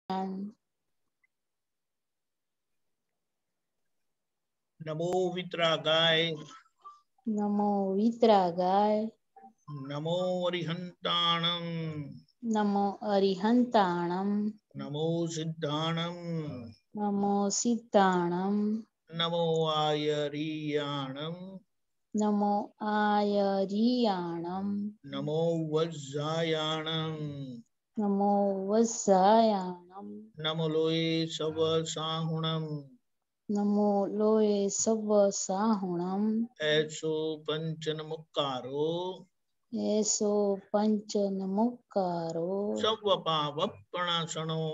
नमो वितरागाय, नमो वितरागाय, नमो अरिहंताणं, नमो अरिहंताणं, नमो सिद्धाणं, नमो सिद्धाणं, नमो आयरीयाणं, नमो आयरीयाणं, नमो वज्रायाणं, नमो वज्रायाणं, नमो लोये सवसाहुणं, नमो लोये सवसाहुणं, ऐसो पंचनमुक्कारो, ऐसो पंचनमुक्कारो, सवपावप्पणासनो,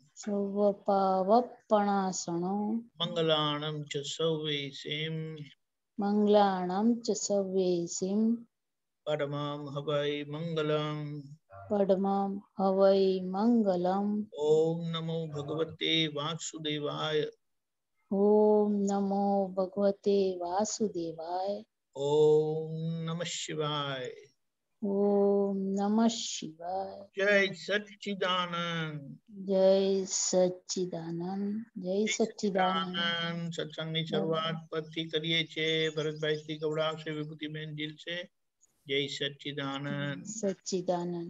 सर्वपावप्पणासनो, मंगलाणं च सवेसिं, मंगलाणं च सवेसिं, परमां हवै मंगलम्। पद्मं हवै मंगलम्। ओम नमो भगवते वासुदेवाय, ओम नमो भगवते वासुदेवाय, ओम नमः शिवाय, ओम नमः शिवाय। जय सच्चिदानंद, जय सच्चिदानंद, जय जय सच्चिदानंद। सच्चिदानंद। सत्संगની શરૂઆત પરથી કરીએ છીએ ભરતભાઈ શ્રી ગૌડાવશે વિભૂતિબેન જીલ છે। જય સચ્चिदानंद। सच्चिदानंद।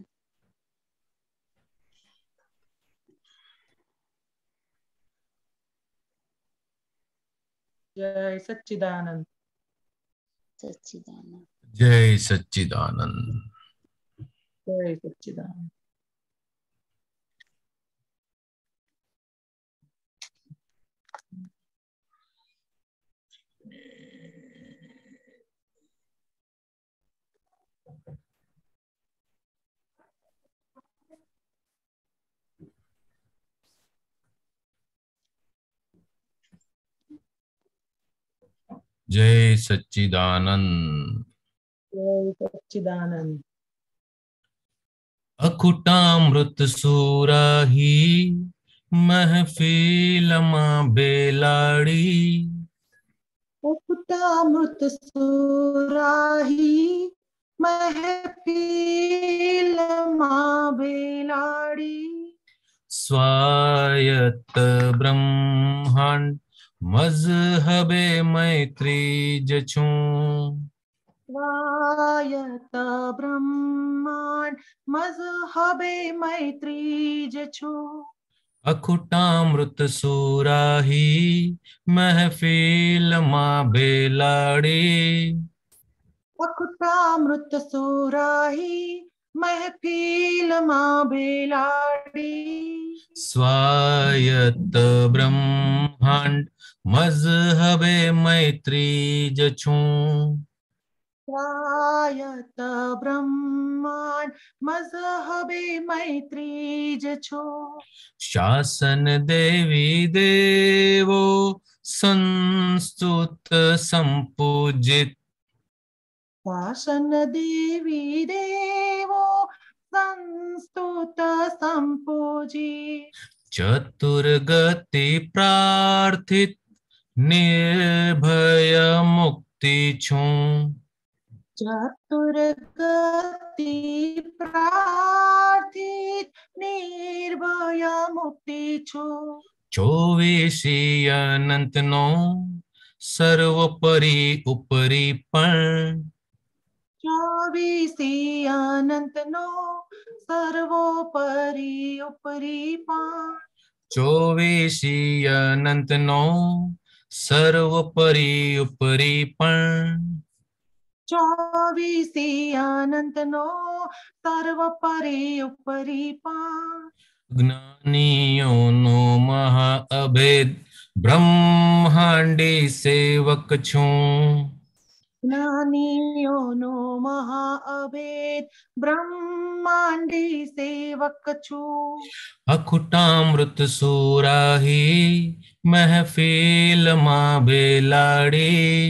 जय सच्चिदानंद। सच्चिदानंद। जय सच्चिदानंद। जय सच्चिदानंद। जय सच्चिदानंद। जय सच्चिदानंद। अकुटामृत सुराही महफिल मां बेलाड़ी, अकुटामृत सुराही महफिल मां बेलाड़ी, स्वायत्त ब्रह्मांड मजहबे मैत्री जछूं, स्वायत्त ब्रह्मांड मजहबे मैत्री जछो। अकुटामृत सुराही महफिल मां बेलाड़ी, अकुटामृत सुराही महफिल मां बेलाड़ी, स्वायत्त ब्रह्मांड मजहबे मैत्री जछूं, स्वायत्त ब्रह्मांड मजहबे मैत्री जछो। शासन देवी देवो संस्तुत संपूजित, शासन देवी देवो संस्तुत संपूजित, चतुर्गति प्रार्थित निर्भय मुक्ति छूं, चतुर्गति प्रार्थित निर्भय मुक्ति छो। चौवीसी अनंत नो सर्वोपरि उपरि पण, चौबीसी अनंत नो सर्वोपरि उपरि पण, चौवीसी अनंत नो सर्वोपरि उपरि पण, चौबीसी अनंत नो सर्वोपरि उपरि पण, ज्ञानियों नो महाअभेद ब्रह्मांडी सेवक छूं, ज्ञानियों नो महाअभेद ब्रह्मांडी सेवक छू। अखुटामृत सुराही महफिल मां बेलाड़ी,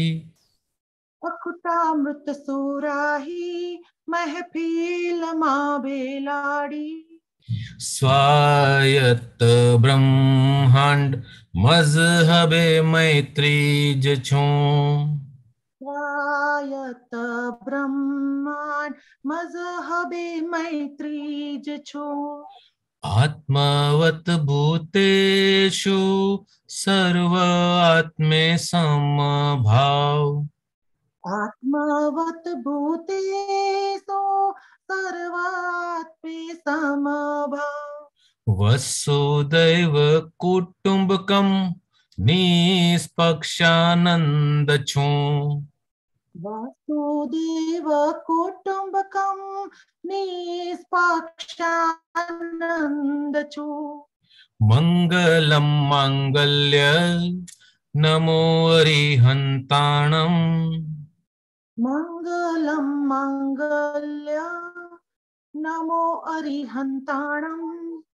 अखुटामृत सुराही महफिल मां बेलाड़ी, स्वायत्त ब्रह्मांड मजहबे मैत्री जछूं, स्वायत्त ब्रह्मांड मजहबे मैत्री जछो। आत्मवत भूतेषु सर्व आत्मे समभाव। आत्मवत भूतेषु सर्वात्मे समभाव। वसुदैव कुटुम्बकं निष्पक्षानन्दछु। वासुदेव कुटुम्बकं निष्पक्षानन्दचु। मङ्गलं माङ्गल्य नमो अरिहन्ताणम्। मङ्गलं माङ्गल्य नमो अरिहन्ताणम्।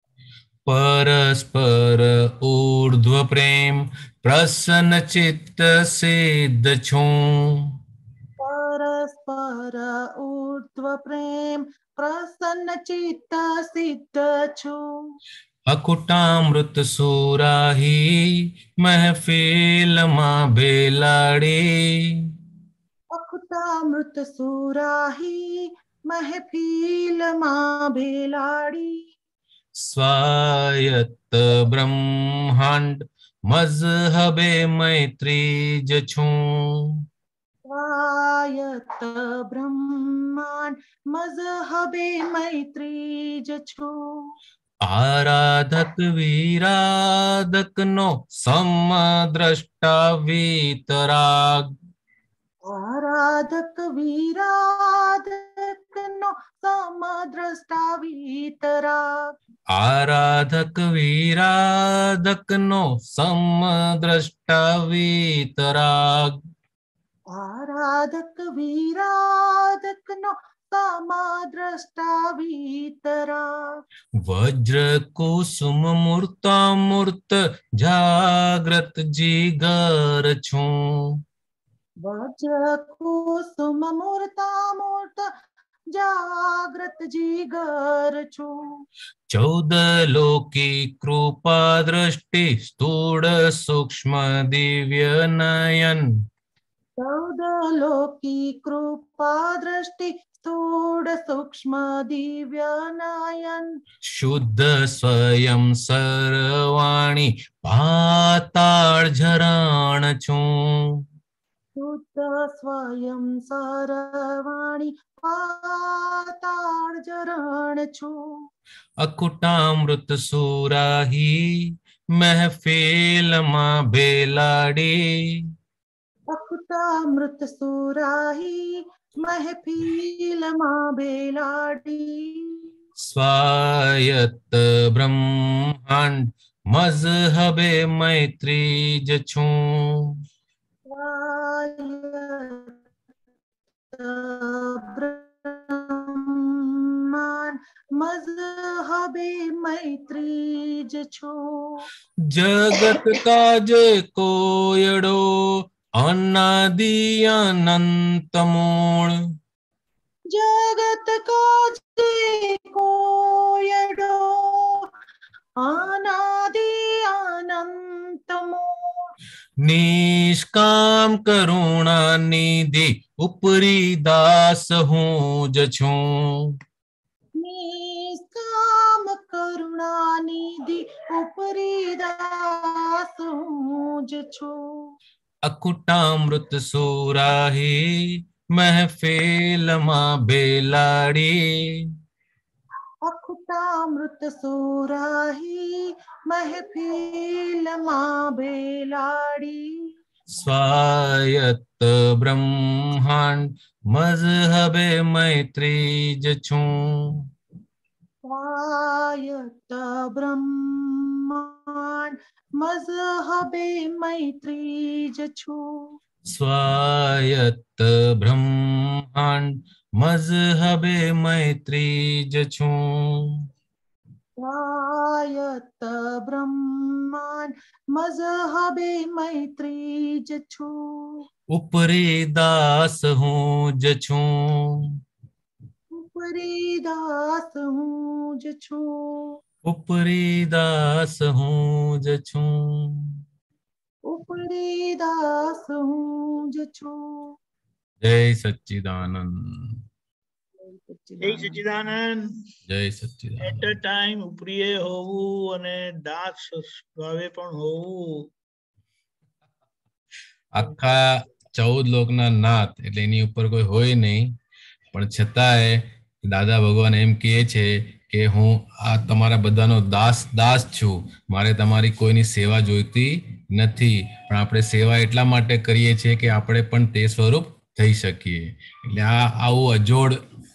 परस्पर ऊर्ध्व प्रेम प्रसन्न चित्त सिद्धछु। परस्पर ऊर्ध्व प्रेम प्रसन्न चित्त सिद्धछु। अकुटामृत सुराही महफिल माँ बेलाड़ी। अकुटामृत सुराही महफिल माँ बेलाड़ी। स्वायत्त ब्रह्मांड मजहबे मैत्री जछु। स्वायत्त ब्रह्मांड मजहबे मैत्री जछु। आराधक विराधक नो समद्रष्टा वीतराग। आराधक विराधक नो समद्रष्टा वीतराग। आराधक विराधक नो समद्रष्टा वीतराग। आराधक विराधक नो समद्रष्टा वीतराग। वज्र कुसुम मूर्तामूर्त जागृत जिगर छू। वज्र कुसुम मूर्तामूर्त जागृत जिगर छु। 14 लोकी कृपा दृष्टि स्थूल सूक्ष्म दिव्य नयन। 14 लोकी कृपा दृष्टि स्थूल सूक्ष्म दिव्य नयन। शुद्ध स्वयं सर्वाणी पाताळ झरण छू। शुद्ध स्वयं सर्वाणी पाताळ झरण छु। अकुटामृत सुराही महफिल माँ बेलाड़ी। अकुटामृत सुराही महफिल माँ बेलाड़ी। स्वायत्त ब्रह्मांड मजहबे मैत्री जछु। ब्रह्मांड मजहबे मैत्री जछु। जगत काजे कोयडो अनादि अनंत मूल। जगत काजे कोयडो अनादि अनंत मूल। निष्काम करुणा निधि उपरी दास हूँ जछु। निष्काम करुणा निधि उपरी दास हूँ जछु। अकुटामृत सुराही महफिल माँ बेलाड़ी। अकुटामृत सुराही महफिल माँ बेलाड़ी। स्वायत्त ब्रह्मांड मजहबे मैत्री जछु। स्वायत्त ब्रह्मांड मजहबे मैत्री जछु। स्वायत्त ब्रह्मांड मजहबे मैत्री जछु। स्वायत्त ब्रह्मांड मजहबे मैत्री जछु। उपरी दास हूँ जछु। उपरी दास हूँ जछु। उपरी दास हूँ जछु। उपरी दास हूँ जछु। जय सच्चिदानंद। જય સચ્ચિદાનંદ. જય એટ સચ્ચિદાનંદ. અ ટાઈમ ઉપરીએ હોવું અને દાસ ભાવે પણ હોવું. આખા 14 લોકના નાથ એટલે એની ઉપર કોઈ હોય નહીં, પણ છતાંય દાદા ભગવાન એમ કહે છે કે હું આ તમારા બધાનો દાસ છું, મારે તમારી કોઈની સેવા જોઈતી નથી, પણ આપણે સેવા એટલા માટે કરીએ છીએ કે આપણે પણ તે સ્વરૂપ થઈ શકીએ. એટલે આવું અજોડ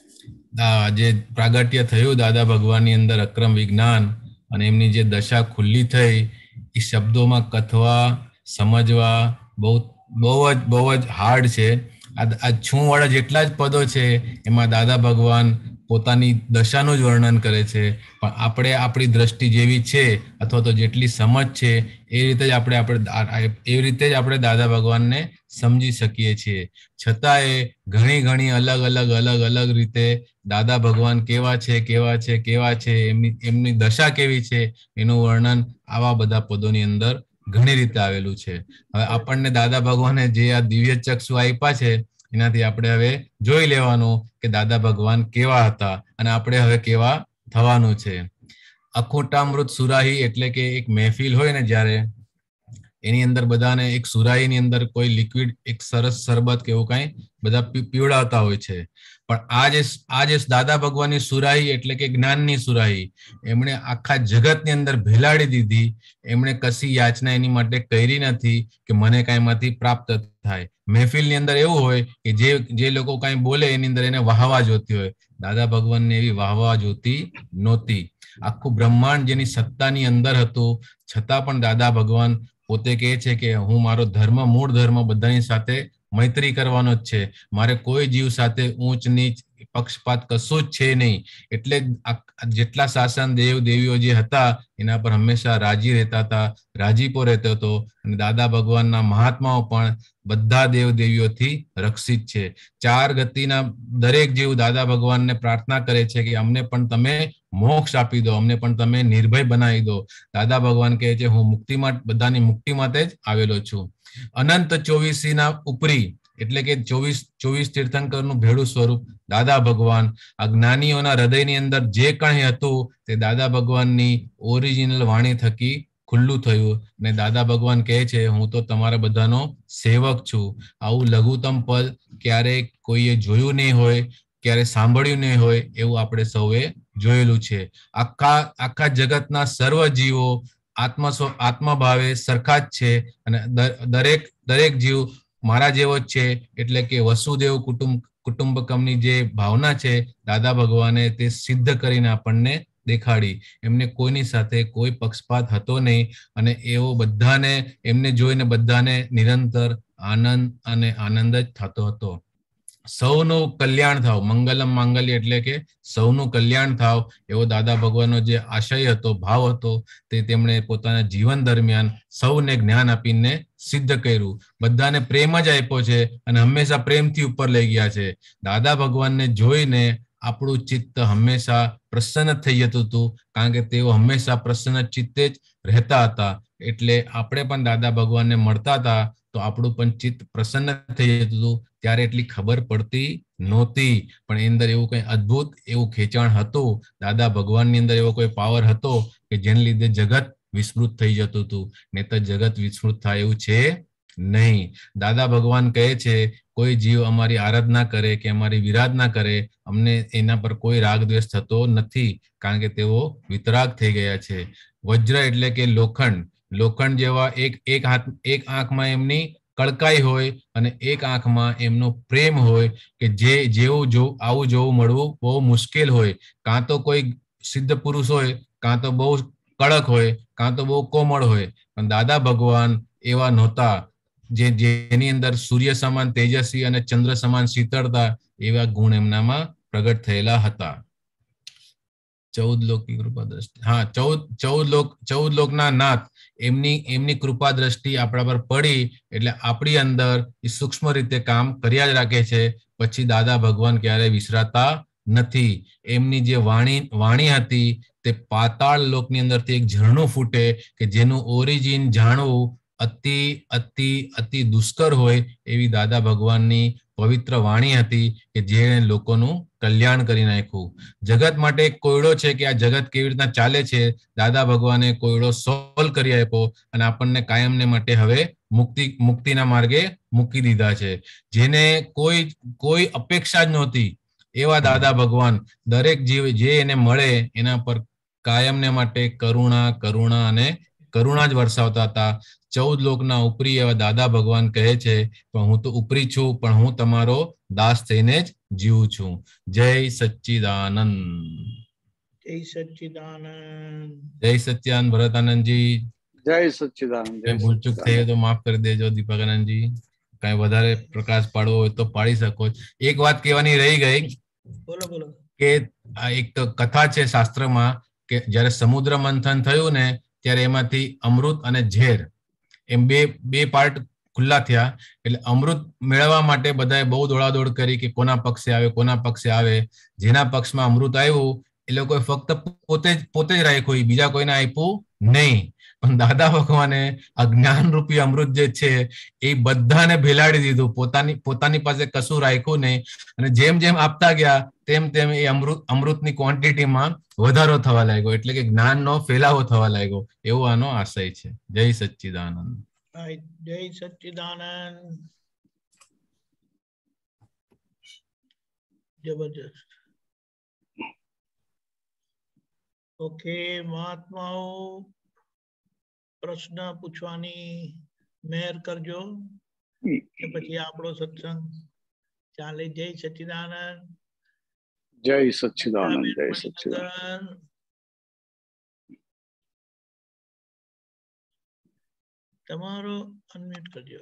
જે પ્રાગટ્ય થયું દાદા ભગવાનની અંદર અક્રમ વિજ્ઞાન અને એમની જે દશા ખુલ્લી થઈ, એ શબ્દોમાં કથવા સમજવા બહુ જ હાર્ડ છે. આ છું વાળા જેટલા જ પદો છે એમાં દાદા ભગવાન પોતાની દશાનું જ વર્ણન કરે છે, પણ આપણે આપણી દ્રષ્ટિ જેવી છે અથવા તો જેટલી સમજ છે એ રીતે જ આપણે દાદા ભગવાનને સમજી શકીએ છીએ. છતાંય ઘણી અલગ રીતે દાદા ભગવાન કેવા છે એમની દશા કેવી છે એનું વર્ણન આવા બધા પદોની અંદર ઘણી રીતે આવેલું છે. હવે આપણને દાદા ભગવાને જે આ દિવ્ય ચક્ષુ આપ્યા છે એનાથી આપણે હવે જોઈ લેવાનું કે દાદા ભગવાન કેવા હતા અને આપણે હવે કેવા થવાનું છે. અખોટામૃત સુરાહી એટલે કે એક મહેફિલ હોય ને, જ્યારે એની અંદર બધાને એક સુરાહીની અંદર કોઈ લિક્વિડ, એક સરસ શરબત કે એવું કઈ બધા પીવડાવતા હોય છે, પણ આ જે દાદા ભગવાનની સુરાહી એટલે કે જ્ઞાનની સુરાહી એમણે આખા જગતની અંદર ભેલાડી દીધી. એમણે કશી યાચના એની માટે કરી નથી કે મને કાંઈમાંથી પ્રાપ્ત થાય. મહેફિલની અંદર એવું હોય કે જે લોકો કાંઈ બોલે એની અંદર એને વાહવા જોતી હોય, દાદા ભગવાનને એવી વાહવા જોતી નહોતી. આખું બ્રહ્માંડ જેની સત્તાની અંદર હતું, છતાં પણ દાદા ભગવાન પોતે કહે છે કે હું મારો મૂળ ધર્મ બધાની સાથે મૈત્રી કરવાનો જ છે, મારે કોઈ જીવ સાથે ઊંચ નીચ પક્ષપાત કશું જ છે નહીં. એટલે જેટલા શાસન દેવીઓ જે હતા એના પર હંમેશા રાજી રહેતા હતા, રાજીપો રહેતો હતો. અને દાદા ભગવાનના મહાત્માઓ પણ બધા દેવીઓથી રક્ષિત છે. 4 ગતિના દરેક જીવ દાદા ભગવાનને પ્રાર્થના કરે છે કે અમને પણ તમે મોક્ષ આપી દો, અમને પણ તમે નિર્ભય બનાવી દો. દાદા ભગવાન કહે છે હું બધાની મુક્તિ માટે જ આવેલો છું. અનંત 24 ના ઉપરી એટલે કે 24 તીર્થંકરનું ભેળું સ્વરૂપ દાદા ભગવાન. આ જ્ઞાનીઓના હૃદયની અંદર જે કંઈ હતું તે દાદા ભગવાનની ઓરિજિનલ વાણી થકી ખુલ્લું થયું. અને દાદા ભગવાન કહે છે હું તો તમારા બધાનો સેવક છું. આવું લઘુત્તમ પદ ક્યારેય કોઈએ જોયું નહીં હોય, ક્યારે સાંભળ્યું નહીં હોય એવું આપણે સૌએ જોયેલું છે. આખા જગતના સર્વ જીવો આત્મભાવે સરખા જ છે અને દરેક જીવ મારા જેવો જ છે. એટલે કે વસુદેવ કુટુંબકમની જે ભાવના છે દાદા ભગવાને તે સિદ્ધ કરીને આપણને દેખાડી. એમને કોઈની સાથે કોઈ પક્ષપાત હતો નહીં અને એવો બધાને એમને જોઈને બધાને નિરંતર આનંદ જ થતો હતો. સૌનું કલ્યાણ થાવ, મંગલમ માંગલ્ય એટલે કે સૌનું કલ્યાણ થાવ એવો દાદા ભગવાનનો જે આશય હતો, ભાવ હતો, તે તેમણે પોતાના જીવન દરમિયાન સૌને જ્ઞાન આપીને સિદ્ધ કર્યું. બધાને પ્રેમ જ આપ્યો છે અને હંમેશા પ્રેમથી ઉપર લઈ ગયા છે. દાદા ભગવાનને જોઈને આપણું ચિત્ત હંમેશા પ્રસન્ન થઈ જતું હતું, કારણ કે તેઓ હંમેશા પ્રસન્ન ચિત્તે જ રહેતા હતા. એટલે આપણે પણ દાદા ભગવાનને મળતા હતા તો આપણું પણ ચિત્ત પ્રસન્ન થઈ જતું હતું. ત્યારે એટલી ખબર પડતી નહોતી, પણ એની અંદર એવું કઈ અદ્ભુત એવું ખેંચાણ હતું. દાદા ભગવાનની અંદર એવો કોઈ પાવર હતો કે જેને લીધે જગત વિસ્મૃત થઈ જતું હતું. ને તો જગત વિસ્મૃત થાય એવું છે નહીં. દાદા ભગવાન કહે છે કોઈ જીવ અમારી આરાધના કરે કે અમારી વિરાધના કરે, અમને એના પર કોઈ રાગ દ્વેષ થતો નથી, કારણ કે તેઓ વિતરાગ થઈ ગયા છે. વજ્ર એટલે કે લોખંડ જેવા એક આંખમાં એમની કડકાઈ હોય અને એક આંખમાં એમનો પ્રેમ હોય કે આવું જોવું મળવું બહુ મુશ્કેલ હોય. કાં તો કોઈ સિદ્ધ પુરુષ હોય, કાં તો બહુ કડક હોય, કાં તો બહુ કોમળ હોય. પણ દાદા ભગવાન એવા નહોતા. જેની અંદર સૂર્ય સમાન તેજસ્વી અને ચંદ્ર સમાન શીતળતા એવા ગુણ એમનામાં પ્રગટ થયેલા હતા. 14 લોકની કૃપા દ્રષ્ટિ, 14 લોકના નાથ એમની કૃપા દ્રષ્ટિ આપણા પર પડી એટલે આપણી અંદર એ સૂક્ષ્મ રીતે કામ કર્યા જ રાખે છે. પછી દાદા ભગવાન ક્યારેય વિસરાતા નથી. એમની જે વાણી હતી તે પાતાળ લોકની અંદરથી એક ઝરણું ફૂટે કે જેનું ઓરિજિન જાણવું અતિ દુષ્કર હોય એવી દાદા ભગવાનની પવિત્ર વાણી હતી કે જે લોકોનું કલ્યાણ કરી નાખ્યું. જગત માટે એક કોયડો છે કે આ જગત કેવી રીતના ચાલે છે, દાદા ભગવાને કોયડો સોલ્વ કરી આપ્યો અને આપણને કાયમને માટે હવે મુક્તિના માર્ગે મૂકી દીધા છે. જેને કોઈ અપેક્ષા જ નહોતી એવા દાદા ભગવાન દરેક જીવ જે એને મળે એના પર કાયમને માટે કરુણા અને કરુણા જ વરસાવતા હતા. 14 લોકના ઉપરી એવા દાદા ભગવાન કહે છે પણ હું તો ઉપરી છું, પણ હું તમારો દાસ થઈને જ જીવું છું. જય સચ્ચિદાનંદ. જય સચ્ચિદાનંદ. જય સચ્ચિદાનંદ ભરતાનંદજી. જય સચ્ચિદાનંદ. ભૂલચૂક થઈ તો માફ કરી દેજો દીપાનંદજી. કઈ વધારે પ્રકાશ પાડવો હોય તો પાડી શકો. એક વાત કહેવાની રહી ગઈ. બોલો બોલો. કે આ એક તો કથા છે શાસ્ત્રમાં કે જ્યારે સમુદ્ર મંથન થયું ને ત્યારે એમાંથી અમૃત અને ઝેર એમ બે પાર્ટ ખુલ્લા થયા. એટલે અમૃત મેળવવા માટે બધાએ બહુ દોડાદોડ કરી કે કોના પક્ષે આવે. જેના પક્ષમાં અમૃત આવ્યું એ લોકોએ ફક્ત પોતે જ રાખ્યું, બીજા કોઈને આપ્યું નહીં. પણ દાદા ભગવાને અજ્ઞાન રૂપી અમૃત જે છે એ બધાને ભેલાડી દીધું, પોતાની પાસે કશું રાખ્યું નહીં. અને જેમ જેમ આપતા ગયા તેમ એ અમૃતની ક્વોન્ટિટીમાં વધારો થવા લાગ્યો, એટલે કે જ્ઞાનનો ફેલાવો થવા લાગ્યો. એવો આનો આશય છે. જય સચ્ચિદાનંદ. જય સચ્ચિદાનંદ. જબરજસ્ત. ઓકે મહાત્માઓ, પ્રશ્ન પૂછવાની મહેર કરજો કે પછી આપણો સત્સંગ ચાલે. જય સચ્ચિદાનંદ. જય સચ્ચિદાનંદ. જય સચ્ચિદાનંદ. તમારો અનમ્યુટ કરજો.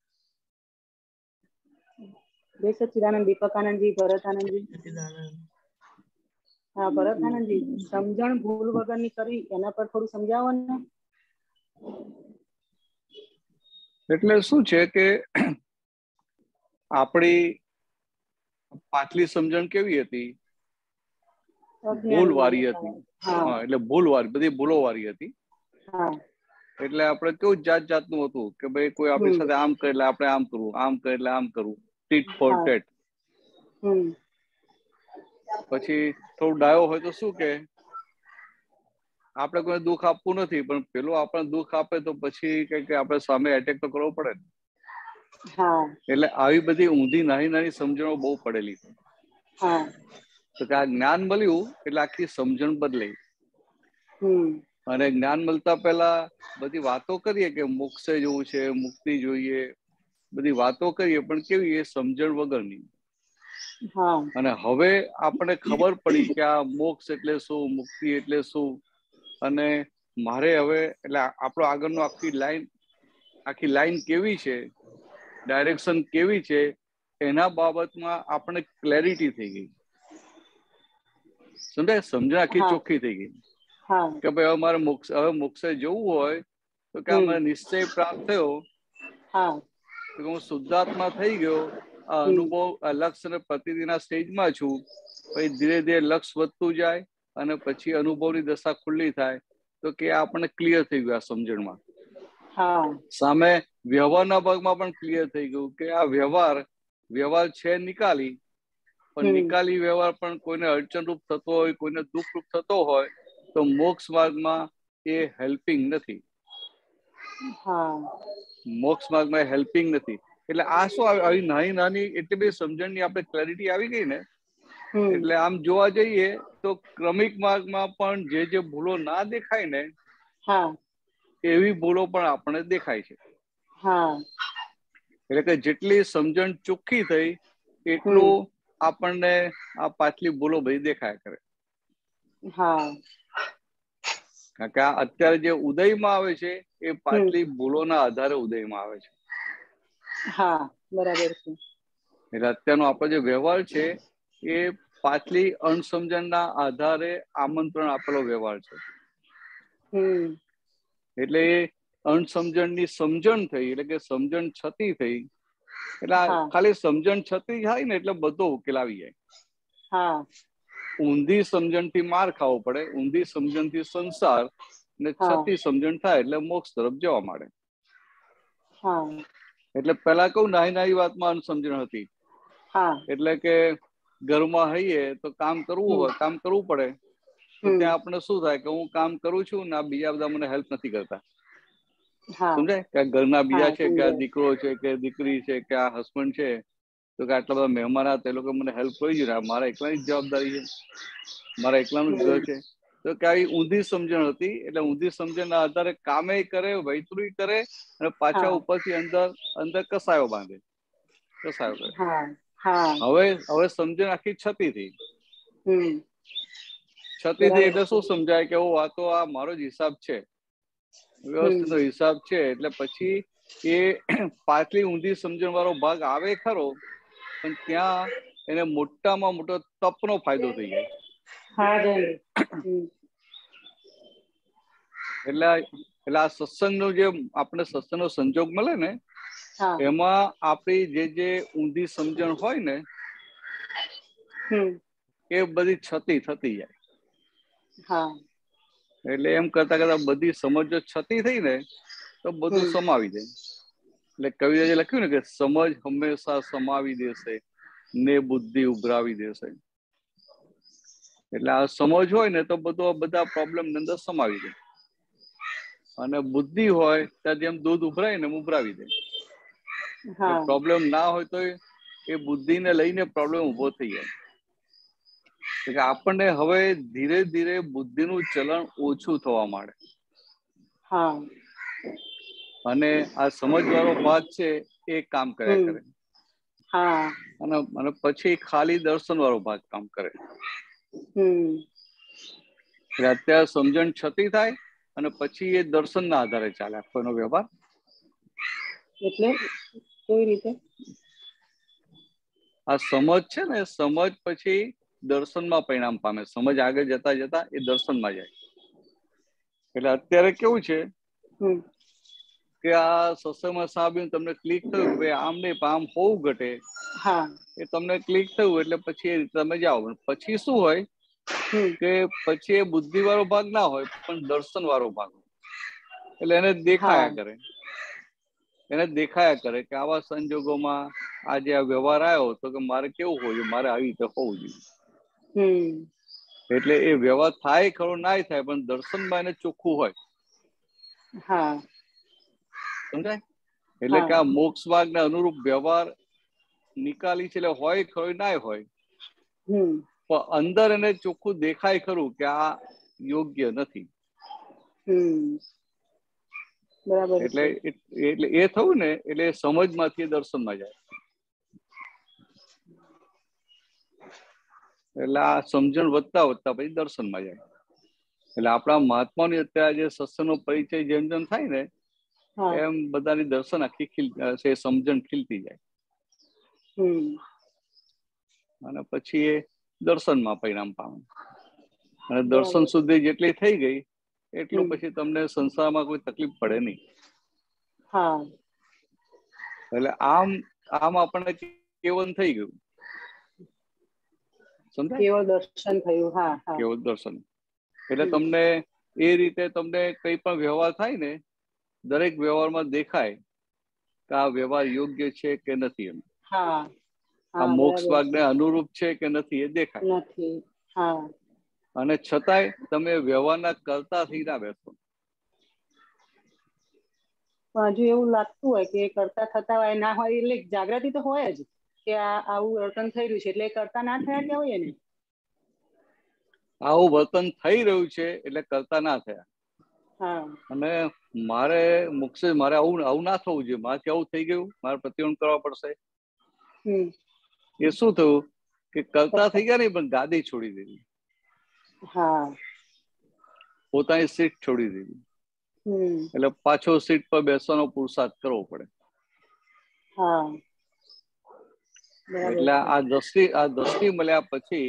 જય સચ્ચિદાનંદ. દીપકાનંદજી, ભરતાનંદજી. સચ્ચિદાનંદ. હા ભરતાનંદજી, સમજણ ભૂલ વગરની કરવી એના પર થોડું સમજાવો ને. એટલે શું છે કે આપણી પાછલી સમજણ કેવી હતી? ભૂલ વાળી હતી. હા, એટલે બધી ભૂલો વાળી હતી. એટલે આપણે કેવું જાત જાતનું હતું કે ભાઈ કોઈ આપણી સાથે આમ કરે એટલે આપણે આમ કરવું, આમ કરે એટલે આમ કરવું, ટીટ ફોર ટેટ. પછી થોડું ડાયો હોય તો શું કે આપણે કોઈ દુઃખ આપવું નથી, પણ પેલું આપણને દુઃખ આપે તો પછી કઈક આપણે સામે એટેક તો કરવો પડે ને. એટલે આવી બધી ઊંધી નાની સમજણો બહુ પડેલી છે. તો કે આ જ્ઞાન મળ્યું એટલે આખી સમજણ બદલાઈ. અને જ્ઞાન મળતા પહેલા બધી વાતો કરીએ કે મોક્ષે જવું છે, મુક્તિ જોઈએ, બધી વાતો કરીએ, પણ કેવી એ સમજણ વગરની. અને હવે આપણે ખબર પડી કે આ મોક્ષ એટલે શું, મુક્તિ એટલે શું. અને મારે હવે એટલે આપણો આગળનો આખી લાઈન કેવી છે, ડાયરેક્શન કેવી છે, એના બાબતમાં આપણે ક્લેરિટી થઈ ગઈ. સમજાય? સમજણ આખી ચોખ્ખી થઈ ગઈ કે ભાઈ હવે મારે મોક્ષે જવું હોય તો કે મને નિશ્ચય પ્રાપ્ત થયો કે હું શુદ્ધાત્મા થઈ ગયો. આ અનુભવ લક્ષ અને પ્રતિદિના સ્ટેજમાં છું. પછી ધીરે ધીરે લક્ષ વધતું જાય અને પછી અનુભવની દશા ખુલ્લી થાય. તો કે આપણને ક્લિયર થઈ ગયું આ સમજણમાં. સામે વ્યવહારના ભાગમાં પણ ક્લિયર થઈ ગયું કે આ વ્યવહાર છે નિકાલી, પણ નિકાલી વ્યવહાર પણ કોઈને અડચણરૂપ થતો હોય, કોઈને દુઃખરૂપ થતો હોય તો મોક્ષ માર્ગમાં એ હેલ્પિંગ નથી. મોક્ષ માર્ગમાં હેલ્પિંગ નથી. એટલે આ શું આવી નાની એટલી બધી સમજણની આપણે ક્લેરિટી આવી ગઈ ને. એટલે આમ જોવા જઈએ તો ક્રમિક માર્ગમાં પણ જે ભૂલો ના દેખાય ને એવી ભૂલો પણ આપણને દેખાય છે. એટલે કે જેટલી સમજણ ચોખ્ખી થઈ એટલું આપણને આ પાછલી ભૂલો બધી દેખાય કરે. કારણ કે આ અત્યારે જે ઉદયમાં આવે છે એ પાછલી ભૂલોના આધારે ઉદયમાં આવે છે. બરાબર છે. એટલે અત્યારનો આપણો જે વ્યવહાર છે એ પાછલી અણસમજણના આધારે આમંત્રણ આપેલો વ્યવહાર છે. એટલે એ અણસમજણની સમજણ થઈ, એટલે કે સમજણ છતી થઈ. એટલે ખાલી સમજણ છતી થાય ને એટલે બધો ઉકેલ આવી જાય. ઊંધી સમજણથી માર ખાવો પડે, ઊંધી સમજણથી સંસાર, ને છતી સમજણ થાય એટલે મોક્ષ તરફ જવા માંડે. એટલે પેલા કહું નાની વાતમાં અણસમજણ હતી, એટલે કે ઘરમાં હઈએ તો કામ કરવું હોય, કામ કરવું પડે, તો ત્યાં આપણે શું થાય કે હું કામ કરું છું ને બીજા બધા મને હેલ્પ નથી કરતા. સમજાય કે ઘરના બીજા છે કે આ દીકરો છે કે દીકરી છે કે આ હસબન્ડ છે, તો કે આટલા બધા મહેમાન હતા એ લોકો મને હેલ્પ કરી જોઈએ, મારા એકલાની જ જવાબદારી છે, મારા એકલાનું જ ઘર છે. તો કે આવી ઊંધી સમજણ હતી. એટલે ઊંધી સમજણના આધારે કામે કરે, વૈતરું કરે અને પાછા ઉપરથી અંદર કસાયો બાંધે, કસાયો કરે. હવે સમજણ આખી છતી થઈ. એટલે શું સમજાય કે આ તો આ મારો જ હિસાબ છે, વ્યવસ્થિત હિસાબ છે. એટલે પછી એ પાછલી ઊંધી સમજણ વાળો ભાગ આવે ખરો, પણ ત્યાં એને મોટામાં મોટો તપનો ફાયદો થઈ જાય. એટલે આ સત્સંગનો જે આપણે સત્સંગનો સંજોગ મળે ને, એમાં આપણી જે ઊંધી સમજણ હોય ને એ બધી છતી થતી જાય. એટલે એમ કરતા કરતા બધી સમજો છતી થઈ ને તો બધું સમાવી જાય. એટલે કવિએ જે લખ્યું ને કે સમજ હંમેશા સમાવી દેશે ને બુદ્ધિ ઉભરાવી દેશે. એટલે આ સમજ હોય ને તો બધા પ્રોબ્લેમ ની અંદર સમાવી દે, અને બુદ્ધિ હોય ત્યાં જેમ દૂધ ઉભરાય ને ઉભરાવી દે. પ્રોબ્લેમ ના હોય તો એ બુદ્ધિને લઈને પ્રોબ્લેમ ઉભો થઈ જાય. એટલે આપણને હવે ધીરે ધીરે બુદ્ધિનું ચલણ ઓછું થવા માંડે. અને આ સમજવાળો ભાગ છે એ કામ કર્યા કરે. અને પછી ખાલી દર્શન વાળો ભાગ કામ કરે. એટલે અત્યારે સમજણ છતી થાય અને પછી એ દર્શન ના આધારે ચાલે આખો એનો વ્યવહાર. એટલે કેવી રીતે આ સમજ છે ને, સમજ પછી દર્શનમાં પરિણામ પામે. સમજ આગળ જતા જતા એ દર્શનમાં જાય. એટલે અત્યારે કેવું છે કે આ સત્સંગમાં સાંભળ્યું તમને ક્લિક થયું કે ભાઈ આમ નહીં આમ હોવું ઘટે, એ તમને ક્લિક થયું એટલે પછી એ રીતે તમે જાઓ. પછી શું હોય કે પછી એ બુદ્ધિ વાળો ભાગ ના હોય પણ દર્શન વાળો ભાગ હોય. એટલે એને દેખાયા કરે, એને દેખાયા કરે કે આવા સંજોગોમાં આજે આ વ્યવહાર આવ્યો તો કે મારે કેવું હોવું જોઈએ, મારે આવી રીતે હોવું જોઈએ. એટલે એ વ્યવહાર થાય ખરો ના થાય પણ દર્શનમાં એને ચોખ્ખું હોય. સમજાય? એટલે કે આ મોક્ષ માર્ગ ને અનુરૂપ વ્યવહાર નિકાલી છે, એટલે હોય ખરો ના હોય પણ અંદર એને ચોખ્ખું દેખાય ખરું કે આ યોગ્ય નથી. એટલે એ થયું ને એટલે સમજમાંથી દર્શનમાં જાય. એટલે આ સમજણ વધતા વધતા પછી દર્શનમાં જાય. એટલે આપણા મહાત્માની અત્યારે જે સત્સંગનો પરિચય જેમ જેમ થાય ને એમ બધાની દર્શન આખી સમજણ ખીલતી જાય. અને પછી એ દર્શનમાં પરિણામ પામે. અને દર્શન સુધી જેટલી થઈ ગઈ એટલું પછી તમને સંસારમાં કોઈ તકલીફ પડે નહીં. એટલે આમ આપણને કેવલ થઈ ગયું. સમજાય? કેવળ દર્શન થયું. કેવળ દર્શન. એટલે તમને એ રીતે તમને કઈ પણ વ્યવહાર થાય ને દરેક વ્યવહારમાં દેખાય કે આ વ્યવહાર યોગ્ય છે કે નથી. એમ આ મોક્ષ માર્ગને અનુરૂપ છે કે નથી એ દેખાય. અને છતાંય તમે વ્યવહારના કરતા થઈ ના બેસો. પણ હજુ એવું લાગતું હોય કે કરતા થતા હોય ના હોય, એટલે જાગૃતિ તો હોય જ કે આવું વર્તન થઈ રહ્યું છે એટલે કરતા ના થયા કે હોય ને. આવું વર્તન થઈ રહ્યું છે એટલે કરતા ના થયા. અને મારે આવું ના થવું જોઈએ, મારે આવું થઈ ગયું, મારે પ્રતિબંધ કરવા પડશે. એ શું થયું કે કરતા થઈ ગયા નહીં પણ ગાદી છોડી દીધી, પોતાની સીટ છોડી દીધી. એટલે પાછો સીટ પર બેસવાનો પુરુષાર્થ કરવો પડે. એટલે આ દ્રષ્ટિ મળ્યા પછી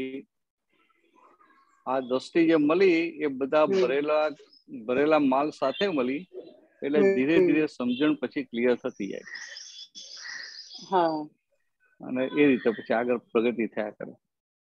આ દ્રષ્ટિ જે મળી એ બધા ભરેલા માલ સાથે મળી. એટલે ધીરે ધીરે સમજણ પછી ક્લિયર થતી જાય. અને એ રીતે પછી આગળ પ્રગતિ થયા કરે.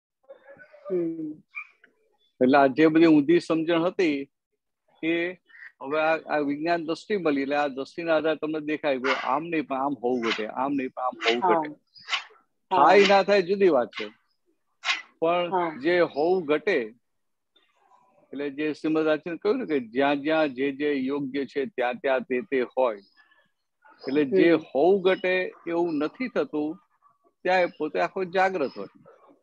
એટલે આ જે બધી ઊંધી સમજણ હતી એ હવે આ વિજ્ઞાન દ્રષ્ટિ મળી. એટલે આ દ્રષ્ટિના આધારે તમને દેખાય કે આમ નહીં પણ આમ હોવું ઘટે, આમ નહીં પણ આમ હોવું ઘટે. થાય ના થાય જુદી વાત છે, પણ જે હોવું ઘટે એટલે જે શ્રીમદ આચાર્ય કહ્યું ને કે જ્યાં જ્યાં જે જે યોગ્ય છે ત્યાં ત્યાં તે હોય, એટલે જે હોવું ઘટે એવું નથી થતું ત્યાં એ પોતે આખો જાગ્રત હોય.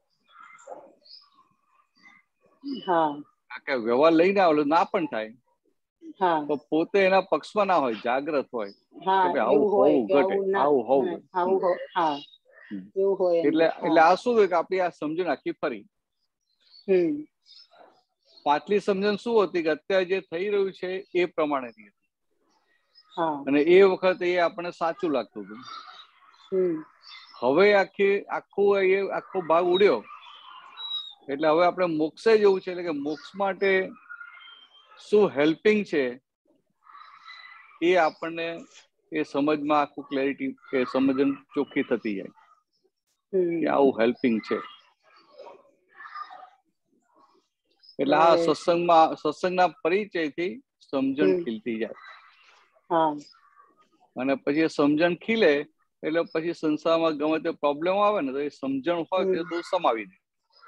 વ્યવહાર લઈને આવેલો ના પણ થાય તો પોતે એના પક્ષમાં ના હોય, જાગ્રત હોય આવું હોવું ઘટે, આવું હોવું. એટલે આ શું હોય કે આપણી આ સમજણ આખી ફરી. પાછલી સમજણ શું હતી કે અત્યારે જે થઈ રહ્યું છે એ પ્રમાણેની હતી, અને એ વખત એ આપણને સાચું લાગતું હતું. હવે આખો ભાગ ઉડ્યો એટલે હવે આપણે મોક્ષે જવું છે, એટલે કે મોક્ષ માટે શું હેલ્પિંગ છે એ આપણને એ સમજમાં આખું ક્લેરિટી કે સમજણ ચોખ્ખી થતી જાય કે આવું હેલ્પિંગ છે. એટલે આ સત્સંગના પરિચયથી સમજણ ખીલતી જાય, અને પછી સમજણ ખીલે એટલે પછી સંસારમાં ગમે તે પ્રોબ્લેમ આવે ને તો એ સમજણ હોય તે તો સમાવી દે.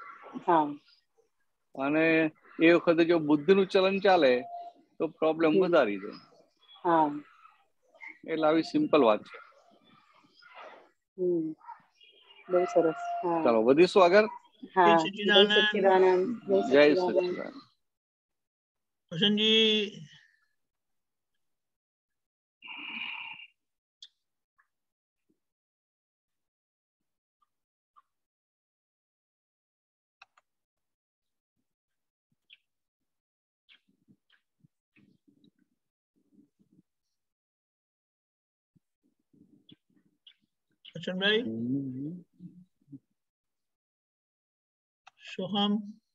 અને એ વખતે જો બુદ્ધિનું ચલન ચાલે તો પ્રોબ્લેમ વધારી દે. એટલે આવી સિમ્પલ વાત છે. બહુ સરસ. ચાલો વધીશું આગળ. જય સચ્ચિદાનંદ. જય સચ્ચિદાનંદ. વસંતજી ભાઈ સોહમ.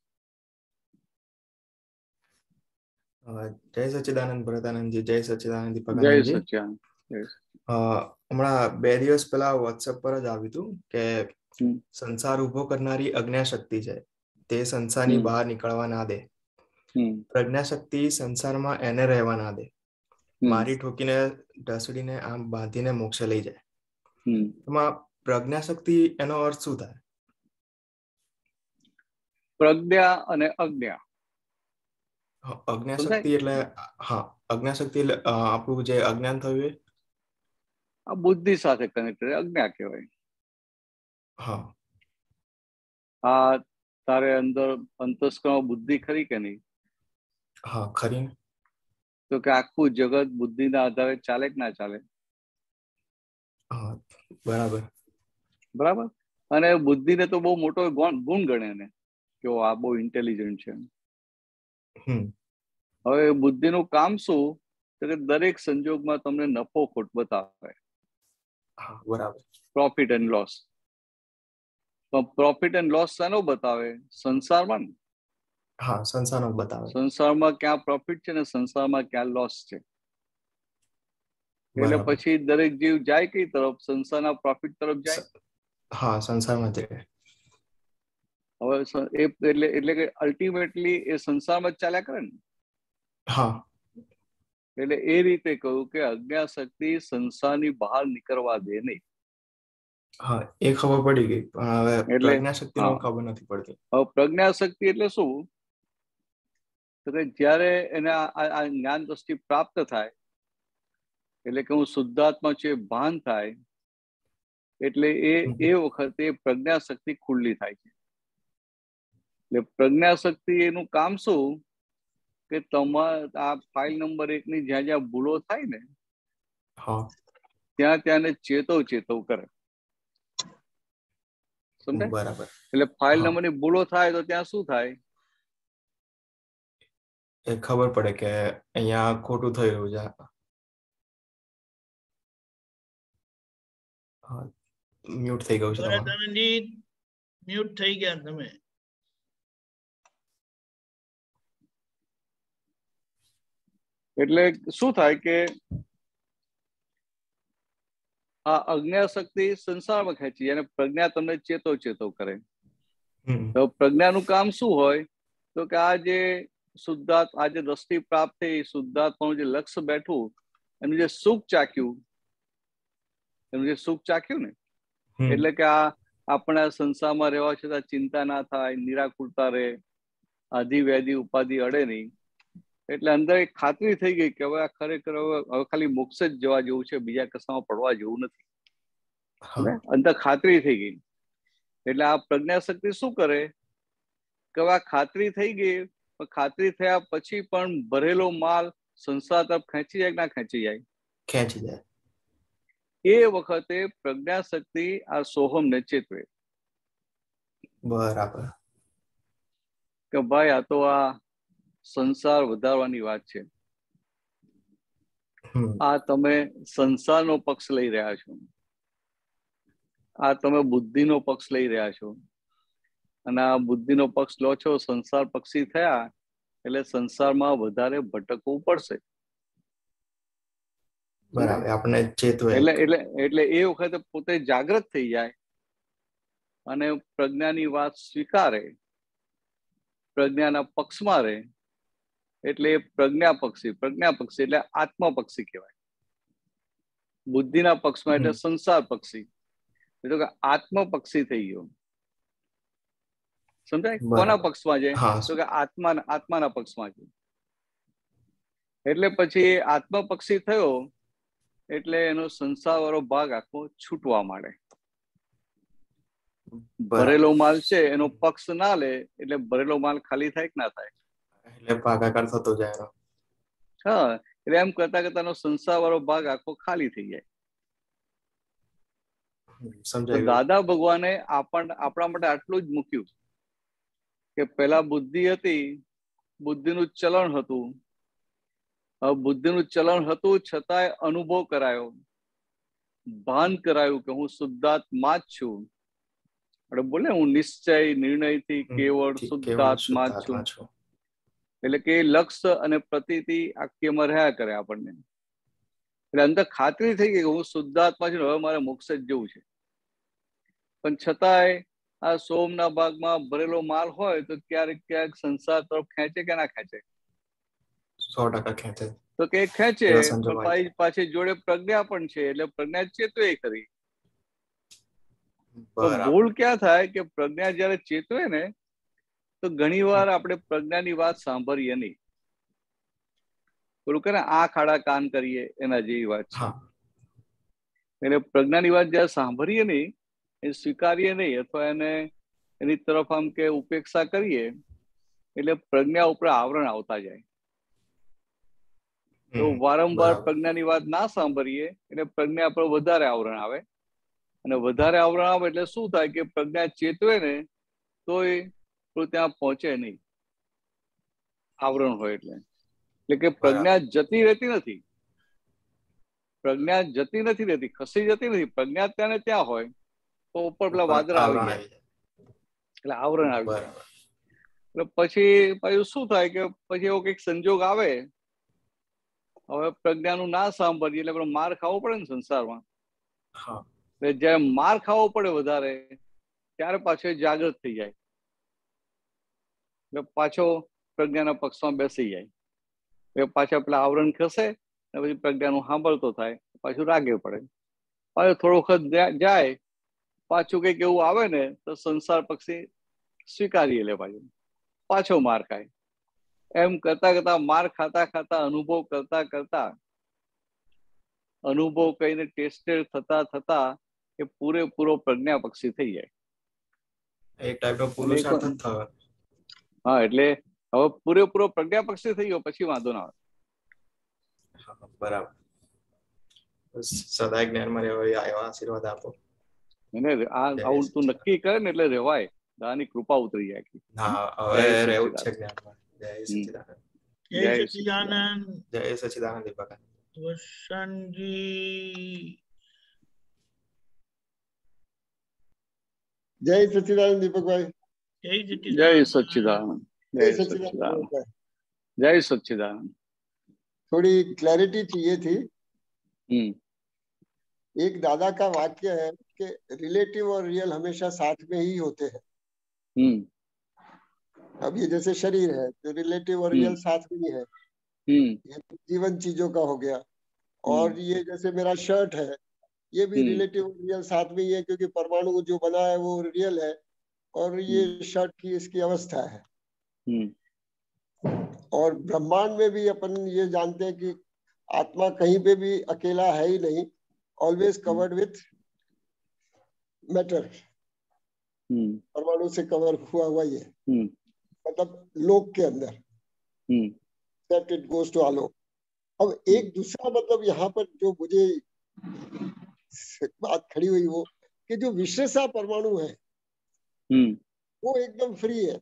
જય સચ્ચિદાનંદ ભરતાનંદજી, જય સચ્ચિદાનંદ જય દીપકાનંદજી. સચ્ચિદાનંદ. હમણાં 2 દિવસ પહેલા વોટ્સએપ પર જ આવ્યું હતું કે સંસાર ઉભો કરનારી અજ્ઞા શક્તિ છે તે સંસારની બહાર નીકળવા ના દે, પ્રજ્ઞા શક્તિ સંસારમાં એને રહેવા ના દે, મારી ઠોકીને ઢસડીને આમ બાંધીને મોક્ષે લઈ જાય. એમાં પ્રજ્ઞા શક્તિ એનો અર્થ શું થાય? પ્રજ્ઞા અને અજ્ઞા. અજ્ઞા શક્તિ એટલે અજ્ઞા શક્તિ એટલે આપણું જે અજ્ઞાન થયું એ આ બુદ્ધિ સાથે કનેક્ટેડ અજ્ઞા કહેવાય. આ તારે અંદર અંતસ્કરણ બુદ્ધિ ખરી કે નહીં? ખરી. તો કે આખું જગત બુદ્ધિના આધારે ચાલે કે ના ચાલે? બરાબર. બરાબર. અને બુદ્ધિને તો બહુ મોટો ગુણ ગણે ને કે આ બહુ ઇન્ટેલિજન્ટ છે. હવે બુદ્ધિનું કામ શું? તો કે દરેક સંજોગમાં તમને નફો ખોટ બતાવે. બરાબર. Profit and loss. Profit and loss શાનો બતાવે? સંસારમાં. સંસારમાં બતાવે. સંસારમાં ક્યાં પ્રોફિટ છે ને સંસારમાં ક્યાં લોસ છે. એટલે પછી દરેક જીવ જાય કઈ તરફ? સંસારના પ્રોફિટ તરફ જાય. સંસારમાં જાય. હવે એટલે કે અલ્ટિમેટલી એ સંસારમાં જ ચાલ્યા કરે ને. એટલે એ રીતે કહ્યું કે અજ્ઞા શક્તિ સંસારની બહાર નીકળવા દે નહીં. એ ખબર પડી ગઈ, પણ હવે પ્રજ્ઞા શક્તિનો ખબર નથી પડતી. હવે પ્રજ્ઞા શક્તિ એટલે શું? તો કે જ્યારે એને આ જ્ઞાન દ્રષ્ટિ પ્રાપ્ત થાય એટલે કે હું શુદ્ધાત્મા છે ભાન થાય એટલે એ વખતે પ્રજ્ઞા શક્તિ ખુલ્લી થાય છે. એટલે પ્રજ્ઞા શક્તિ એનું કામ શું કે તમારા આ ફાઇલ નંબર 1 ની જ્યાં જ્યાં ભૂલો થાય ને ત્યાં ચેતવ કરે. સમજાય? બરાબર. એટલે ફાઇલ નંબર ની ભૂલો થાય તો ત્યાં શું થાય? એ ખબર પડે કે અહીંયા ખોટું થઈ રહ્યું છે. મ્યુટ થઈ ગયું છે. ભરતાનંદજી મ્યુટ થઈ ગયા તમે. એટલે શું થાય કે આ અજ્ઞા શક્તિ સંસારમાં ખેંચી અને પ્રજ્ઞા તમને ચેતવ કરે. તો પ્રજ્ઞાનું કામ શું હોય? તો કે આ જે શુદ્ધાત્મા આ જે દ્રષ્ટિ પ્રાપ્ત થઈ, શુદ્ધાત્માનું જે લક્ષ્ય બેઠું, એનું જે સુખ ચાખ્યું ને એટલે કે આપણે આ સંસારમાં રહેવા છતાં ચિંતા ના થાય, નિરાકુરતા રહે, આધિ વ્યાધિ ઉપાધિ અડે નહીં. એટલે અંદર એક ખાતરી થઈ ગઈ કે હવે આ ખરેખર હવે ખાલી મોક્ષ જ જવા જેવું છે, બીજા કશામાં પડવા જેવું નથી. અંદર ખાતરી થઈ ગઈ. એટલે આ પ્રજ્ઞાશક્તિ શું કરે કે હવે આ ખાતરી થઈ ગઈ, ખાતરી થયા પછી પણ ભરેલો માલ સંસાર તરફ ખેંચી જાય કે ના ખેંચી જાય? ખેંચી જાય. એ વખતે પ્રજ્ઞાશક્તિ આ સોહમ ને ચેતવે. બરાબર. કે ભાઈ આ તો આ સંસાર વધારવાની વાત છે, આ તમે સંસારનો પક્ષ લઈ રહ્યા છો, આ તમે બુદ્ધિનો પક્ષ લઈ રહ્યા છો, અને આ બુદ્ધિનો પક્ષ લો છો, સંસાર પક્ષી થયા એટલે સંસારમાં વધારે ભટકવું પડશે. બરાબર. આપણે ચેતવે એટલે એ વખતે પોતે જાગૃત થઈ જાય અને પ્રજ્ઞાની વાત સ્વીકારે, પ્રજ્ઞાના પક્ષમાં રહે. એટલે પ્રજ્ઞા પક્ષી એટલે આત્મા પક્ષી કહેવાય. બુદ્ધિના પક્ષમાં એટલે સંસાર પક્ષી, એટલે કે આત્મ પક્ષી થઈ ગયો. સમજાય? કોના પક્ષમાં છે? તો કે આત્માના પક્ષમાં છે. એટલે પછી આત્મ પક્ષી થયો એટલે એનો સંસાર વાળો ભાગ આખો છૂટવા માંડે. ભરેલો માલ છે એનો પક્ષ ના લે એટલે ભરેલો માલ ખાલી થાય કે ના થાય? એટલે ભાગાકાર થતો જાય. હા, એટલે એમ કરતા કરતા એનો સંસાર વાળો ભાગ આખો ખાલી થઈ જાય. દાદા ભગવાને આપણા માટે આટલું જ મૂક્યું કે પેલા બુદ્ધિ હતી, બુદ્ધિનું ચલણ હતું. બુદ્ધિનું ચલણ હતું છતાંય અનુભવ કરાયો, ભાન કરાયું કે હું શુદ્ધાત્મા જ છું. આપણે બોલે હું નિશ્ચય નિર્ણયથી કેવળ શુદ્ધાત્મા જ છું. એટલે કે લક્ષ્ય અને પ્રતીતિ આખ્યમાં રહ્યા કરે આપણને. એટલે અંદર ખાતરી થઈ ગઈ કે હું શુદ્ધાત્મા છું, હવે મારે મોક્ષ જ જવું છે. પણ છતાંય આ સોમના ભાગમાં ભરેલો માલ હોય તો ક્યારેક ક્યાંક સંસાર તરફ ખેંચે કે ના ખેંચે? 100% ખેંચે. તો કે ખેંચે, પણ પાછી જોડે પ્રજ્ઞા પણ છે, એટલે પ્રજ્ઞા ચેતવે ખરી. ભૂલ ક્યાં થાય કે પ્રજ્ઞા જયારે ચેતવે ને તો ઘણી વાર આપણે પ્રજ્ઞાની વાત સાંભળીએ નહીં. થોડું કે આંખ આડા કાન કરીએ એના જેવી વાત છે. એટલે પ્રજ્ઞાની વાત જયારે સાંભળીએ નહીં, એ સ્વીકારીએ નહીં, અથવા એને એની તરફ આમ કે ઉપેક્ષા કરીએ એટલે પ્રજ્ઞા ઉપર આવરણ આવતા જાય. તો વારંવાર પ્રજ્ઞાની વાત ના સાંભળીએ એટલે પ્રજ્ઞા પર વધારે આવરણ આવે, અને વધારે આવરણ આવે એટલે શું થાય કે પ્રજ્ઞા ચેતવે ને તોય ત્યાં પહોંચે નહીં, આવરણ હોય એટલે. એટલે કે પ્રજ્ઞા જતી રહેતી નથી, પ્રજ્ઞા જતી નથી રહેતી, ખસી જતી નથી. પ્રજ્ઞા ત્યાં ને ત્યાં હોય તો ઉપર પેલા વાદળા આવી જાય એટલે આવરણ આવી જાય. એટલે પછી શું થાય કે પછી એવો કઈક સંજોગ આવે, હવે પ્રજ્ઞાનું ના સાંભળીએ એટલે માર ખાવો પડે ને સંસારમાં. એટલે જયારે માર ખાવો પડે વધારે ત્યારે પાછો જાગૃત થઈ જાય, એટલે પાછો પ્રજ્ઞાના પક્ષમાં બેસી જાય. એટલે પાછા પેલા આવરણ ખસે ને પછી પ્રજ્ઞાનું સાંભળતો થાય, પાછું રાગે પડે. પાછું થોડો વખત જાય, પાછું કઈક એવું આવે ને તો સંસાર પક્ષી સ્વીકારી લે, પાછો માર ખાય. એમ કરતા કરતા માર ખાતા ખાતા અનુભવ કરતા કરતા અનુભવ કહીને ટેસ્ટેડ થતા થતા એ પૂરેપૂરો પ્રજ્ઞા પક્ષી થઈ જાય. એક ટાઈપનો પુરુષાર્થ જ થયો. હા, એટલે હવે પૂરેપૂરો પ્રજ્ઞા પક્ષી થઈ ગયો પછી વાંધો ના આવે. બરાબર. સદા જ્ઞાનમાં રહેવા એવા આશીર્વાદ આપો. આવું તું નક્કી કરે ને એટલે રહેવાય, દાદાની કૃપા ઉતરી જાય. હા, હવે રહેવું જ છે જ્ઞાનમાં. જય સચ્ચિદાનંદ. જય સચ્ચિદાનંદ. જય સચ્ચિદાનંદ દીપક. વસંતજી. જય સચ્ચિદાનંદ દીપકભાઈ. જય સચ્ચિદાનંદ. જય સચ્ચિદાનંદ. जय सच्चिदानंद. थोड़ी क्लैरिटी चाहिए थी. एक दादा का वाक्य है कि रिलेटिव और रियल हमेशा साथ में ही होते हैं. अब ये जैसे शरीर है तो रिलेटिव और रियल साथ में ही है, ये जीवन चीजों का हो गया. और ये जैसे मेरा शर्ट है ये भी रिलेटिव रियल साथ में ही है, क्योंकि परमाणु जो बना है वो रियल है और ये शर्ट की इसकी अवस्था है। और ब्रह्मांड में भी अपन ये जानते हैं कि आत्मा कहीं पे भी अकेला है ही नहीं, ऑलवेज कवर्ड विथ मैटर, परमाणु से कवर हुआ हुआ ही है, मतलब लोक के अंदर, दैट इट गोज टू आलोक। अब एक दूसरा मतलब यहाँ पर जो मुझे बात खड़ी हुई वो कि जो विशेषा परमाणु है वो एकदम फ्री है,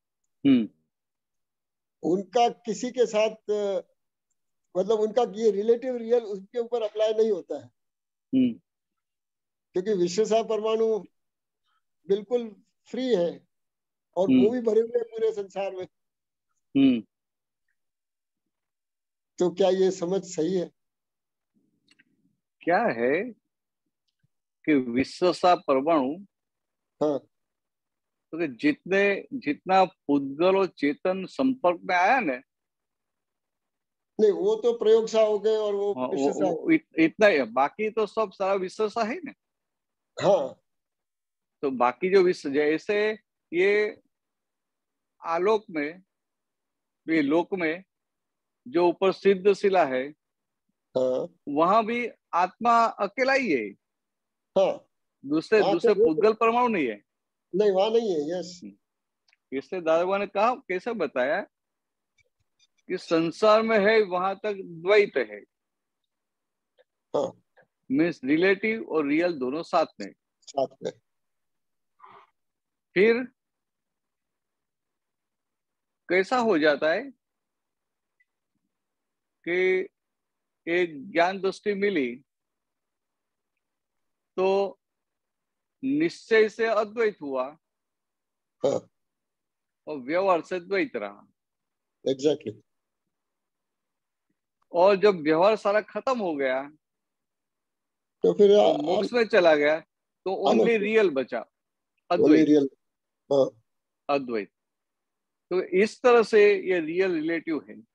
उनका किसी के साथ मतलब उनका ये रिलेटिव रियल उसके ऊपर अप्लाई नहीं होता है, क्योंकि विशेषा परमाणु बिल्कुल फ्री है और वो भी भरे हुए हैं पूरे संसार में। तो क्या ये समझ सही है? क्या है कि विशेषा परमाणु, हाँ, तो जितना पुद्गल और चेतन संपर्क में आया ना, नहीं वो तो प्रयोगशा हो गए और वो विशेषा इतना ही है, बाकी तो सब सारा विशेषा है ना। हाँ, तो बाकी जो जैसे ये आलोक में, ये लोक में जो ऊपर सिद्ध शिला है, हाँ, वहां भी आत्मा अकेला ही है, हाँ, दूसरे पुद्गल परमाणु नहीं है। नहीं वहां नहीं है। यस, इसलिए दादा ने कहा, कैसे बताया कि संसार में है वहां तक द्वैत है, हाँ, मीन्स रिलेटिव और रियल दोनों साथ में। फिर कैसा हो जाता है कि एक ज्ञान दृष्टि मिली तो निश्चय से अद्वैत हुआ, हाँ, और व्यवहार से द्वैत रहा। एग्जैक्टली। और जब व्यवहार सारा खत्म हो गया तो फिर मोक्ष में चला गया, तो ओनली रियल बचा, अद्वैत। रियल, हाँ, अद्वैत। तो इस तरह से ये रियल रिलेटिव है,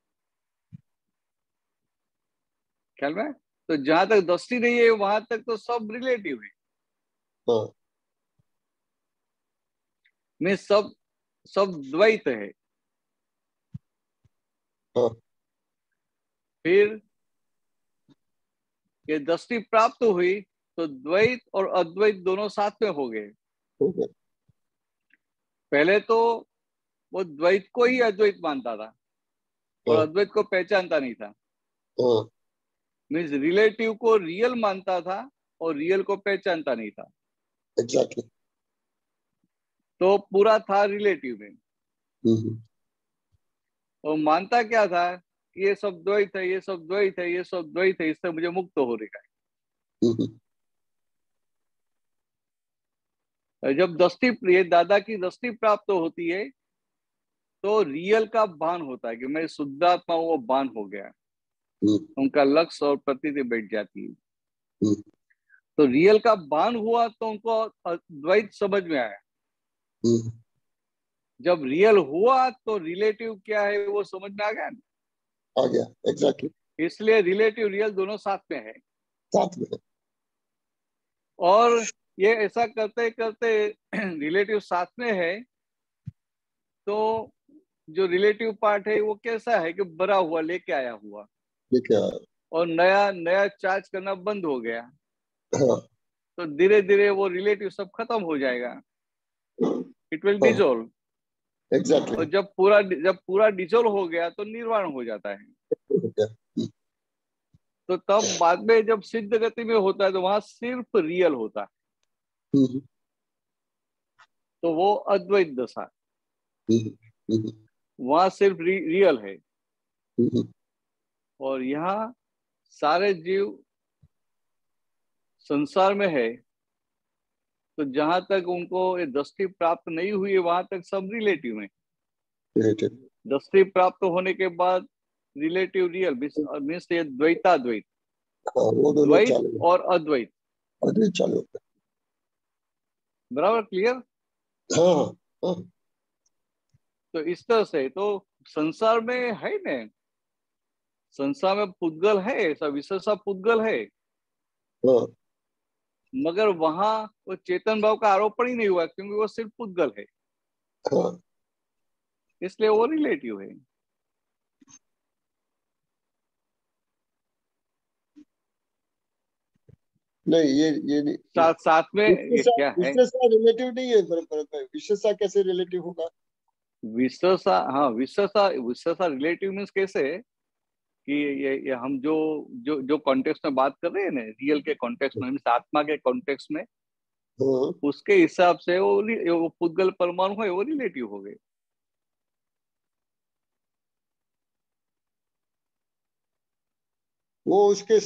ख्याल में। तो जहां तक दृष्टि नहीं है वहां तक तो सब रिलेटिव है, हाँ, में सब द्वैत है। हाँ, फिर ये दृष्टि प्राप्त हुई तो द्वैत और अद्वैत दोनों साथ में हो गए। पहले तो वो द्वैत को ही अद्वैत मानता था और अद्वैत को पहचानता नहीं था, मीन्स रिलेटिव को रियल मानता था और रियल को पहचानता नहीं था। एग्जैक्टली। तो पूरा था रिलेटिव में। और मानता क्या था, ये सब द्वैत है, ये सब द्वैत है, ये सब द्वैत है, इससे मुझे मुक्त हो रहा है। जब दृष्टि, ये दादा की दृष्टि प्राप्त होती है तो रियल का भान होता है कि मैं शुद्धात्मा, वो भान हो गया, उनका लक्ष्य और प्रतीति बैठ जाती है। तो रियल का भान हुआ तो उनको द्वैत समझ में आया। जब रियल हुआ तो रिलेटिव क्या है वो समझ में आ गया ना, आ गया। एग्जैक्टली। इसलिए रिलेटिव रियल दोनों साथ में है, साथ में। और ये ऐसा करते करते रिलेटिव साथ में है, तो जो रिलेटिव पार्ट है वो कैसा है कि भरा हुआ, लेके आया हुआ, और नया चार्ज करना बंद हो गया। हाँ। तो धीरे धीरे वो रिलेटिव सब खत्म हो जाएगा, इट विल डिसॉल्व। एग्जैक्टली। और जब पूरा डिसॉल्व हो गया तो निर्वाण हो जाता है। तो तब बाद में जब सिद्ध गति में होता है तो वहां सिर्फ रियल होता है, तो वो अद्वैत दशा, वहां सिर्फ रियल है। और यहाँ सारे जीव संसार में है, तो जहां तक उनको ये दृष्टि प्राप्त नहीं हुई है वहां तक सब रिलेटिव में। दृष्टि प्राप्त होने के बाद रिलेटिव रियल मीन्स ये द्वैताद्वैत, द्वैत और अद्वैत चालू। बराबर क्लियर? हाँ। तो इस तरह से तो संसार में है ना, संसार में पुद्गल है, सब विशेषा पुद्गल है। मगर वहां वो चेतन भाव का आरोपण ही नहीं हुआ क्योंकि वो सिर्फ पुद्गल है, इसलिए वो रिलेटिव है। नहीं, ये नहीं, साथ में ये क्या है, विशेषता रिलेटिव नहीं है विशेषता कैसे रिलेटिव होगा? विशेषता, हाँ विशेषता रिलेटिव मीन्स कैसे कि ये हम जो जो जो कॉन्टेक्स्ट में बात कर रहे हैं ना, रियल के कॉन्टेक्स्ट में, आत्मा के कॉन्टेक्स्ट में, उसके हिसाब से वो पुद्गल परमाणु है, वो रिलेटिव हो गए। वो उसके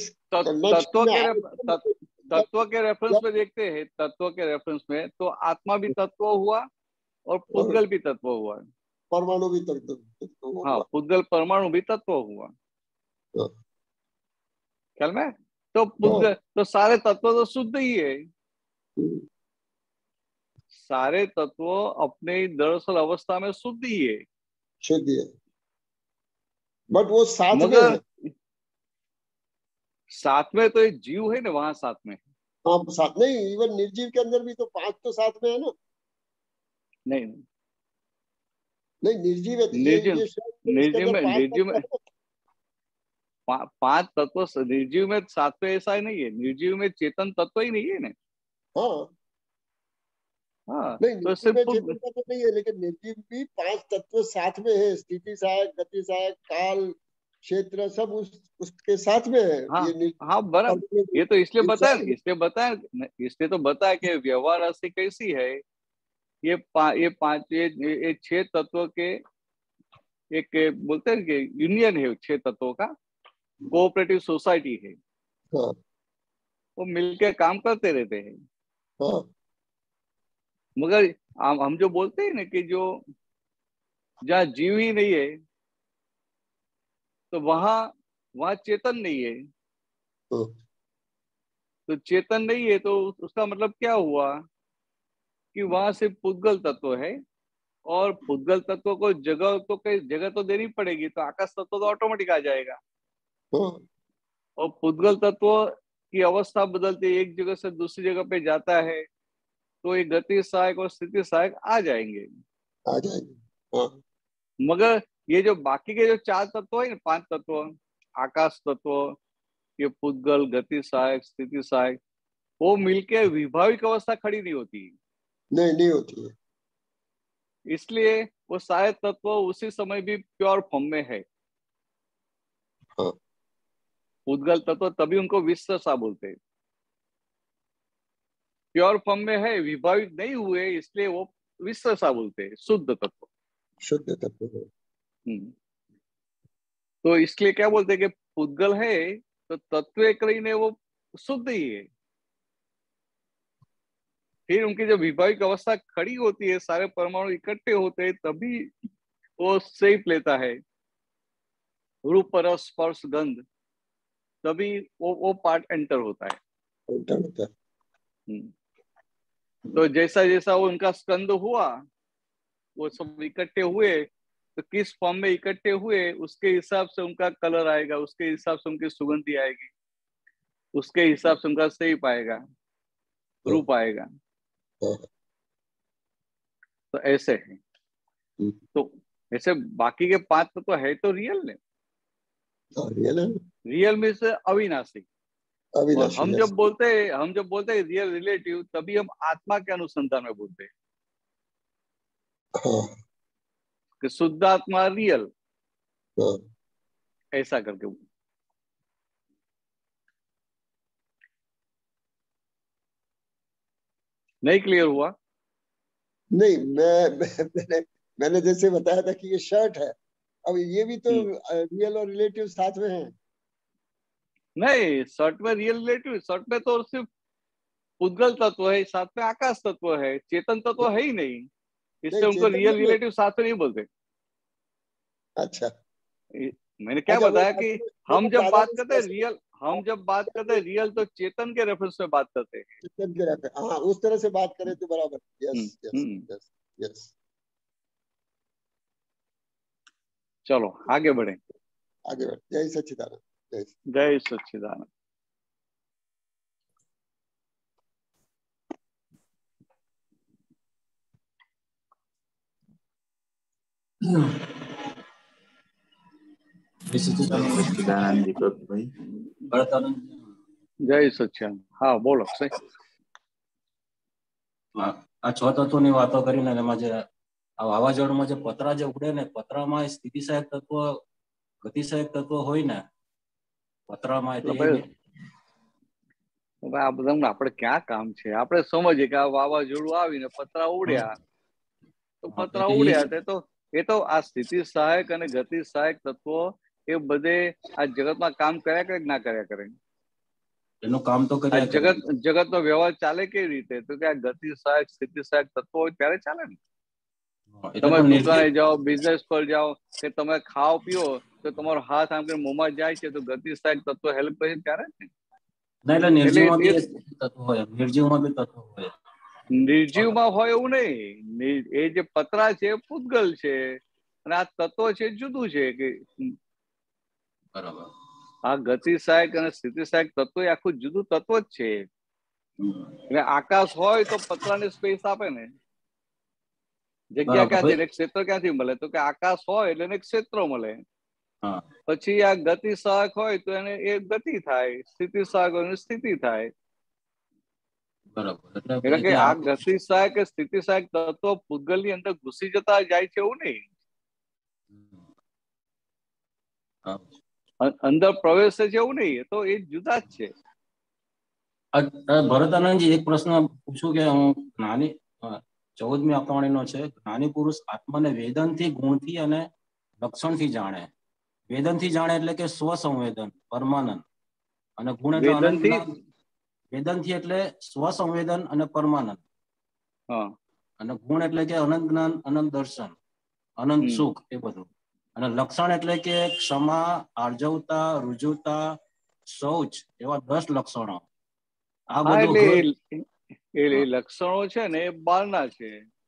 तत्व के रेफरेंस में देखते हैं, तत्व के रेफरेंस में तो आत्मा भी तत्व हुआ और पुद्गल भी तत्व हुआ, परमाणु भी तत्व हुआ। हाँ, पुद्गल परमाणु भी तत्व हुआ। ख्याल में? तो पुद्गल तो सारे तत्व तो शुद्ध ही है, सारे तत्व अपने दरअसल अवस्था में शुद्ध ही है, शुद्ध है, बट वो साथ में है। साथ में तो एक जीव है ना वहां साथ में। हाँ, साथ नहीं, इवन निर्जीव के अंदर भी तो 5 तो साथ में है ना। नहीं निर्जीव है, निर्जीव में 5 तत्व निर्जीव में साथ में ऐसा ही नहीं है, निर्जीव में चेतन तत्व ही नहीं है ना। हाँ, नहीं, तो निर्जीव में चेतन तत्व नहीं है, लेकिन निर्जीव भी 5 तत्व साथ में है, स्थिति सहायक, गति सहायक, काल, क्षेत्र, सब उसके साथ में है। हाँ बराबर, ये तो इसलिए तो बताया कि व्यवहार राशि कैसी है, ये 6 तत्व के एक बोलते हैं कि यूनियन है, 6 तत्वों का कोऑपरेटिव सोसाइटी है। वो मिलकर काम करते रहते हैं। मगर हम जो बोलते हैं ना कि जो जहाँ जीव ही नहीं है तो वहां चेतन नहीं है। तो चेतन नहीं है तो उसका मतलब क्या हुआ कि वहां से पुद्गल तत्व है, और पुद्गल तत्व को जगह तो देनी पड़ेगी, तो आकाश तत्व तो ऑटोमेटिक आ जाएगा। और पुद्गल तत्व की अवस्था बदलती, एक जगह से दूसरी जगह पे जाता है, तो ये गति सहायक और स्थिति सहायक आ जाएंगे। मगर ये जो बाकी के जो 4 तत्व है, 5 तत्व, आकाश तत्व, ये पुद्गल, गति सहायक, स्थिति सहायक, वो मिलके विभाविक अवस्था खड़ी नहीं होती। नहीं होती है। इसलिए वो सारे तत्व उसी समय भी प्योर फॉर्म में है। पुद्गल तत्व तभी उनको विश्व सा बोलते हैं, प्योर फॉर्म में है, विभावित नहीं हुए, इसलिए वो विश्व सा बोलते हैं, शुद्ध तत्व। शुद्ध तत्व है। तो इसलिए क्या बोलते हैं कि पुद्गल है तो तत्व एक नहीं, वो शुद्ध ही है। फिर उनकी जब विभाविक अवस्था खड़ी होती है, सारे परमाणु इकट्ठे होते हैं, तभी वो शेप लेता है, रूप रस स्पर्श गंध, तभी वो पार्ट एंटर होता है। तो जैसा जैसा वो उनका स्कंद हुआ, वो सब इकट्ठे हुए, तो किस फॉर्म में इकट्ठे हुए उसके हिसाब से उनका कलर आएगा, उसके हिसाब से उनकी सुगंधी आएगी, उसके हिसाब से उनका शेप आएगा, रूप आएगा। तो ऐसे है। तो ऐसे बाकी के 5 तो है तो रियल ने, रियल में से अविनाशी। हम जब बोलते हैं रियल रिलेटिव, तभी हम आत्मा के अनुसंधान में बोलते हैं कि शुद्ध आत्मा रियल, ऐसा करके। नहीं क्लियर हुआ? नहीं, मैंने जैसे बताया था कि ये शर्ट है, अब ये भी तो रियल और रिलेटिव साथ में है। नहीं, शर्ट में रियल रिलेटिव, शर्ट में तो सिर्फ पुद्गल तत्व है, साथ में आकाश तत्व है, चेतन तत्व है ही नहीं, इससे उनको रियल रिलेटिव साथ में नहीं बोलते। अच्छा, मैंने क्या बताया कि हम जब बात करते हैं रियल तो चेतन के रेफरेंस में बात करते हैं, चेतन के रेफरेंस। हाँ, उस तरह से बात करें तो बराबर। Yes yes yes. चलो आगे बढ़े। जय सच्चिदानंद। जय सच्चिदानंद। જય સચ્ચાન. હા બોલો. આ 6 તત્વોની વાતો કરીને એમાં જે આ વાવાઝોડામાં જે પતરા જે ઉડે ને, પતરામાં સ્થિતિસહાયક તત્વ, ગતિસહાયક તત્વ હોય ને પતરામાં, એટલે આ બધા આપણે ક્યાં કામ છે? આપણે સમજીએ કે આ વાવાઝોડું આવીને પતરા ઉડ્યા તો પતરા ઉડ્યા, એ તો આ સ્થિતિ સહાયક અને ગતિ સહાયક તત્વો એ બધે આ જગતમાં કામ કર્યા કરે ના કર્યા કરે? એનું કામ તો કર્યા. જગતનો વ્યવહાર ચાલે કેવી રીતે? તો કે આ ગતિ સહાયક સ્થિતિ સહાયક તત્વો હોય ત્યારે ચાલે ને. તમે દુકાને જાઓ, બિઝનેસ પર જાઓ, કે તમે ખાઓ પીઓ તો તમારો હાથ આમ કરીને મોંમાં જાય છે તો ગતિ સહાયક તત્વો હેલ્પ કરે ત્યારે ને. નિર્જીવમાં હોય એવું નહીં. એ જે પતરા છે પૂતગલ છે અને આ તત્વો છે જુદું છે. કે બરાબર, આ ગતિ સહાયક અને સ્થિતિ સહાયક તત્વો એ આખું જુદું તત્વ જ છે. એટલે આકાશ હોય તો પતરાને સ્પેસ આપે ને. જગ્યા ક્યાંથી, ક્ષેત્ર ક્યાંથી મળે? તો કે આકાશ હોય એટલે એને ક્ષેત્ર મળે. પછી આ ગતિ સહાયક હોય તો એને એ ગતિ થાય, સ્થિતિ સહાયક હોય સ્થિતિ થાય. બરાબર, એટલે કે આ ગતિ સહાયક કે સ્થિતિ સહાયક તત્વો પૂતગલ ની અંદર ઘૂસી જતા જાય છે એવું નહીં. અંદર પ્રવેશે છે એવું નહીં. તો એ જુદા જ છે. ભરતાનંદજી, એક પ્રશ્ન પૂછું કે હું નાની 14મી આકાવણીનો છે. જ્ઞાની પુરુષ આત્માને વેદનથી, ગુણથી અને લક્ષણથી જાણે. વેદનથી જાણે એટલે કે સ્વસંવેદન, પરમાનંદ. અને ગુણ એટલે અનંત જ્ઞાન. વેદનથી એટલે સ્વસંવેદન અને પરમાનંદ. અને ગુણ એટલે કે અનંત જ્ઞાન, અનંત દર્શન, અનંત સુખ, એ બધું. અને લક્ષણ એટલે કે ક્ષમા, આર્જવતા, રુજુતા, શૌચ, એવા 10 લક્ષણો. આ બધું લક્ષણો છે ને એ બહારના છે.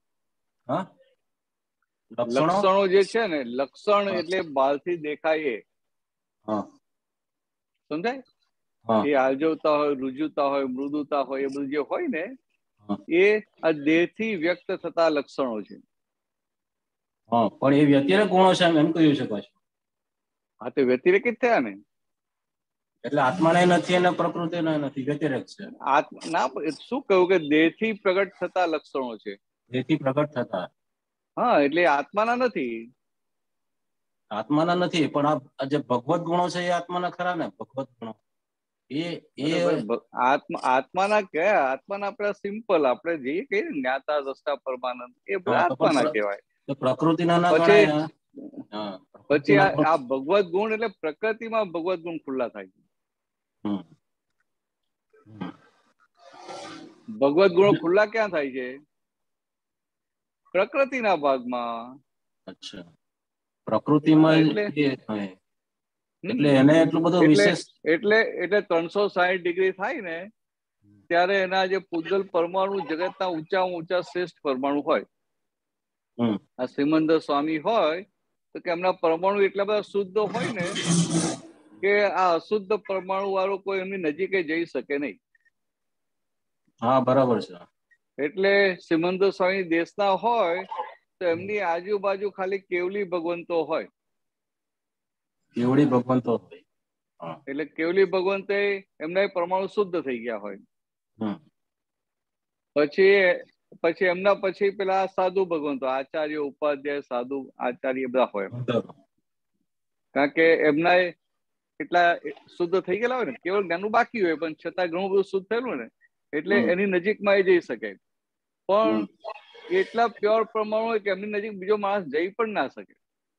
લક્ષણો જે છે ને, લક્ષણ એટલે બહારથી દેખાય. સમજાય? એ આર્જવતા હોય, રુજુતા હોય, મૃદુતા હોય, એ બધું જે હોય ને એ આ દેહથી વ્યક્ત થતા લક્ષણો છે. પણ એ વ્યતિરેક ગુણો છે એમ કહ્યું છે પાછું. હા, તો વ્યતિરેક જ થયા ને. એટલે આત્માને નથી અને પ્રકૃતિને નથી, વ્યતિરેક છે. ના, શું કહ્યું કે દેહથી પ્રગટ થતા લક્ષણો છે. દેહથી પ્રગટ થતા. હા, એટલે આત્માના નથી. આત્માના નથી, પણ આ જે ભગવત ગુણો છે એ આત્માના ખરા ને. ભગવત ગુણો આત્માના કયા? આત્માના આપણે સિમ્પલ આપણે જે કહીએ જ્ઞાતા, દ્રષ્ટા, પરમાનંદ, એ બધા આત્માના કહેવાય. પ્રકૃતિના ના ગણાય. પછી આ ભગવત ગુણ એટલે પ્રકૃતિમાં ભગવત ગુણ ખુલ્લા થાય છે. ભગવત ગુણો ખુલ્લા ક્યાં થાય છે? પ્રકૃતિના ભાગમાં. અચ્છા, પ્રકૃતિમાં એટલે એને એટલું બધું વિશેષ એટલે 360 ડિગ્રી થાય ને ત્યારે એના જે પૂતગલ પરમાણુ જગતના ઊંચામાં ઊંચા શ્રેષ્ઠ પરમાણુ હોય. આ શ્રીમંદર સ્વામી હોય તો કે એમના પરમાણુ એટલા બધા શુદ્ધ હોય ને કે આ અશુદ્ધ પરમાણુ વાળો કોઈ એમની નજીકે જઈ શકે નહીં. હા, બરાબર છે. એટલે શ્રીમંદર સ્વામી દેશના હોય તો એમની આજુબાજુ ખાલી કેવલી ભગવંતો હોય. કેવડી ભગવંતો હોય એટલે કેવલી ભગવંતે એમના પરમાણુ શુદ્ધ થઈ ગયા હોય. પછી એમના પછી પેલા સાધુ ભગવંતો, આચાર્ય, ઉપાધ્યાય, સાધુ, આચાર્ય બધા હોય. કારણ કે એમના એટલા શુદ્ધ થઈ ગયેલા હોય ને, કેવળ જ્ઞાનનું બાકી હોય પણ છતાં ઘણું બધું શુદ્ધ થયેલું ને એટલે એની નજીકમાં એ જઈ શકે. પણ એટલા પ્યોર પરમાણુ હોય કે એમની નજીક બીજો માણસ જઈ પણ ના શકે.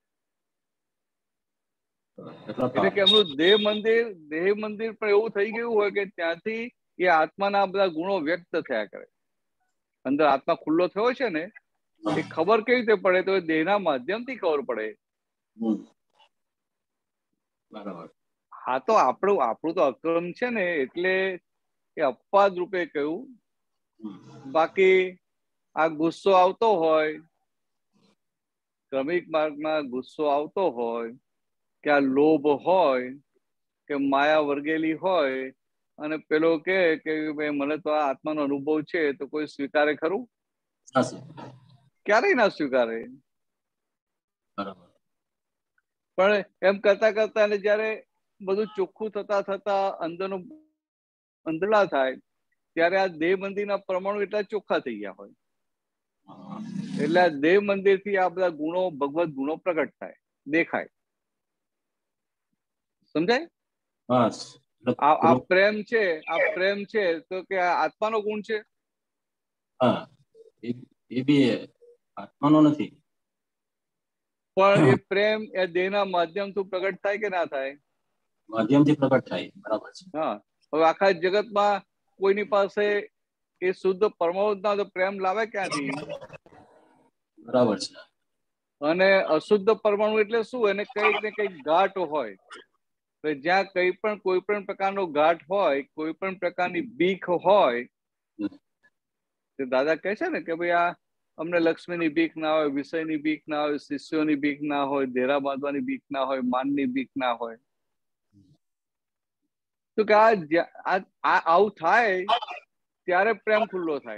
એટલે કે એમનું દેહ મંદિર પણ એવું થઈ ગયું હોય કે ત્યાંથી એ આત્માના બધા ગુણો વ્યક્ત થયા કરે. અંદર આત્મા ખુલ્લો થયો છે ને એ ખબર કેવી રીતે પડે? તો દેહના માધ્યમથી ખબર પડે. હા, તો આપણું તો અક્રમ છે ને એટલે એ અપવાદ રૂપે કહ્યું. બાકી આ ગુસ્સો આવતો હોય, ક્રમિક માર્ગમાં ગુસ્સો આવતો હોય, કે આ લોભ હોય, કે માયા વર્ગેલી હોય અને પેલો કે મને તો આ આત્માનો અનુભવ છે તો કોઈ સ્વીકારે ખરું? ક્યારેય ના સ્વીકારે. પણ એમ કરતા કરતા ને જયારે બધું ચોખ્ખું થતા થતા અંદરનું અંધળા થાય ત્યારે આ દેહ મંદિરના પરમાણુ એટલા ચોખ્ખા થઈ ગયા હોય, એટલે આ દેહ મંદિર થી આ બધા ગુણો, ભગવત ગુણો પ્રગટ થાય, દેખાય. સમજાય? આ પ્રેમ છે, આ પ્રેમ છે તો કે આ આત્માનો ગુણ છે? હા, એ બી આત્માનો નથી, પણ એ પ્રેમ એ દેહના માધ્યમથી પ્રગટ થાય કે ના થાય? માધ્યમથી પ્રગટ થાય. બરાબર છે. હા, હવે આખા જગતમાં કોઈની પાસે એ શુદ્ધ પરમાણુ ના તો પ્રેમ લાવે ક્યાંથી? બરાબર છે. અને અશુદ્ધ પરમાણુ એટલે શું? એને કઈક ને કઈક ગાંઠ હોય, જ્યાં કઈ પણ કોઈ પણ પ્રકારનો ગાંઠ હોય, કોઈ પણ પ્રકારની બીક હોય, દાદા કહે છે ને કે ભાઈ આ અમને લક્ષ્મીની બીક ના હોય, વિષયની બીક ના હોય, શિષ્યોની બીક ના હોય, ડેરા બાંધવાની બીક ના હોય, માનની બીક ના હોય. તો કે આવું થાય ત્યારે પ્રેમ ખુલ્લો થાય.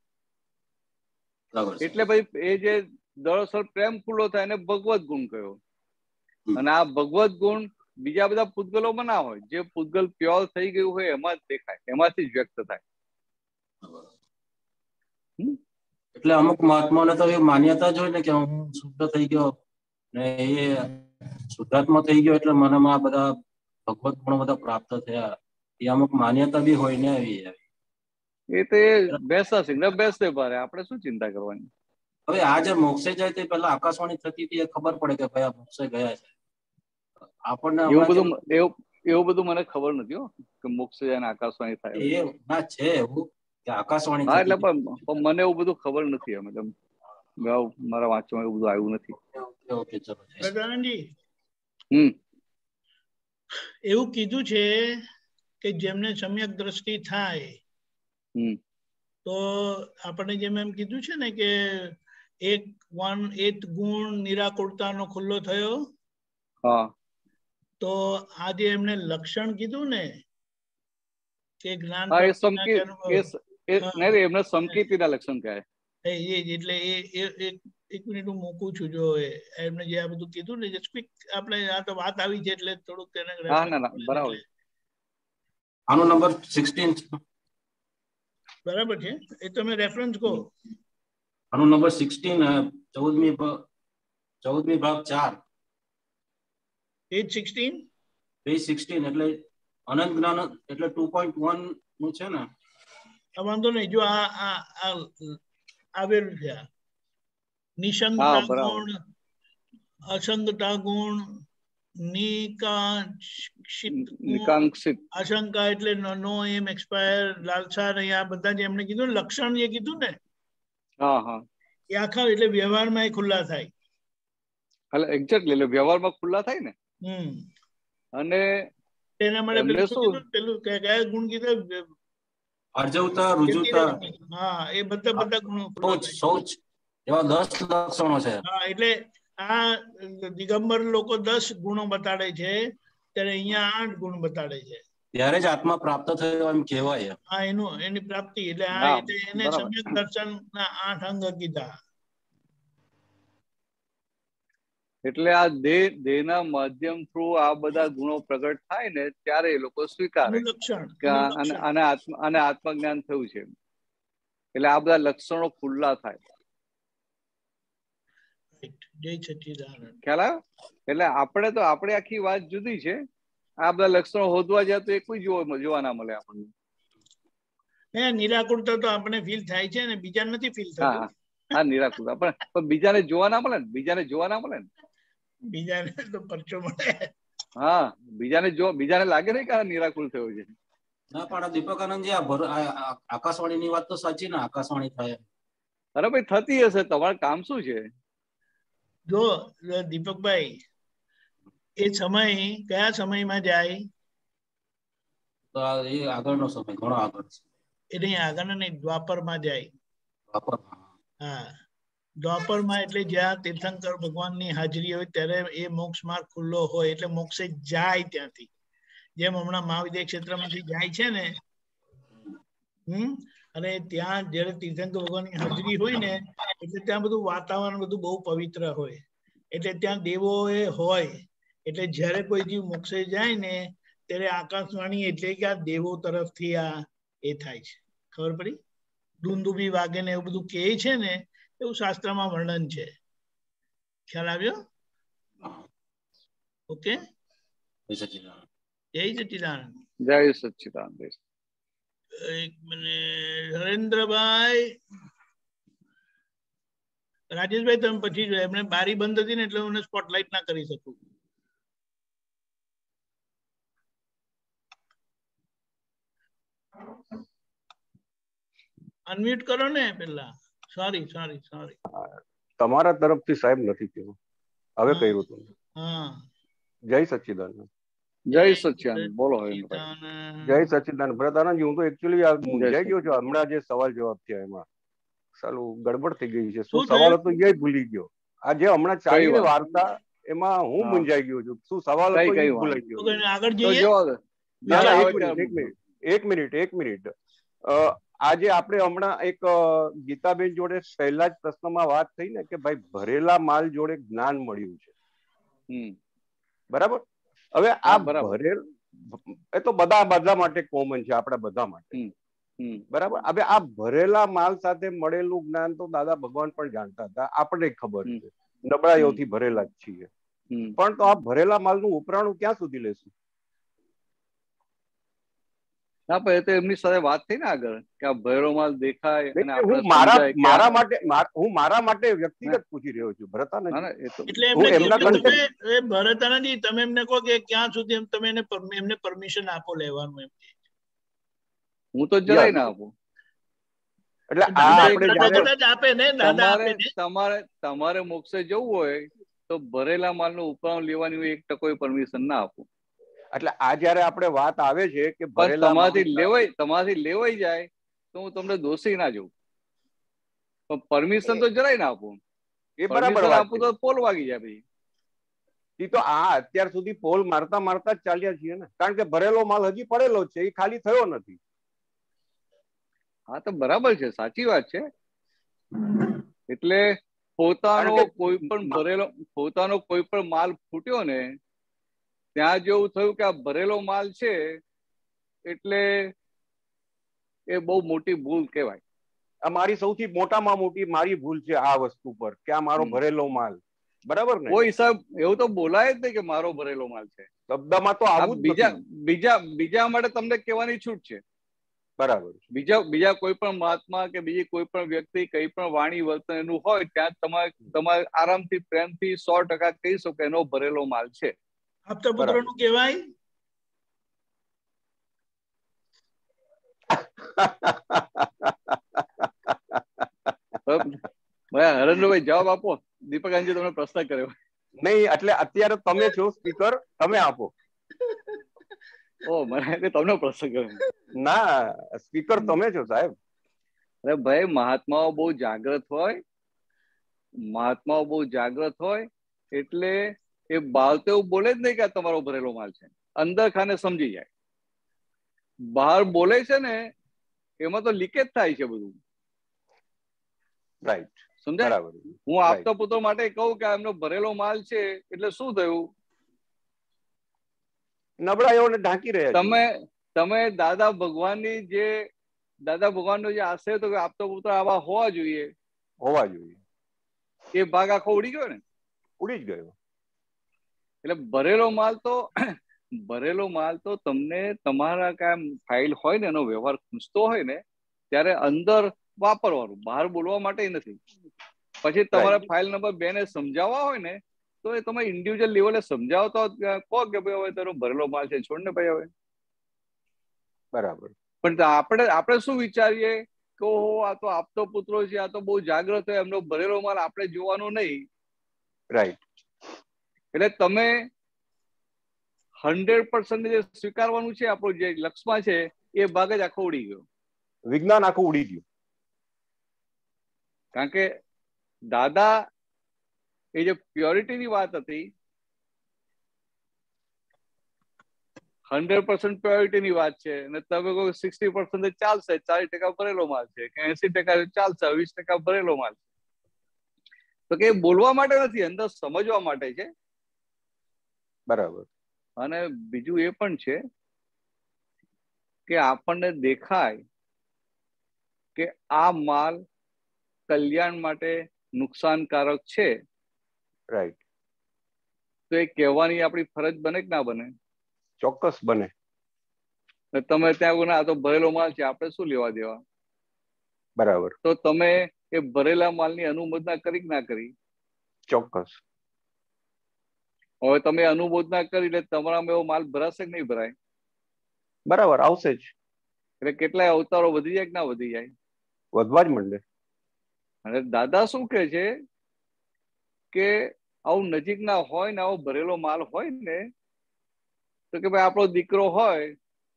એટલે ભાઈ એ જે દરઅસલ પ્રેમ ખુલ્લો થાય એને ભગવત ગુણ કયો. અને આ ભગવત ગુણ બીજા બધા પૂતગલોમાં ના હોય, જે પૂતગલ પ્યોર થઈ ગયું હોય એમાં જ દેખાય, એમાંથી જ વ્યક્ત થાય. એટલે અમુક મહાત્માઓને તો એ માન્યતા જ હોય ને કે હું શુદ્ધ થઈ ગયો ને એ શુદ્ધાત્મા થઈ ગયો એટલે મને આ બધા ભગવત ગુણો બધા પ્રાપ્ત થયા, એ અમુક માન્યતા બી હોય ને આવી. એ તો એ બેસતા સિંહ બેસતે ભારે, આપણે શું ચિંતા કરવાની? હવે આ જે મોક્ષે જાય તે પેલા આકાશવાણી થતી હતી, એ ખબર પડે કે ભાઈ આ મોક્ષે ગયા છે. આપણને એવું બધું મને ખબર નથી કે મોક્ષે જાય ને આકાશવાણી થાય. એ ના છે એવું કે આકાશવાણી. હા, એટલે પણ મને એવું બધું ખબર નથી. અમે મારા વાંચવામાં એવું બધું આવ્યું નથી. ઓકે, ચલો. એવું કીધું છે કે જેમને સમ્યક દ્રષ્ટિ થાય તો આપણે જેમ એમ કીધું છે ને કે એક ગુણ નિરાકુરતાનો ખુલ્લો થયો. તો આજે એમને લક્ષણ કીધું ને કે જ્ઞાન એમને સંકેતીના લક્ષણ કહે. એટલે એક મિનિટ હું મૂકું છું. જો એમને જે આ બધું કીધું ને આપણે આ તો વાત આવી છે એટલે થોડુંક તેને બરાબર. આનો નંબર 16 બરાબર છે. એ તમે રેફરન્સ કહો. આનો નંબર 16 14મી ભાગ 4 પેજ 16 એટલે અનંત જ્ઞાન એટલે 2.1 નું છે ને. વાંધો નહીં. જો આ આવેલું છે નિસંગતા ગુણ, અસંગતા ગુણ, નિકાંક્ષિત, આશંકા એટલે નો એમ, એક્સપાયર, લાલસા, આ બધા જે એમને કીધું લક્ષણ જે કીધું ને એ આખા એટલે વ્યવહારમાં ખુલ્લા થાય. એક્ઝેક્ટલી, એટલે વ્યવહારમાં ખુલ્લા થાય ને. અને એના માટે પેલું કયા ગુણ કીધું? અર્જવતા, રુજુતા. હા, એ બધા ગુણો શૌચ એવા 10 લક્ષણો છે. હા, એટલે આ દિગંબર લોકો 10 ગુણો બતાડે છે, ત્યારે અહીંયા 8 ગુણ બતાડે છે. ત્યારે જ આત્મા પ્રાપ્ત થયો એમ કહેવાય. હા, એની પ્રાપ્તિ એટલે એને સમ્યક દર્શન ના 8 અંગ કીધા. એટલે આ દેહના માધ્યમ થ્રુ આ બધા ગુણો પ્રગટ થાય ને ત્યારે એ લોકો સ્વીકારે અને આત્મજ્ઞાન થયું છે. એટલે આ બધા લક્ષણો ખુલ્લા થાય. ખ્યાલ આવ્યો? એટલે આપણે આખી વાત જુદી છે. આ બધા લક્ષણો હોદવા જાય તો એ કોઈ જોવા ના મળે આપણને. નિરાકુરતા તો આપણે ફીલ થાય છે ને, બીજા નથી ફીલ થતું. હા, નિરાકુરતા પણ બીજાને જોવા ના મળે ને. બીજાને તો પરચો મળે. હા, બીજાને લાગે ને કે આ નિરાકુર થયો છે. ના, પણ દીપકાનંદજી આકાશવાણી ની વાત તો સાચી ને, આકાશવાણી થાય. અરે ભાઈ, થતી હશે. તમારું કામ શું છે? જો દીપકભાઈ, એ સમય કયા સમયમાં જાય? તો એ આગળનો સમય, ઘણો આગળ છે. એટલે આગળ નહીં, દ્વાપરમાં જાય. હા, દ્વાપરમાં એટલે જ્યાં તીર્થંકર ભગવાનની હાજરી હોય ત્યારે એ મોક્ષ માર્ગ ખુલ્લો હોય, એટલે મોક્ષે જાય ત્યાંથી. જેમ હમણાં મહાવિદ્ય ક્ષેત્રમાંથી જાય છે ને, અને ત્યાં જયારે તીર્થંકર ભગવાનની હાજરી હોય ને, એટલે ત્યાં બધું વાતાવરણ બધું બહુ પવિત્ર હોય. એટલે ત્યાં દેવો એ હોય. એટલે જયારે કોઈ જીવ મોક્ષે જાય ને ત્યારે આકાશવાણી એટલે કે આ દેવો તરફથી આ એ થાય છે. ખબર પડી? દુંદુબી વાગે ને એવું બધું કહે છે ને, એવું શાસ્ત્રમાં વર્ણન છે. ખ્યાલ આવ્યો? ઓકે. જય સચ્ચિદાનંદ. જય સચ્ચિદાનંદ. એક મિનિટ હરેન્દ્રભાઈ. રાજેશભાઈ તમે પછી જો, એમને બારી બંધ હતી ને એટલે હું સ્પોટલાઇટ ના કરી શકું. અનમ્યુટ કરો ને પેલા. સોરી. તમારા તરફથી સાહેબ નથી કેવું, હવે કર્યું તું. હા, જય સચ્ચિદાનંદ. જય સચ્ચિદાનંદ. બોલો. જય સચ્ચિદાનંદ. ભરતાનંદજી, હું તો એકચ્યુઅલી મૂંઝાઈ ગયો છું હમણાં જે સવાલ જવાબ થયા એમાં. સાલું ગડબડ થઈ ગઈ છે. શું સવાલ હતો એ ભૂલી ગયો. આ જે હમણાં ચાલી વાર્તા એમાં હું મૂંઝાઈ ગયો છું. શું સવાલ હતો એ ભૂલાઈ ગયો. આગળ જઈએ. એક મિનિટ. આજે આપણે હમણાં એક ગીતાબેન જોડે પહેલા જ પ્રશ્નમાં વાત થઈ ને કે ભાઈ ભરેલા માલ જોડે જ્ઞાન મળ્યું છે. બરાબર. હવે આ ભરેલ એ તો બધા માટે કોમન છે, આપણા બધા માટે. બરાબર. હવે આ ભરેલા માલ સાથે મળેલું જ્ઞાન તો દાદા ભગવાન પણ જાણતા હતા, આપણને ખબર છે, નબળાઈઓથી ભરેલા જ છીએ. પણ તો આ ભરેલા માલનું ઉપરાણું ક્યાં સુધી લેશું? ના, પણ એ તો એમની સાથે વાત થઈ ને આગળ કે આ ભરેલો માલ દેખાય. હું મારા માટે વ્યક્તિગત પૂછી રહ્યો છું ભરતાનંદ. એટલે ભરતાનંદજી તમે એમને કહો કે ક્યાં સુધી તમે એમને પરમિશન આપો લેવાનું એમ. હું તો જરાય ના આપું. એટલે તમારે મોક્ષે જવું હોય તો ભરેલા માલ નું ઉપરાણું લેવાની હું 1% પરમિશન ના આપું. એટલે આ જયારે આપણે વાત આવે છે કે તમારાથી લેવાઈ જાય તો હું તમને દોષી ના જોઉં, પણ પરમિશન તો જરાય ના આપું. એ બરાબર આપું તો પોલ વાગી જાય પછી. એ તો અત્યાર સુધી પોલ મારતા જ ચાલ્યા છીએ ને, કારણ કે ભરેલો માલ હજી પડેલો છે, એ ખાલી થયો નથી. હા, તો બરાબર છે, સાચી વાત છે. એટલે પોતાનો કોઈ પણ માલ ફૂટ્યો ને ત્યાં જેવું થયું કે આ ભરેલો માલ છે એટલે એ બહુ મોટી ભૂલ કહેવાય. આ મારી સૌથી મોટામાં મોટી મારી ભૂલ છે આ વસ્તુ પર કે આ મારો ભરેલો માલ. બરાબર ને? કોઈ હિસાબ એવું તો બોલાય જ નહીં કે મારો ભરેલો માલ છે. શબ્દમાં તો આવું જ બીજા માટે તમને કહેવાની છૂટ છે. બરાબર. બીજા કોઈ પણ મહાત્મા કે બીજી કોઈ પણ વ્યક્તિ કઈ પણ વાણી વર્તન એનું હોય ત્યાં તમારે આરામથી પ્રેમથી 100% કહી શકો એનો ભરેલો માલ છે. આપતા પુત્રો નું કહેવાય. હરેન્દ્રભાઈ જવાબ આપો. દીપકાનજી તમને પ્રશ્ન કર્યો. નહીં, એટલે અત્યારે તમે છો સ્પીકર, તમે આપો. ઓ, મને તમને પ્રશ્ન કર્યો. ના, સ્પીકર તમે છો સાહેબ. અરે ભાઈ, મહાત્માઓ બહુ જાગ્રત હોય એટલે એ બહાર તો એવું બોલે જ નહીં કે આ તમારો ભરેલો માલ છે. અંદર ખાને સમજી જાય. બહાર બોલે છે ને એમાં તો લીકેજ થાય છે બધું. રાઈટ. સમજાય? હું આપતા પુત્રો માટે કહું કે એમનો ભરેલો માલ છે એટલે શું થયું? નબળાઈઓને ઢાંકી રહ્યા. તમે દાદા ભગવાનનો જે આશય હતો કે આપતા પુત્ર આવા હોવા જોઈએ, એ ભાગ આખો ઉડી ગયો ને. ઉડી જ ગયો. એટલે ભરેલો માલ તો તમને તમારા કામ ફાઇલ હોય ને એનો વ્યવહાર ખૂંચતો હોય ને ત્યારે અંદર વાપરવાનું, બહાર બોલવા માટે નથી. પછી તમારે ફાઇલ નંબર 2 ને સમજાવવા હોય ને તો એ તમે ઇન્ડિવિજ્યુઅલ લેવલે સમજાવતો કહો કે ભાઈ હવે તારો ભરેલો માલ છે, છોડ ને ભાઈ હવે. બરાબર. પણ આપણે શું વિચારીએ કે આ તો આપતો પુત્રો છે, આ તો બહુ જાગ્રત હોય, એમનો ભરેલો માલ આપણે જોવાનો નહીં. રાઈટ. એટલે તમે 100% જે સ્વીકારવાનું છે આપણું જે લક્ષ્યમાં છે એ ભાગ જ આખો ઉડી ગયો. વિજ્ઞાન આખું ઉડી ગયું. કારણ કે દાદા એ જે પ્યોરિટી ની વાત હતી, 100% પ્યોરિટી ની વાત છે, અને તમે કહો 60% ચાલશે, 40% ભરેલો માલ છે, કે 80% ચાલશે, 20% ભરેલો માલ છે. તો કે બોલવા માટે નથી, અંદર સમજવા માટે છે. બરાબર. અને બીજું એ પણ છે કે આપણને દેખાય કે આ માલ કલ્યાણ માટે નુકસાનકારક છે, રાઈટ, તો એ કહેવાની આપણી ફરજ બને કે ના બને? ચોક્કસ બને. તમે ત્યાં આ તો ભરેલો માલ છે, આપણે શું લેવા દેવા? બરાબર. તો તમે એ ભરેલા માલની અનુમોદના કરી કે ના કરી? ચોક્કસ. હવે તમે અનુમોદના કરી એટલે તમારામાં એવો માલ ભરાશે કે નહીં ભરાય? બરાબર, આવશે જ. એટલે કેટલાય અવતારો વધી જાય કે ના વધી જાય? વધવા જ માંડે. અને દાદા શું કે છે કે આવું નજીક ના હોય ને આવો ભરેલો માલ હોય ને, તો કે ભાઈ આપણો દીકરો હોય,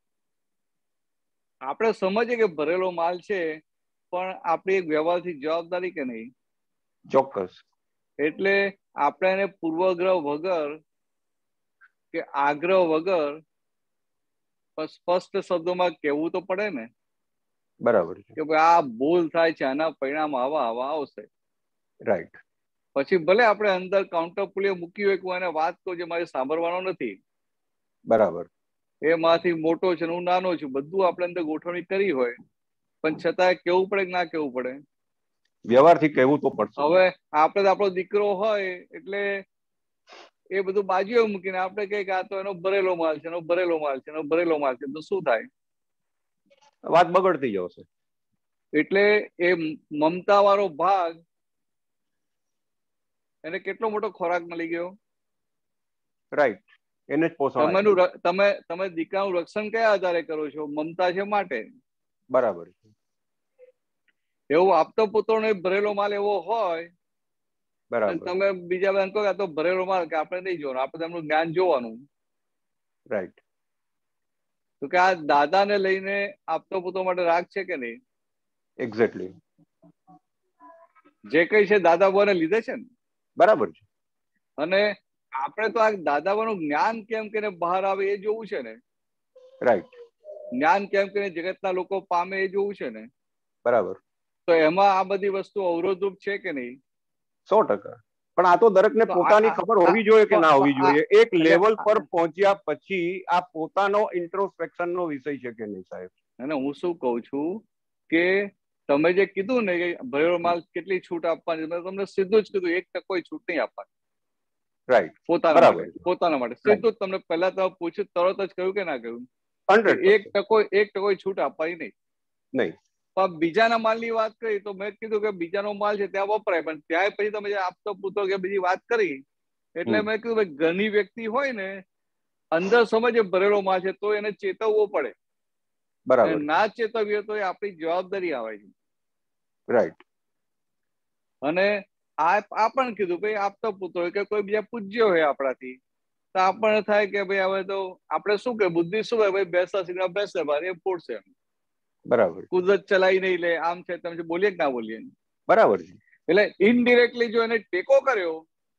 આપણે સમજીએ કે ભરેલો માલ છે, પણ આપણી એક વ્યવહારથી જવાબદારી કે નહીં? ચોક્કસ. એટલે આપણે એને પૂર્વગ્રહ વગર કે આગ્રહ વગર સ્પષ્ટ શબ્દોમાં કહેવું તો પડે ને. બરાબર છે કે ભાઈ આ ભૂલ થાય છે, આના પરિણામ આવા આવશે. રાઈટ. પછી ભલે આપણે અંદર કાઉન્ટર પુલિયો મૂકી હોય કે હું એને વાત કહું, જે મારે સાંભળવાનો નથી. બરાબર. એ માંથી મોટો છે, હું નાનો છું, બધું આપણે અંદર ગોઠવણી કરી હોય, પણ છતાં કેવું પડે કે ના કેવું પડે? વ્યવહારથી કહેવું તો પડશે. હવે આપણે આપણો દીકરો હોય એટલે એ બધું બાજુએ મૂકીને આપણે કહીએ કે આ તો એનો ભરેલો માલ છે, એનો ભરેલો માલ છે, એનો ભરેલો માલ છે, તો શું થાય? વાત બગડતી જશે. એટલે એ મમતા વાળો ભાગ એને કેટલો મોટો ખોરાક મળી ગયો. રાઈટ. એને જ પોષણ. તમે દીકરાનું રક્ષણ કયા આધારે કરો છો? મમતા છે માટે. બરાબર. એવું આપતો પુત્રનો ભરેલો માલ એવો હોય, બરાબર, તમે બીજા બધા કહો તો ભરેલો માલ, કે આપણે નહીં જોવાનું, આપણે તેમનું જ્ઞાન જોવાનું. રાઈટ. તો કે આ દાદાને લઈને આપતો પુત્રો માટે રાગ છે કે નહીં? એક્ઝેક્ટલી. જે કઈ છે દાદા બાને લીધે છે ને. બરાબર છે. અને આપણે તો આ દાદા બાનું જ્ઞાન કેમ કરીને બહાર આવે એ જોવું છે ને. રાઈટ. જ્ઞાન કેમ કરીને જગતના લોકો પામે એ જોવું છે ને. બરાબર. તો એમાં આ બધી વસ્તુ અવરોધરૂપ છે કે નહીં? 100%. પણ આ તો દરેકને પોતાની ખબર હોવી જોઈએ કે ના હોવી જોઈએ. એક લેવલ પર પહોંચ્યા પછી આ પોતાનો ઇન્ટ્રોસ્પેક્શન નો વિષય છે કે નહીં સાહેબ? અને હું શું કઉ છું કે તમે જે કીધું ને કે ભરેલો માલ કેટલી છૂટ આપવાની, મેં તમને સીધું જ કીધું 1% કોઈ છૂટ નહીં આપવાની. રાઈટ. પોતાના માટે સીધું જ તમને પહેલા તમે પૂછ્યું, તરત જ કહ્યું કે ના કહ્યું? 1% છૂટ આપવાની નહીં. પણ બીજાના માલની વાત કરી તો મેં કીધું કે બીજાનો માલ છે ત્યાં વપરાય, પણ ત્યાં પછી તમે આપતો પૂતો કે બીજી વાત કરી એટલે મેં કીધું ભાઈ ઘણી વ્યક્તિ હોય ને અંદર સમજે ભરેલો માલ છે તો એને ચેતવવો પડે. બરાબર. ના ચેતવીએ તો એ આપણી જવાબદારી આવે છે. રાઈટ. અને આ પણ કીધું ભાઈ આપતો પુત્ર હોય કે કોઈ બીજા પૂજ્ય હોય આપણાથી, તો આપણને થાય કે ભાઈ હવે તો આપણે શું કે બુદ્ધિ શું હોય, ભાઈ બેસતા સીધા બેસે બાર એ પોડશે. બરાબર. કુદરત ચલાવી નહીં લે, આમ છે તમે બોલીએ કે ના બોલીએ. બરાબર છે. એટલે ઇનડિરેક્ટલી જો એને ટેકો કર્યો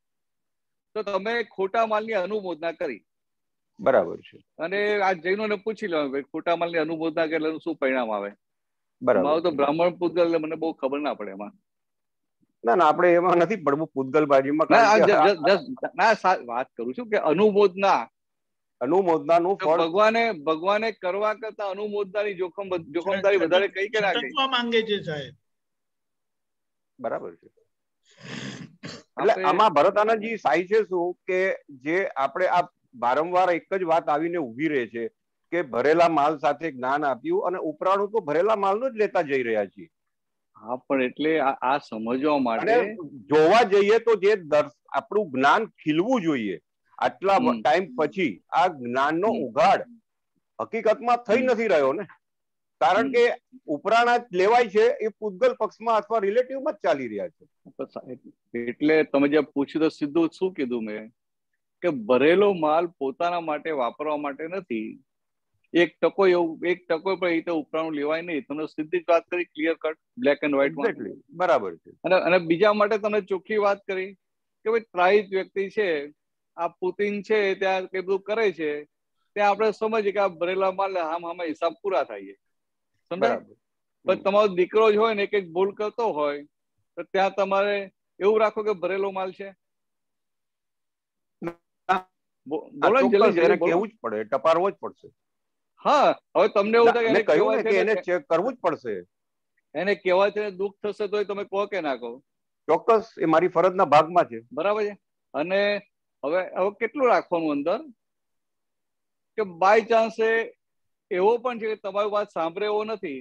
તો તમે ખોટા માલની અનુમોદના કરી. બરાબર છે. અને આ જૈનોને પૂછી લેવાનું ભાઈ ખોટા માલની અનુમોદના કરે શું પરિણામ આવે. બરાબર. તો બ્રાહ્મણ પૂતગલ મને બહુ ખબર ના પડે એમાં. ના આપણે એમાં નથી પડવું પૂતગલબાજીમાં. વાત કરું છું કે અનુમોદનાનું ફળ ભગવાને કરવા કરતા અનુમોદનાની જોખમદારી વધારે કઈ કે ના કઈ માંગે છે સાહેબ. બરાબર છે. એટલે આમાં ભરત આનંદજી સાઈ છે શું કે જે આપણે આ વારંવાર એક જ વાત આવીને ઉભી રહે છે કે ભરેલા માલ સાથે જ્ઞાન આપ્યું અને ઉપરાણું તો ભરેલા માલનું જ લેતા જઈ રહ્યા છીએ. હા, પણ એટલે આ સમજવા માટે જોવા જઈએ તો જે આપણું જ્ઞાન ખીલવું જોઈએ આટલા ટાઈમ પછી આ જ્ઞાનનો ઉઘાડ હકીકતમાં થઈ નથી રહ્યો ને, કારણ કે ઉપરાણા લેવાય છે એ પૂતગલ પક્ષમાં અથવા રિલેટિવમાં જ ચાલી રહ્યા છે. એટલે તમે જે પૂછ્યું તો સીધું શું કીધું મેં કે ભરેલો માલ પોતાના માટે વાપરવા માટે નથી. 1% પણ એ તો ઉપરાણું લેવાય નહીં. તમને સીધી જ વાત કરી, clear cut, black and white. બરાબર છે. અને બીજા માટે તમે ચોખ્ખી વાત કરી કે ભાઈ ત્રાહિત વ્યક્તિ છે, આ પુતિન છે, ત્યાં કઈ બધું કરે છે, ત્યાં આપણે સમજીએ કે આ ભરેલા માલ આમાં હિસાબ પૂરા થાય. સમજાય? પણ તમારો દીકરો જ હોય ને એક ભૂલ કરતો હોય તો ત્યાં તમારે એવું રાખો કે ભરેલો માલ છે. બોલો કેવું જ પડે, ટપારવો જ પડશે. હા, હવે તમને એવું થાય કે એને ચેક કરવું જ પડશે. એને કહેવાય દુઃખ થશે તો તમે કહો કે ના કહો? ચોક્કસ, એ મારી ફરજના ભાગમાં છે. બરાબર છે. અને હવે કેટલું રાખવાનું અંદર કે બાય ચાન્સ એવો પણ છે કે તમારી વાત સાંભળે એવો નથી,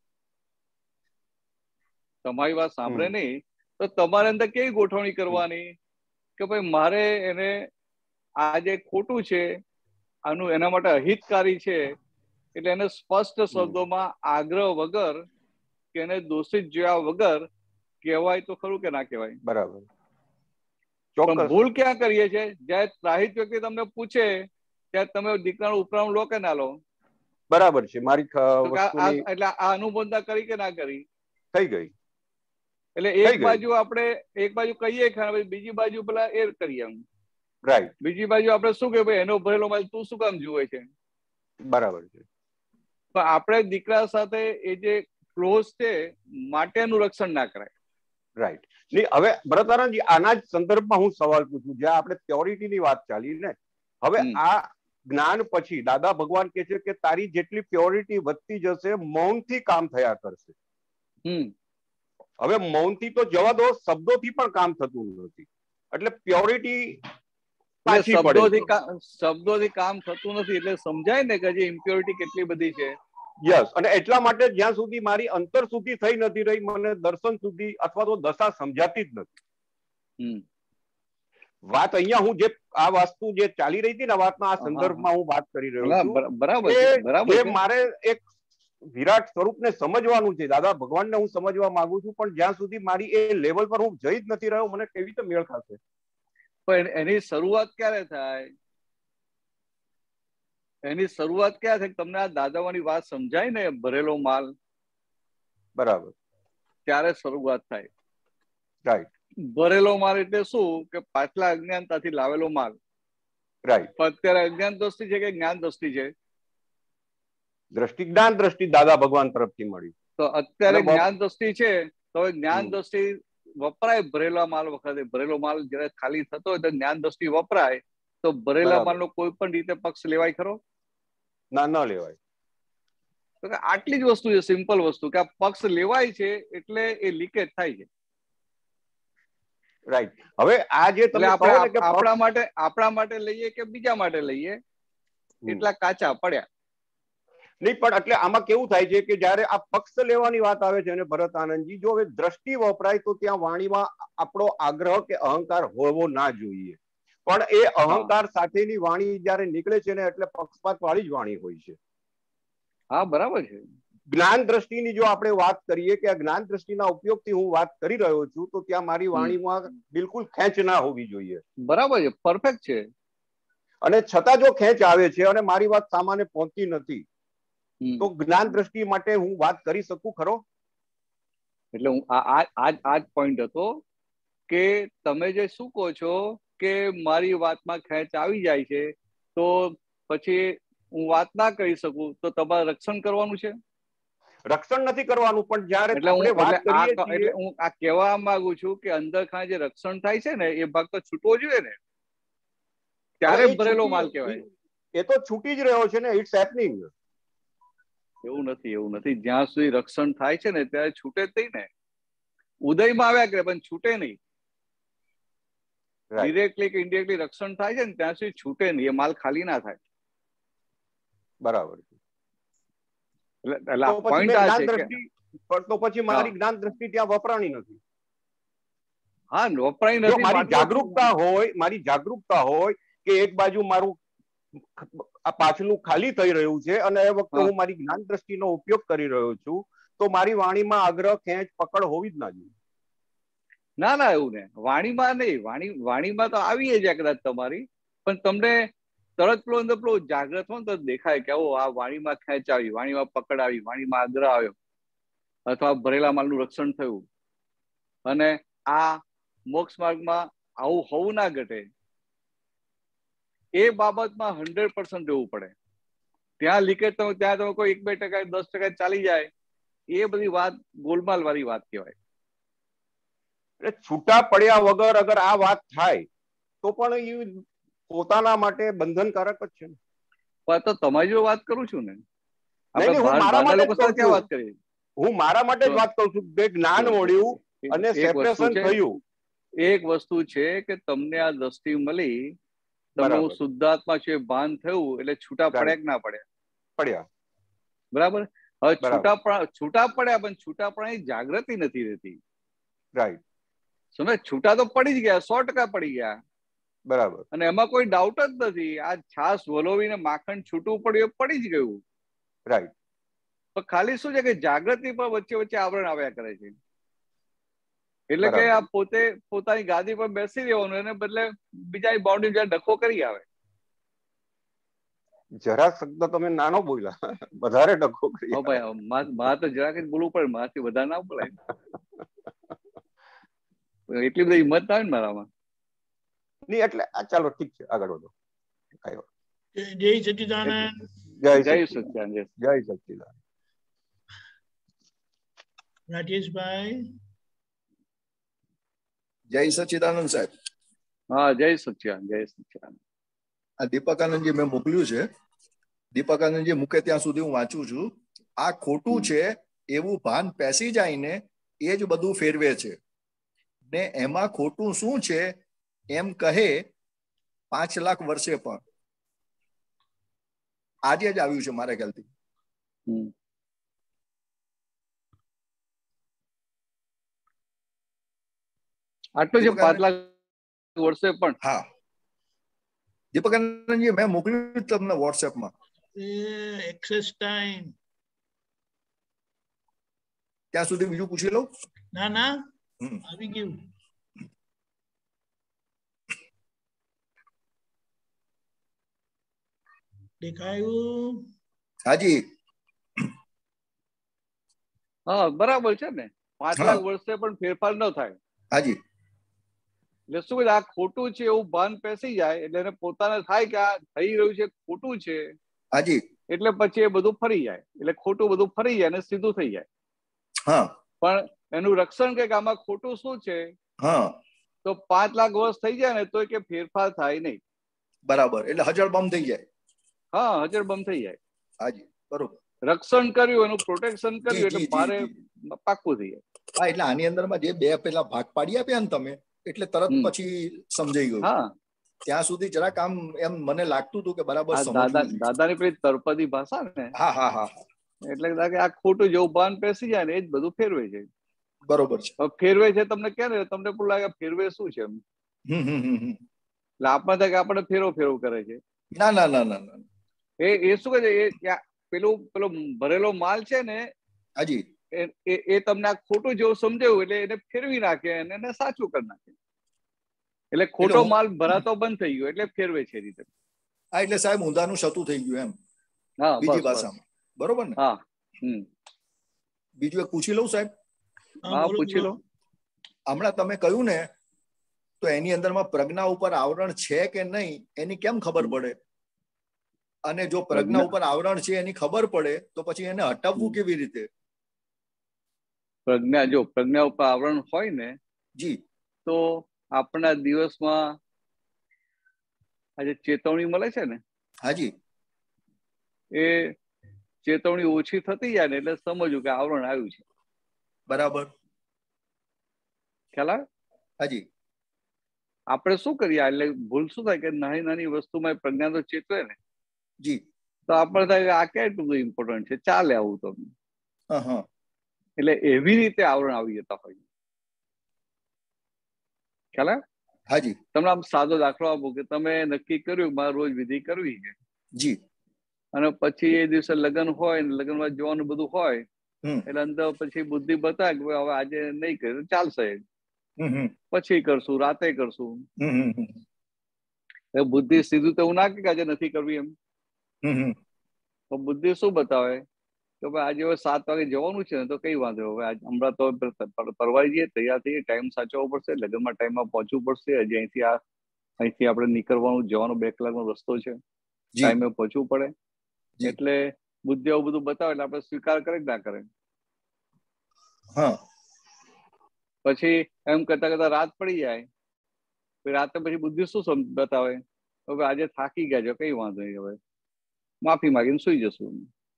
તમારી વાત સાંભળે નહીં, તો તમારે અંદર કેવી ગોઠવણી કરવાની કે ભાઈ મારે એને આ જે ખોટું છે આનું એના માટે અહિતકારી છે, એટલે એને સ્પષ્ટ શબ્દોમાં આગ્રહ વગર કે એને દોષિત જોયા વગર કહેવાય તો ખરું કે ના કહેવાય? બરાબર. પણ ભૂલ ક્યાં કરીએ છીએ? જ્યારે ત્રાહિત વ્યક્તિ તમને પૂછે ત્યારે તમે દીકરાનું ઉપરાણું લો કે ના લો? બરાબર છે. મારી એટલે આ અનુબંધતા કરી કે ના કરી? થઈ ગઈ. એટલે એક બાજુ આપણે કહીએ ખાને, બીજી બાજુ પેલા એ કરીએ એમ. રાઈટ. બીજી બાજુ આપણે શું કે ભાઈ એનો ભરેલો માલ તું શું કામ જુએ છે? બરાબર છે. પણ આપણે દીકરા સાથે એ જે ક્લોઝ છે માટેનું રક્ષણ ના કરાય. રાઈટ. હવે ભરતાનંદજી, આના જ સંદર્ભમાં હું સવાલ પૂછું, જ્યાં આપણે પ્યોરિટીની વાત ચાલી ને, હવે આ જ્ઞાન પછી દાદા ભગવાન કહે છે કે તારી જેટલી પ્યોરિટી વધતી જશે, મૌનથી કામ થયા કરશે. હવે મૌનથી તો જવા દો, શબ્દોથી પણ કામ થતું નથી, એટલે પ્યોરિટી શબ્દોથી કામ થતું નથી, એટલે સમજાય ને કે જે ઇમ્પ્યોરિટી કેટલી બધી છે. યસ. અને એટલા માટે જ્યાં સુધી મારી અંતર સુધી થઈ નથી રહી, મને દર્શન સુધી અથવા તો દશા સમજાતી જ નથી. વાત અહીંયા હું જે આ વસ્તુ જે ચાલી રહી હતી ને વાતના આ સંદર્ભમાં હું વાત કરી રહ્યો છું, બરાબર. મારે એક વિરાટ સ્વરૂપને સમજવાનું છે, દાદા ભગવાનને હું સમજવા માંગુ છું, પણ જ્યાં સુધી મારી એ લેવલ પર હું જઈ જ નથી રહ્યો, મને કેવી રીતે મેળ ખાશે? પણ એની શરૂઆત ક્યારે થાય? એની શરૂઆત ક્યાં થાય? તમને આ દાદાવાની વાત સમજાય ને, ભરેલો માલ, બરાબર, ત્યારે શરૂઆત થાય. રાઈટ. ભરેલો માલ એટલે શું કે પાછલા અજ્ઞાનતાથી લાવેલો માલ. રાઈટ. પણ અત્યારે અજ્ઞાન દ્રષ્ટિ છે કે જ્ઞાન દ્રષ્ટિ છે? દ્રષ્ટિ, જ્ઞાન દ્રષ્ટિ દાદા ભગવાન તરફથી મળી. તો અત્યારે જ્ઞાન દ્રષ્ટિ છે, તો જ્ઞાન દ્રષ્ટિ વપરાય ભરેલા માલ વખતે. ભરેલો માલ જયારે ખાલી થતો હોય તો જ્ઞાન દ્રષ્ટિ વપરાય, તો ભરેલા માલનો કોઈ પણ રીતે પક્ષ લેવાય ખરો? ના, ન લેવાય. તો આટલી જ વસ્તુ છે, સિમ્પલ વસ્તુ, કે આ પક્ષ લેવાય છે એટલે એ લીકેજ થાય છે. રાઈટ. હવે આ જે તમે આપણા માટે લઈએ કે બીજા માટે લઈએ, એટલા કાચા પડ્યા નહીં. પણ એટલે આમાં કેવું થાય છે કે જયારે આ પક્ષ લેવાની વાત આવે છે, અને ભરત આનંદજી, જો હવે દ્રષ્ટિ વપરાય તો ત્યાં વાણીમાં આપણો આગ્રહ કે અહંકાર હોવો ના જોઈએ, પણ એ અહંકાર સાથેની વાણી જયારે નીકળે છે ને, એટલે પક્ષપાત વાળી જ વાણી હોય છે. હા, બરાબર છે. જ્ઞાન દ્રષ્ટિની જો આપણે વાત કરીએ કે આ જ્ઞાન દ્રષ્ટિના ઉપયોગથી હું વાત કરી રહ્યો છું, તો ત્યાં મારી વાણીમાં બિલકુલ ખેંચ ના હોવી જોઈએ. બરાબર છે, પરફેક્ટ છે. અને છતાં જો ખેંચ આવે છે અને મારી વાત સામાન્ય પહોંચતી નથી, તો જ્ઞાન દ્રષ્ટિ માટે હું વાત કરી શકું ખરો? એટલે હું આ જ પોઈન્ટ હતો કે તમે જે શું કહો છો કે મારી વાતમાં ખેંચ આવી જાય છે, તો પછી હું વાત ના કરી શકું, તો તમારે રક્ષણ કરવાનું છે? રક્ષણ નથી કરવાનું, પણ જયારે આપણે વાત કરીએ છીએ, એટલે હું આ કહેવા માંગુ છું કે અંદર ખાને જે રક્ષણ થાય છે ને, એ ભાગ તો છૂટવો જોઈએ ને, ત્યારે ભરેલો માલ કહેવાય. એ તો છૂટી જ રહ્યો છે ને, ઇટ્સ હેપનિંગ. એવું નથી. જ્યાં સુધી રક્ષણ થાય છે ને ત્યારે છૂટે જ નહીં ને. ઉદયમાં આવ્યા કરે પણ છૂટે નહીં. ડિરેક્ટલી કે ઇનડિરેક્ટલી રક્ષણ થાય છે ને ત્યાં સુધી છૂટે નહીં, એ માલ ખાલી ના થાય. બરાબર. તો પછી મારી જ્ઞાન દ્રષ્ટિ ત્યાં વપરાણી નથી. હા, વપરાણી નથી. મારી જાગૃતતા હોય કે એક બાજુ મારું આ પાછલું ખાલી થઈ રહ્યું છે અને એ વખતે હું મારી જ્ઞાન દ્રષ્ટિનો ઉપયોગ કરી રહ્યો છું, તો મારી વાણીમાં આગ્રહ, ખેંચ, પકડ હોવી જ ના જોઈએ. ના, એવું ને. વાણીમાં નહીં, વાણીમાં તો આવીએ જ કદાચ તમારી, પણ તમને તરત પેલો જાગ્રત હોય તો દેખાય કે આ વાણીમાં ખેંચ આવી, વાણીમાં પકડ આવી, વાણીમાં આગ્રહ આવ્યો, અથવા ભરેલા માલનું રક્ષણ થયું. અને આ મોક્ષ માર્ગમાં આવું હોવું ના ઘટે, એ બાબતમાં 100% રહેવું પડે. ત્યાં લીકેજ ત્યાં તમે કોઈ 1-2%, 10% ચાલી જાય, એ બધી વાત ગોલમાલ વાળી વાત કહેવાય. એટલે છૂટા પડ્યા વગર અગર આ વાત થાય તો પણ એ પોતાના માટે બંધનકારક જ છે. તો તમારી જો વાત કરું છું ને, હું મારા માટે જ વાત કરું છું કે જ્ઞાન મળ્યું અને સેપરેશન થયું. એક વસ્તુ છે કે તમને આ દ્રષ્ટિ મળી, તમને હું શુદ્ધાત્મા છે ભાન થયું, એટલે છૂટા પડ્યા કે ના પડ્યા? બરાબર. હવે છૂટા પડ્યા પણ છૂટાપણાની જાગૃતિ નથી રહેતી. રાઈટ. સમજ? છૂટા તો પડી જ ગયા, 100% પડી ગયા. બરાબર. અને એમાં કોઈ ડાઉટ જ નથી. આ છાસ વલોવીને માખણ છૂટું પડ્યું, પડી જ ગયું. રાઈટ. તો ખાલી શું છે કે જાગૃતિ પર વચ્ચે વચ્ચે આવરણ આવ્યા કરે છે. એટલે કે આ પોતે પોતાની ગાદી પર બેસી રહેવાનું, એને બદલે બીજા બાઉન્ડ્રી જ્યાં ડખો કરી આવે. જરા શબ્દ તમે નાનો બોલ્યા, વધારે ડખો કરી. માં તો જરાક જ બોલવું પડે, માથી વધારે ના બોલાય. એટલી બધી હિંમત ના આવે ને મારામાં. નહીં એટલે ચાલો ઠીક છે, આગળ વધો. જય સચ્ચિદાનંદ. જય સચ્ચિદાનંદ. જય સચ્ચિદાનંદ. રાજેશભાઈ. જય સચ્ચિદાનંદ સાહેબ. હા, જય સચ્ચિદાનંદ. જય સચ્ચિદાનંદ. આ દીપકાનંદજી મેં મોકલ્યું છે. દીપકાનંદજી મૂકે ત્યાં સુધી હું વાંચું છું. આ ખોટું છે એવું ભાન પેસી જાય ને એ જ બધું ફેરવે છે, ને એમાં ખોટું શું છે એમ કહે 5 લાખ વર્ષે પણ. આજે જ આવ્યું છે મારા ખ્યાલથી. આટલું છે 5 લાખ વર્ષે પણ. હા દીપકાનંદજી મેં મોકલ્યું તમને વોટ્સએપમાં. Access time. ત્યાં સુધી બીજું પૂછી લઉં? ના ના, આવી ગયું. દેખાયું? હાજી. હા બરાબર છે ને. 5 લાખ વર્ષે પણ ફેરફાર ન થાય. હાજી. એટલે શું આ ખોટું છે એવું ભાન પેસી જાય, એટલે એને પોતાને થાય કે આ થઈ રહ્યું છે ખોટું છે. હાજી. એટલે પછી એ બધું ફરી જાય, એટલે ખોટું બધું ફરી જાય અને સીધું થઈ જાય. હા. પણ એનું રક્ષણ કે આમાં ખોટું શું છે, હા, તો 5 લાખ વર્ષ થઈ જાય ને તો કે ફેરફાર થાય નહીં. બરાબર. એટલે હજળબમ થઈ જાય. હા, હજળબમ થઈ જાય. હાજી, બરોબર. રક્ષણ કર્યું, એનું પ્રોટેક્શન કર્યું, એટલે મારે પાક્કું થઈ જાય. હા, એટલે આની અંદરમાં જે 2 પેલા ભાગ પાડી આપ્યા ને તમે, એટલે તરત પછી સમજાઈ ગયું. હા, ત્યાં સુધી જરાક આમ એમ મને લાગતું હતું કે બરાબર દાદાની પેલી તળપદી ભાષા ને. હા હા હા. એટલે આ ખોટું જેવું ભાન પેસી જાય ને એ જ બધું ફેરવે છે. બરોબર છે. ફેરવે છે તમને કે ને, તમને પણ લાગે ફેરવે શું છે એમ. એટલે આપણે થાય કે આપણે ફેરવ કરે છે. ના ના ના ના ના. એ શું કહે છે, પેલો ભરેલો માલ છે ને. હાજી. એ તમને આ ખોટું જેવું સમજાયું એટલે એને ફેરવી નાખે અને એને સાચું કરી નાખે. એટલે ખોટો માલ ભરાતો બંધ થઈ ગયો એટલે ફેરવે છે રીતે. હા, એટલે સાહેબ ઊંધાનું સતું થઈ ગયું એમ. હા, બીજી ભાષામાં. બરોબર ને? હા. બીજું એક પૂછી લઉં સાહેબ? હા, પૂછી લો. હમણાં તમે કહ્યું ને, તો એની અંદરમાં પ્રજ્ઞા ઉપર આવરણ છે કે નહીં એની કેમ ખબર પડે? અને જો પ્રજ્ઞા ઉપર આવરણ છે એની ખબર પડે તો પછી એને હટાવવું કેવી રીતે? પ્રજ્ઞા ઉપર આવરણ હોય ને જી, તો આપણા દિવસમાં આજે ચેતવણી મળે છે ને. હાજી. એ ચેતવણી ઓછી થતી જાય ને એટલે સમજવું કે આવરણ આવ્યું છે. બરાબર. ખ્યાલ આવે? હાજી. આપણે શું કરીએ એટલે ભૂલ શું થાય કે નાની નાની વસ્તુમાં પ્રજ્ઞા તો ચેતવે ને. જી. તો આપણે થાય કે આ ક્યાં એટલું બધું ઇમ્પોર્ટન્ટ છે, ચાલે આવું તો. એટલે એવી રીતે આવરણ આવી જતા હોય. ખ્યાલ આવે? હાજી. તમને આમ સાદો દાખલો આપો કે તમે નક્કી કર્યું મારે રોજ વિધિ કરવી છે. જી. અને પછી એ દિવસે લગ્ન હોય ને લગ્નમાં જવાનું બધું હોય, એટલે અંદર પછી બુદ્ધિ બતાવે કે હવે આજે નહીં કરે ચાલશે, પછી કરશું, રાતે કરશું. બુદ્ધિ સીધું તો એવું ના કે આજે નથી કરવી એમ. તો બુદ્ધિ શું બતાવે કે ભાઈ આજે હવે 7 વાગે જવાનું છે ને તો કઈ વાંધો, હવે હમણાં તો પરવારી જઈએ, તૈયાર થઈએ, ટાઈમ સાચવવો પડશે, લગ્નમાં ટાઈમમાં પહોંચવું પડશે, હજી અહીંથી આપણે નીકળવાનું જવાનો 2 કલાકનો રસ્તો છે, ટાઈમે પહોંચવું પડે. એટલે બુદ્ધિ આવું બધું બતાવે એટલે આપણે સ્વીકાર કરે કે ના કરે? હા, પછી એમ કરતા કરતા રાત પડી જાય, રાતે પછી બુદ્ધિ શું બતાવે, હવે આજે થાકી ગયા છો, કઈ વાંધો નહીં, હવે માફી માંગીને સુઈ જશું.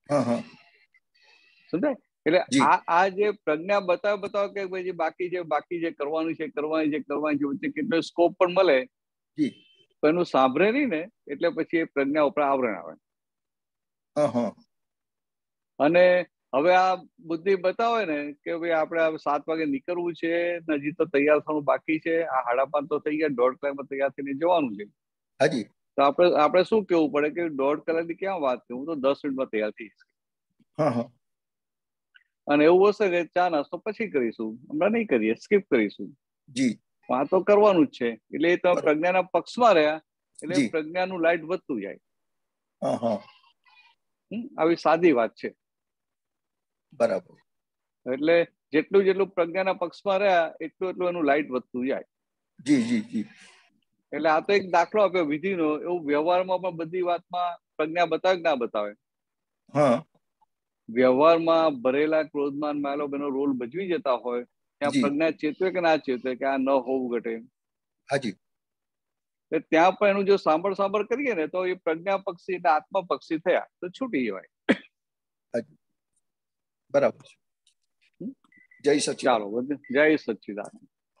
સમજાય? એટલે આ જે પ્રજ્ઞા બતાવે કે ભાઈ બાકી જે કરવાનું છે વચ્ચે કેટલો સ્કોપ પણ મળે, એનું સાંભળે નહીં ને, એટલે પછી એ પ્રજ્ઞા ઉપર આવરણ આવે. અને હવે આ બુદ્ધિ બતાવે ને કે ભાઈ આપણે 7 વાગે નીકળવું છે, હજી તો તૈયાર થવાનું બાકી છે, આ 5:30 તો થઈ ગયા, 1.5 કલાકમાં તૈયાર થઈને જવાનું છે. હાજી. તો આપણે શું કેવું પડે કે 1.5 કલાકની ક્યાં વાત છે, હું તો 10 મિનિટમાં તૈયાર થઈશ. અને એવું હશે કે ચા નાસ્તો પછી કરીશું, હમણાં નહીં કરીએ, સ્કીપ કરીશું. જી. આ તો કરવાનું જ છે. એટલે એ તમે પ્રજ્ઞાના પક્ષમાં રહ્યા એટલે પ્રજ્ઞાનું લાઈટ વધતું જાય. આવી સાદી વાત છે. બરાબર. એટલે જેટલું પ્રજ્ઞાના પક્ષમાં રહ્યા એટલું એનું લાઈટ વધતું જાય. જી જી જી. એટલે આ તો એક દાખલો આપ્યો વિધિનો. એવું વ્યવહારમાં પણ બધી વાતમાં પ્રજ્ઞા બતાવે કે ના બતાવે? વ્યવહારમાં ભરેલા ક્રોધમાન માલો બેનો રોલ ભજવી જતા હોય ત્યાં પ્રજ્ઞા ચેતવે કે ના ચેતવે કે આ ન હોવું ઘટે? હાજી. ત્યાં પણ એનું જો સાંભળ કરીએ ને તો એ પ્રજ્ઞા પક્ષી એટલે આત્મા પક્ષી થયા તો છૂટી જવાય. બરાબર. જય સચિદાનંદ. ચાલો, જય સચિદાનંદ.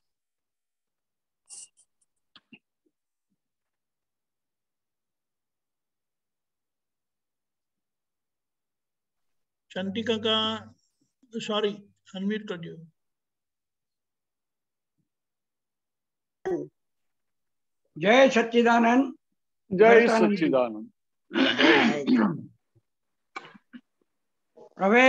શાંતિ કાકા, સોરી, અનમ્યુટ કરજો. જય સચ્ચિદાનંદ. જય સચ્ચિદાનંદ. હવે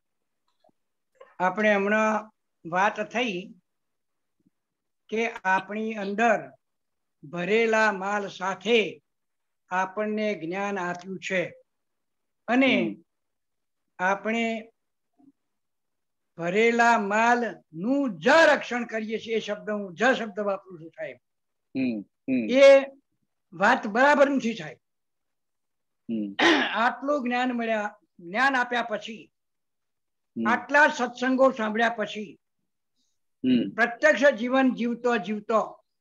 આપણે હમણાં વાત થઈ કે આપણી અંદર ભરેલા માલ સાથે આપણને જ્ઞાન આપ્યું છે અને આપણે ભરેલા માલ નું જ રક્ષણ કરીએ છીએ. એ શબ્દ હું જ શબ્દ વાપરું છું સાહેબ. એ વાત બરાબર નથી સાહેબ. આટલું જ્ઞાન મળ્યા, જ્ઞાન આપ્યા પછી, આટલા સત્સંગો સાંભળ્યા પછી, પ્રત્યક્ષ જીવન જીવતો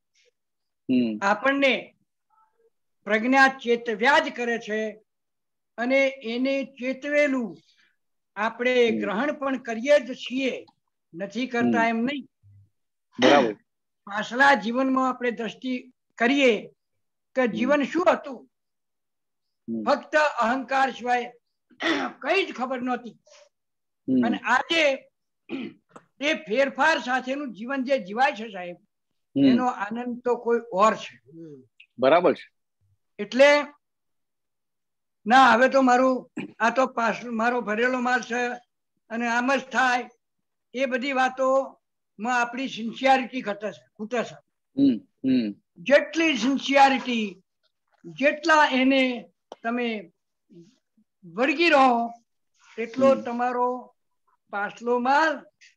આપણને પ્રજ્ઞા ચેતવ્યા જ કરે છે અને એને ચેતવેલું આપણે ગ્રહણ પણ કરીએ જ છીએ, નથી કરતા એમ નહીં. બરાબર. પાછલા જીવનમાં આપણે દ્રષ્ટિ કરીએ કે જીવન શું હતું, ફક્ત અહંકાર સિવાય કઈ જ ખબર નહોતી. અને આજે એ ફેરફાર સાથેનું જીવન જે જીવાય છે સાહેબ, એનો આનંદ તો કોઈ ઓર છે. બરાબર છે. એટલે ના, હવે તો મારું આ તો મારો ભરેલો માલ છે અને આમ જ થાય, એ બધી વાતો માં આપણી સિન્સિયરિટી ખૂટે છે. જેટલી સિન્સિયરિટી, જેટલા એને તમે વળગી રહો એટલો તમારો પાછલો માલ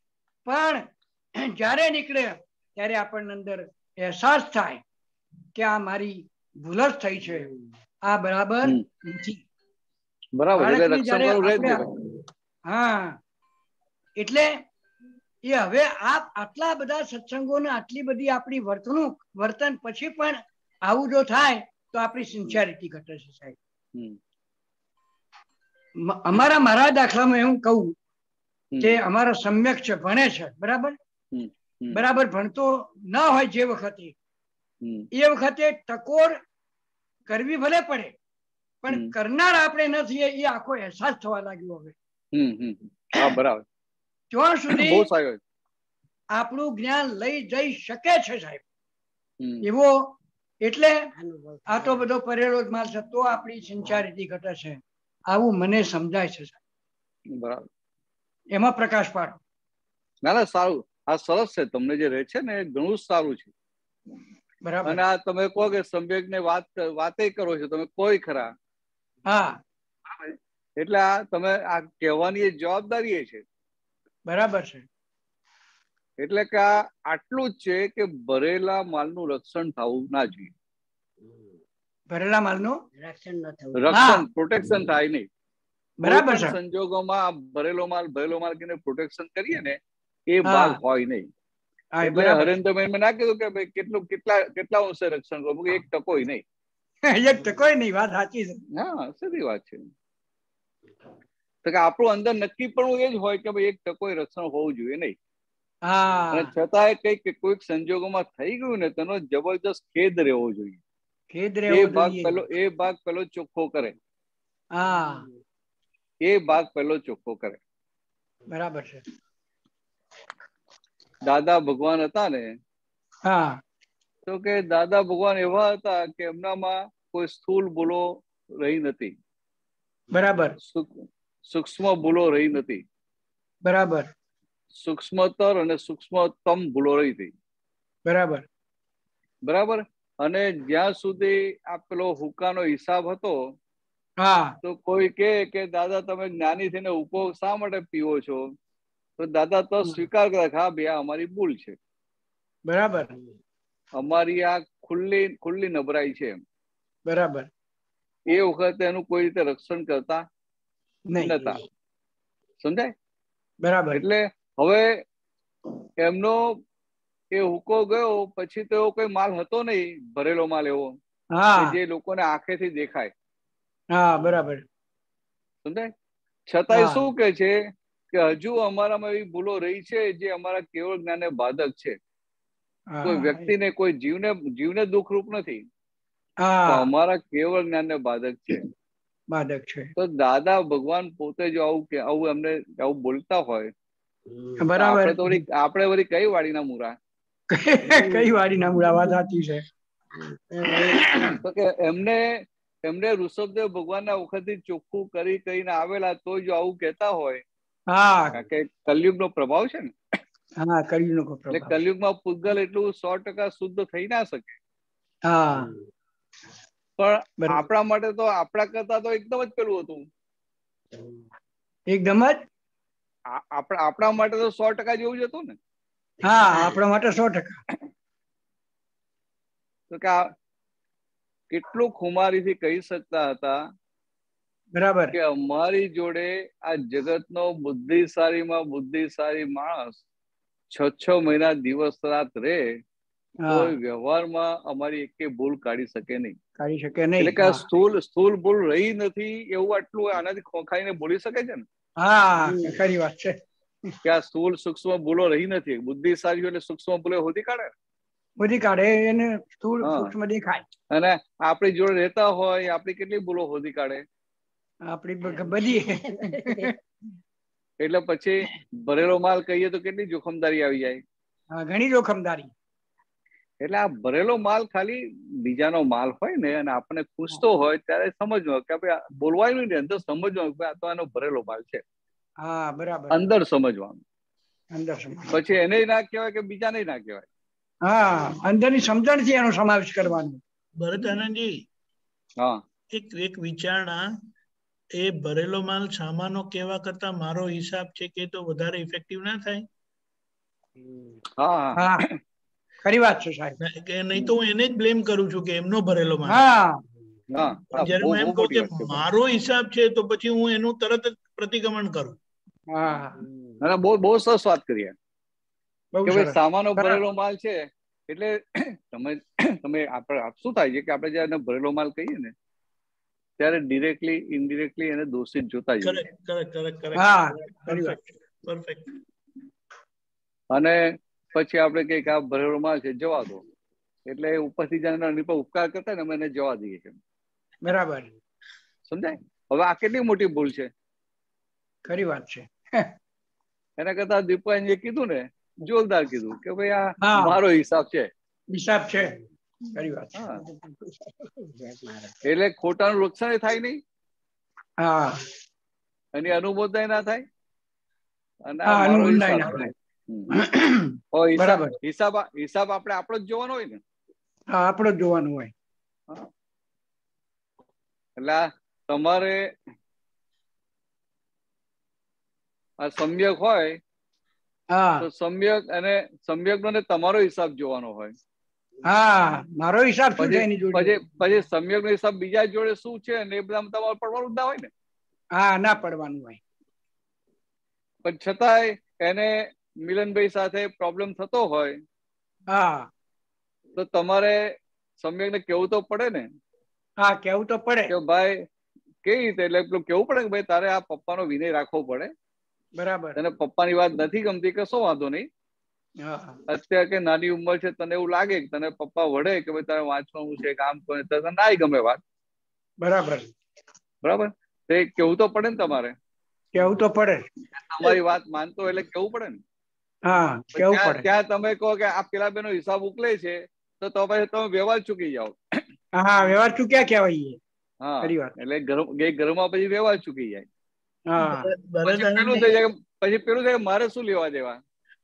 પણ જ્યારે નીકળે ત્યારે આપણને અંદર અહેસાસ થાય કે આ મારી ભૂલ જ થઈ છે, આ બરાબર નથી. બરાબર. હા, એટલે એ હવે આટલા બધા સત્સંગો ને આટલી બધી આપણી વર્તન પછી પણ આવું જો થાય તો આપણી સિન્સિયરિટી ઘટે છે સાહેબ. મારા દાખલામાં એવું કહું કે અમારો સમ્યક છે, ભણે છે, બરાબર ભણતો ના હોય જે વખતે, એ વખતે ટકોર કરવી ભલે પડે પણ કરનાર આપણે નથી, એ આખો અહેસાસ થવા લાગ્યો હવે. બરાબર. ત્યાં સુધી આપણું જ્ઞાન લઈ જઈ શકે છે સાહેબ એવો. એટલે આ તો બધો પરેલો જ માલ છે તો આપણી સિન્સિયરિટી ઘટે છે, આવું મને સમજાય છે સાહેબ. બરાબર. એમાં પ્રકાશ પાડો. ના, સારું, આ સરસ છે. તમને જે રહે છે ને એ ઘણું સારું છે. બરાબર. અને આ તમે કહો કે સમ્યક ને વાતે કરો છો તમે કોઈ ખરા. હા, એટલે આ તમે આ કહેવાની જવાબદારી છે. બરાબર છે. એટલે કે આ આટલું જ છે કે ભરેલા માલનું રક્ષણ થવું ના જોઈએ. ભરેલા માલનું રક્ષણ, પ્રોટેક્શન થાય નહીં. બરાબર છે. સંજોગોમાં ભરેલો માલ કહીને પ્રોટેક્શન કરીએ ને એ ભાગ હોય નહીં. હરેન્દ્રભાઈ મેં ના કીધું કે ભાઈ કેટલા અંશે રક્ષણ કરવું, 1% નહીં. 1% નહીં, વાત સાચી છે. હા, સીધી વાત છે. તો કે આપણું અંદર નક્કી પણ એ જ હોય કે ભાઈ 1% રક્ષણ હોવું જોઈએ નહીં. અને છતાંય કોઈક સંજોગોમાં થઈ ગયું ને તેનો જબરજસ્ત ખેદ રહેવો જોઈએ. એ ભાગ પેલો ચોખ્ખો કરે. એ ભાગ પેલો ચોખ્ખો કરે. બરાબર છે. દાદા ભગવાન હતા ને, તો કે દાદા ભગવાન એવા હતા કે એમનામાં કોઈ સ્થૂલ ભૂલો રહી નથી. બરાબર. સૂક્ષ્મ ભૂલો રહી નથી. બરાબર. સૂક્ષ્મતર અને સૂક્ષ્મતમ ભૂલો રહી હતી. બરાબર. બરાબર. અને જ્યાં સુધી આ પેલો હુક્કાનો હિસાબ હતો, તો કોઈ કે દાદા તમે જ્ઞાની થઈને હુક્કો શા માટે પીવો છો? તો દાદા તો સ્વીકાર કરે, હા ભાઈ આ અમારી ભૂલ છે. બરાબર. અમારી આ ખુલ્લી નબળાઈ છે. બરાબર. એ વખતે એનું કોઈ રીતે રક્ષણ કરતા નતા. સમજાય? બરાબર. એટલે હવે એમનો એ હુક્કો ગયો પછી તો એવો કોઈ માલ હતો નહીં, ભરેલો માલ એવો જે લોકોને આંખેથી દેખાય. બરાબર. સમજાય? છતાંય શું કે છે કે હજુ અમારામાં એવી ભૂલો રહી છે જે અમારા કેવળ જ્ઞાનને બાધક છે. કોઈ વ્યક્તિને, કોઈ જીવને દુઃખરૂપ નથી, અમારા કેવળ જ્ઞાનને બાધક છે. બાધક છે. તો દાદા ભગવાન પોતે જો આવું એમને આવું બોલતા હોય, બરાબર, આપણે વળી કઈ વાડીના મૂળા? કઈ વાડીના મૂળા? વાત સાચી છે. તો કે એમને ઋષભદેવ ભગવાનના વખતથી ચોખ્ખું કરીને આવેલા, તો જો આવું કહેતા હોય કે કલયુગનો પ્રભાવ છે ને. એટલે કલયુગમાં પૂતગલ એટલું 100% શુદ્ધ થઈ ના શકે. પણ આપણા માટે તો આપણા કરતા તો એકદમ જ પેલું હતું. એકદમ જ આપણા માટે તો 100% જેવું જ હતું ને. આપણા માટે 100%. તો કે કેટલું ખુમારીથી કહી શકતા હતા, બરાબર, કે અમારી જોડે આ જગતનો બુદ્ધિશાળીમાં બુદ્ધિશાળી માણસ 6 મહિના દિવસ રાત રહે તો વ્યવહારમાં અમારી એકે ભૂલ કાઢી શકે નહીં. એટલે કે સ્થૂલ ભૂલ રહી નથી એવું આટલું આનાથી ખોખાઈને બોલી શકે છે ને. ખરી વાત છે કે આ સ્થૂલ સૂક્ષ્મ ભૂલો રહી નથી. બુદ્ધિશાળી એટલે સૂક્ષ્મ ભૂલો શોધી કાઢે. એને સ્થૂળ સૂક્ષ્મ દેખાય. અને આપણી જોડે રહેતા હોય આપણી કેટલી ભૂલો શોધી કાઢે. આપણી બધી. એટલે પછી ભરેલો માલ કહીએ તો કેટલી જોખમદારી આવી જાય. ઘણી જોખમદારી. એટલે આ ભરેલો માલ ખાલી બીજાનો માલ હોય ને અને આપણને પૂછતો હોય ત્યારે સમજવાનું કે ભાઈ બોલવાનું ને અંદર સમજવાનું કે આ તો આનો ભરેલો માલ છે. બરાબર. અંદર સમજવાનું. પછી એને ના કહેવાય કે બીજાને ના કહેવાય. અંદરની સમજણથી એનો સમાવેશ કરવાનો. ભરત આનંદજી, એક વિચારણા, એ ભરેલો માલ સામાનો કેવા કરતા મારો હિસાબ છે કે તો વધારે ઇફેક્ટિવ ના થાય? ખરી વાત છે સાહેબ. કે નહીં તો હું એને જ બ્લેમ કરું છું કે એમનો ભરેલો માલ. જયારે હું એમ કહું કે મારો હિસાબ છે તો પછી હું એનું તરત જ પ્રતિક્રમણ કરું. બહુ સરસ વાત કરીએ કે ભાઈ સામાનો ભરેલો માલ છે એટલે તમે શું થાય છે કે આપણે જયારે ભરેલો માલ કહીએ ને ત્યારે ડિરેક્ટલી ઇનડિરેક્ટલી એને દોષિત જોતા જઈએ. અને પછી આપણે કઈક આ ભરેલો માલ છે જવા દો, એટલે ઉપરથી જઈને ઉપકાર કરતા ને અમે એને જવા દઈએ છીએ. બરાબર. સમજાય? હવે આ કેટલી મોટી ભૂલ છે. ખરી વાત છે. એના કરતા દીપાએ કીધું ને જોરદાર કીધું કે ભાઈ આ મારો હિસાબ છે. હિસાબ છે. ખરી વાત છે. એટલે ખોટાનું નુકસાન થાય નહીં, એની અનુમોદના ના થાય અને હિસાબ આપણે આપણો જ જોવાનો હોય ને. આપણો જ જોવાનું હોય. એટલે તમારે આ સમ્યક હોય તો સમ્યક અને સમ્યક નો તમારો હિસાબ જોવાનો હોય. મારો હિસાબ પછી સમ્યક નો હિસાબ બીજા જોડે શું છે ને એ બધા તમારે પડવાનું ના હોય ને. ના પડવાનું હોય. પણ છતાંય એને મિલનભાઈ સાથે પ્રોબ્લેમ થતો હોય હા તો તમારે સમ્યકને કેવું તો પડે ને. હા કેવું તો પડે કે ભાઈ કેવી રીતે, એટલે પેલું કેવું પડે કે ભાઈ તારે આ પપ્પાનો વિનય રાખવો પડે. બરાબર. તને પપ્પાની વાત નથી ગમતી કે શું વાંધો નહીં, અત્યારે કે નાની ઉંમર છે, તને એવું લાગે કે તને પપ્પા વડે કે ભાઈ તારે વાંચવાનું છે, કામ કરે, તને ના ગમે વાત. બરાબર બરાબર, તો એ કેવું તો પડે ને તમારે. કેવું તો પડે, તમારી વાત માનતો એટલે કેવું પડે ને. હા કેવું પડે. ત્યાં તમે કહો કે આ પેલા બેનો હિસાબ ઉકલે છે તો તમે વ્યવહાર ચૂકી જાઓ. હા વ્યવહાર ચૂક્યા કહેવાય. હા એટલે ઘરમાં પછી વ્યવહાર ચૂકી જાય. હા પછી પેલું થઈ જાય, પછી પેલું થાય મારે શું લેવા દેવા.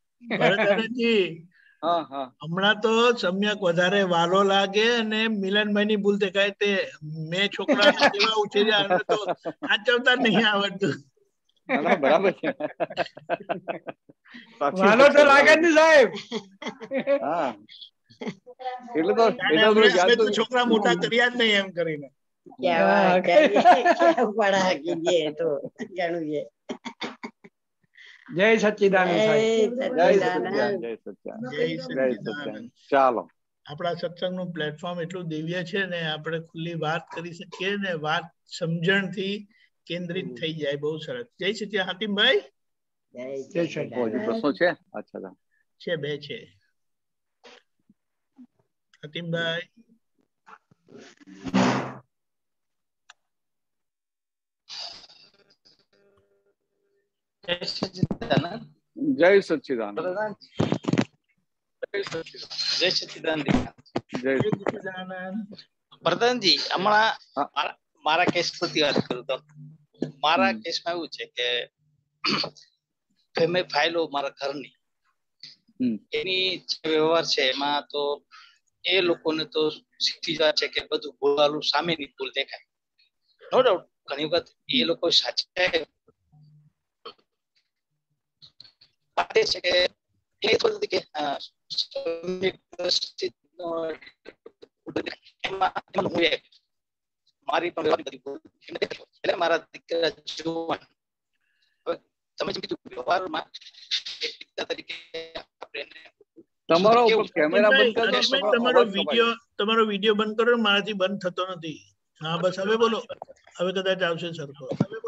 હા હા હમણાં તો સમ્યક વધારે વાલો લાગે અને મિલનભાઈ ની ભૂલ દેખાય તે મેં છોકરાને કેવા ઉછેર્યા તો સાચવતા નહીં આવડતું. બરાબર છે, વાલો તો લાગે ને સાહેબ. હા એટલે તો છોકરા મોટા કર્યા જ નહીં એમ કરીને. જય સચ્ચિદાનંદ સાહેબ. જય સચ્ચિદાનંદ, જય સચ્ચિદાનંદ, જય સચ્ચિદાનંદ. ચાલો, આપણા સત્સંગનું પ્લેટફોર્મ એટલું દિવ્ય છે ને, આપણે ખુલ્લી વાત કરી શકીએ ને, વાત સમજણથી કેન્દ્રિત થઈ જાય. બહુ સરસ. જય સચ્ચિદાનંદ હાતિમભાઈ. પ્રશ્નો છે? અચ્છા છે, બે છે. હાતિમભાઈ જય સચ્ચિદાનંદ. જય સચ્ચિદાનંદ. જય સચ્ચિદાનંદ. પ્રધાનજી, હમણાં મારા કેસ પરથી વાત કરું તો મારા કેસમાં એવું છે કે મેં ફાઇલો મારા ઘરની એની જે વ્યવહાર છે એમાં તો એ લોકોને તો સીધી વાત છે કે બધું ભૂલવાલું સામેની ભૂલ દેખાય. નો ડાઉટ ઘણી વખત એ લોકો સાચા વાત એ છે કે એ થોડી કે મારી પણ એટલે મારા દીકરા જોવાન તમે જેમ કીધું વ્યવહારમાં તરીકે તમારો કેમેરા બંધ કરો. તમારો વિડીયો બંધ કરો, મારાથી બંધ થતો નથી. હા બસ હવે બોલો, હવે કદાચ આવશે સરખો.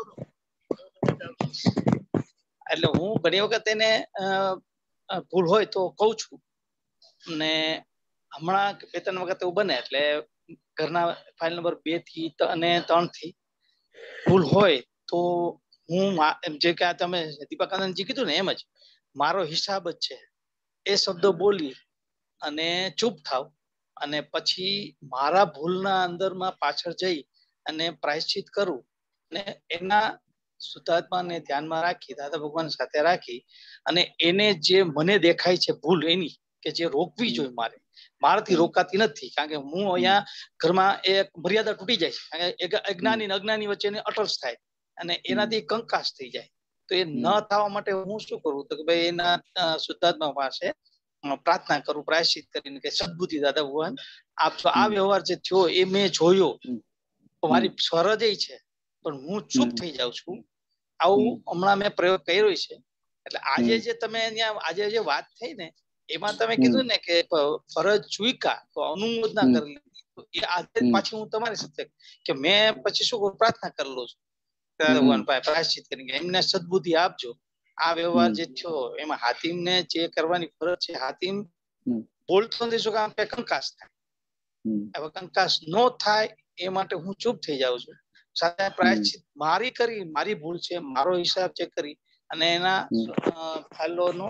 એટલે હું ઘણી વખત એને ભૂલ હોય તો કઉ છું, ને હમણાં 2-3 વખત એવું બને એટલે ઘરના ફાઇલ નંબર 2 થી અને 3 થી ભૂલ હોય તો હું જે કે તમે દીપાકાનંદજી કીધું ને એમ જ મારો હિસાબ જ છે એ શબ્દો બોલી અને ચૂપ થાવ અને પછી મારા ભૂલના અંદરમાં પાછળ જઈ અને પ્રાયશ્ચિત કરું અને એના શુદ્ધાત્માને ધ્યાનમાં રાખી, દાદા ભગવાન સાથે રાખી અને એને જે મને દેખાય છે ભૂલ એની કે જે રોકવી જોઈએ મારાથી રોકાતી નથી. કારણ કે હું અહીંયા ઘરમાં એક મર્યાદા તૂટી જાય છે, કારણ કે અજ્ઞાની અને અજ્ઞાની વચ્ચેની અટલ્સ થાય અને એનાથી કંકાસ થઈ જાય. તો એ ન થવા માટે હું શું કરું તો કે ભાઈ એના શુદ્ધાત્મા પાસે પ્રાર્થના કરું, પ્રાયશ્ચિત કરીને કે સદબુદ્ધિ દાદા ભગવાન આપશો. આ વ્યવહાર જે થયો એ મેં જોયો, મારી ફરજ એ છે પણ હું ચૂપ થઈ જાઉં છું. આવું હમણાં મેં પ્રયોગ કર્યો છે. એટલે આજે જે તમે આજે જે વાત થઈ ને એમાં તમે કીધું ને કે ફરજ ચૂક્યા તો અનુમોદના કરી લીધી. એ આજે પાછી હું તમારી સાથે કે મેં પછી શું પ્રાર્થના કરેલો છું ભગવાન ભાઈ પ્રાયશ્ચિત કરીને એમને સદબુદ્ધિ આપજો. આ વ્યવહાર જે થયો એમાં હાતિમને જે કરવાની ફરજ છે, હાતિમ બોલતો નથી શું કામ કંકાસ થાય. હવે કંકાસ ન થાય એ માટે હું ચૂપ થઈ જાઉં છું. સાથે પ્રાયશ્ચિત મારી ભૂલ છે, મારો હિસાબ ચેક કરી અને એના ફાઇલોનો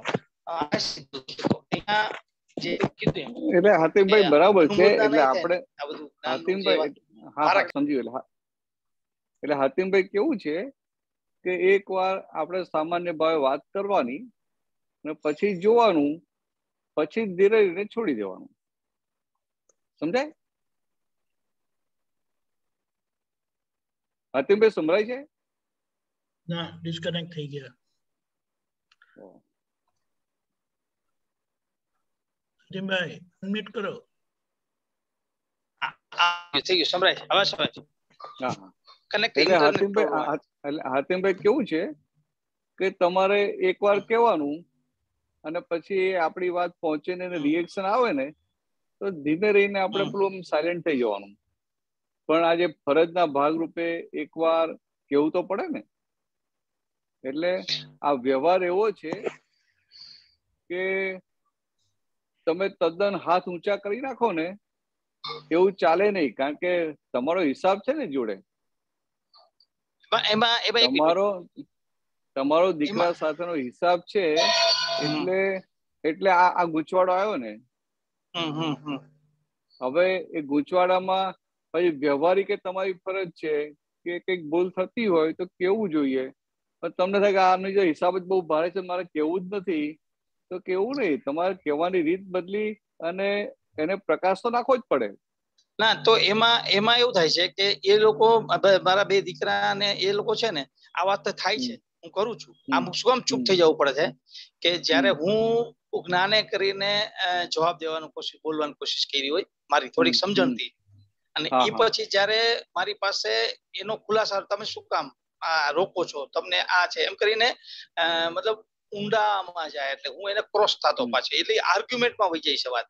એટલે હાતિમભાઈ બરાબર છે. એટલે આપણે હાતિમભાઈ સમજ્યું. એટલે હાતિમભાઈ કેવું છે કે એક વાર આપણે સામાન્ય ભાવે વાત કરવાની અને પછી જોવાનું, પછી ધીરે ધીરે છોડી દેવાનું. સમજાય? હાતિમભાઈ સંભળાય છે? ના, ડિસ્કનેક્ટ થઈ ગયા. હાતિમભાઈ અનમ્યુટ કરો. થઈ ગયું, સંભળાય. અવાજ સંભળાય. હા. હાતિમભાઈ કેવું છે કે તમારે એકવાર કહેવાનું અને પછી આપણી વાત પહોંચે ને રિએક્શન આવે ને તો ધીમે રહીને આપણે પેલું સાયલેન્ટ થઈ જવાનું. પણ આજે ફરજના ભાગરૂપે એકવાર કેવું તો પડે ને. એટલે આ વ્યવહાર એવો છે કે તમે તદ્દન હાથ ઊંચા કરી નાખો ને એવું ચાલે નહીં, કારણ કે તમારો હિસાબ છે ને જોડે. તમારો દીકરા સાથેનો હિસાબ છે, એટલે આ ગૂંચવાડો આવ્યો ને. હવે એ ગૂંચવાડામાં પછી વ્યવહારિક તમારી ફરજ છે કે કંઈક ભૂલ થતી હોય તો કેવું જોઈએ. પણ તમને થાય કે આનો જે હિસાબ જ બહુ ભારે છે, મારે કેવું જ નથી, તો કેવું નહીં. તમારે કહેવાની રીત બદલી અને એને પ્રકાશ તો નાખવો જ પડે. ના, તો એમાં એવું થાય છે કે એ લોકો, મારા બે દીકરા ને એ લોકો છે ને, આ વાત તો થાય છે, હું કરું છું, આમ શું કામ ચૂપ થઈ જવું પડે છે કે જયારે હું જ્ઞાને કરીને જવાબ દેવાનું બોલવાની કોશિશ કરી હોય મારી થોડીક સમજણથી, અને એ પછી જયારે મારી પાસે એનો ખુલાસા, તમે શું કામ આ રોકો છો, તમને આ છે એમ કરીને મતલબ ઊંડામાં જાય, એટલે હું એને ક્રોસ થતો પાછો, એટલે આર્ગ્યુમેન્ટમાં વહી જાય છે વાત.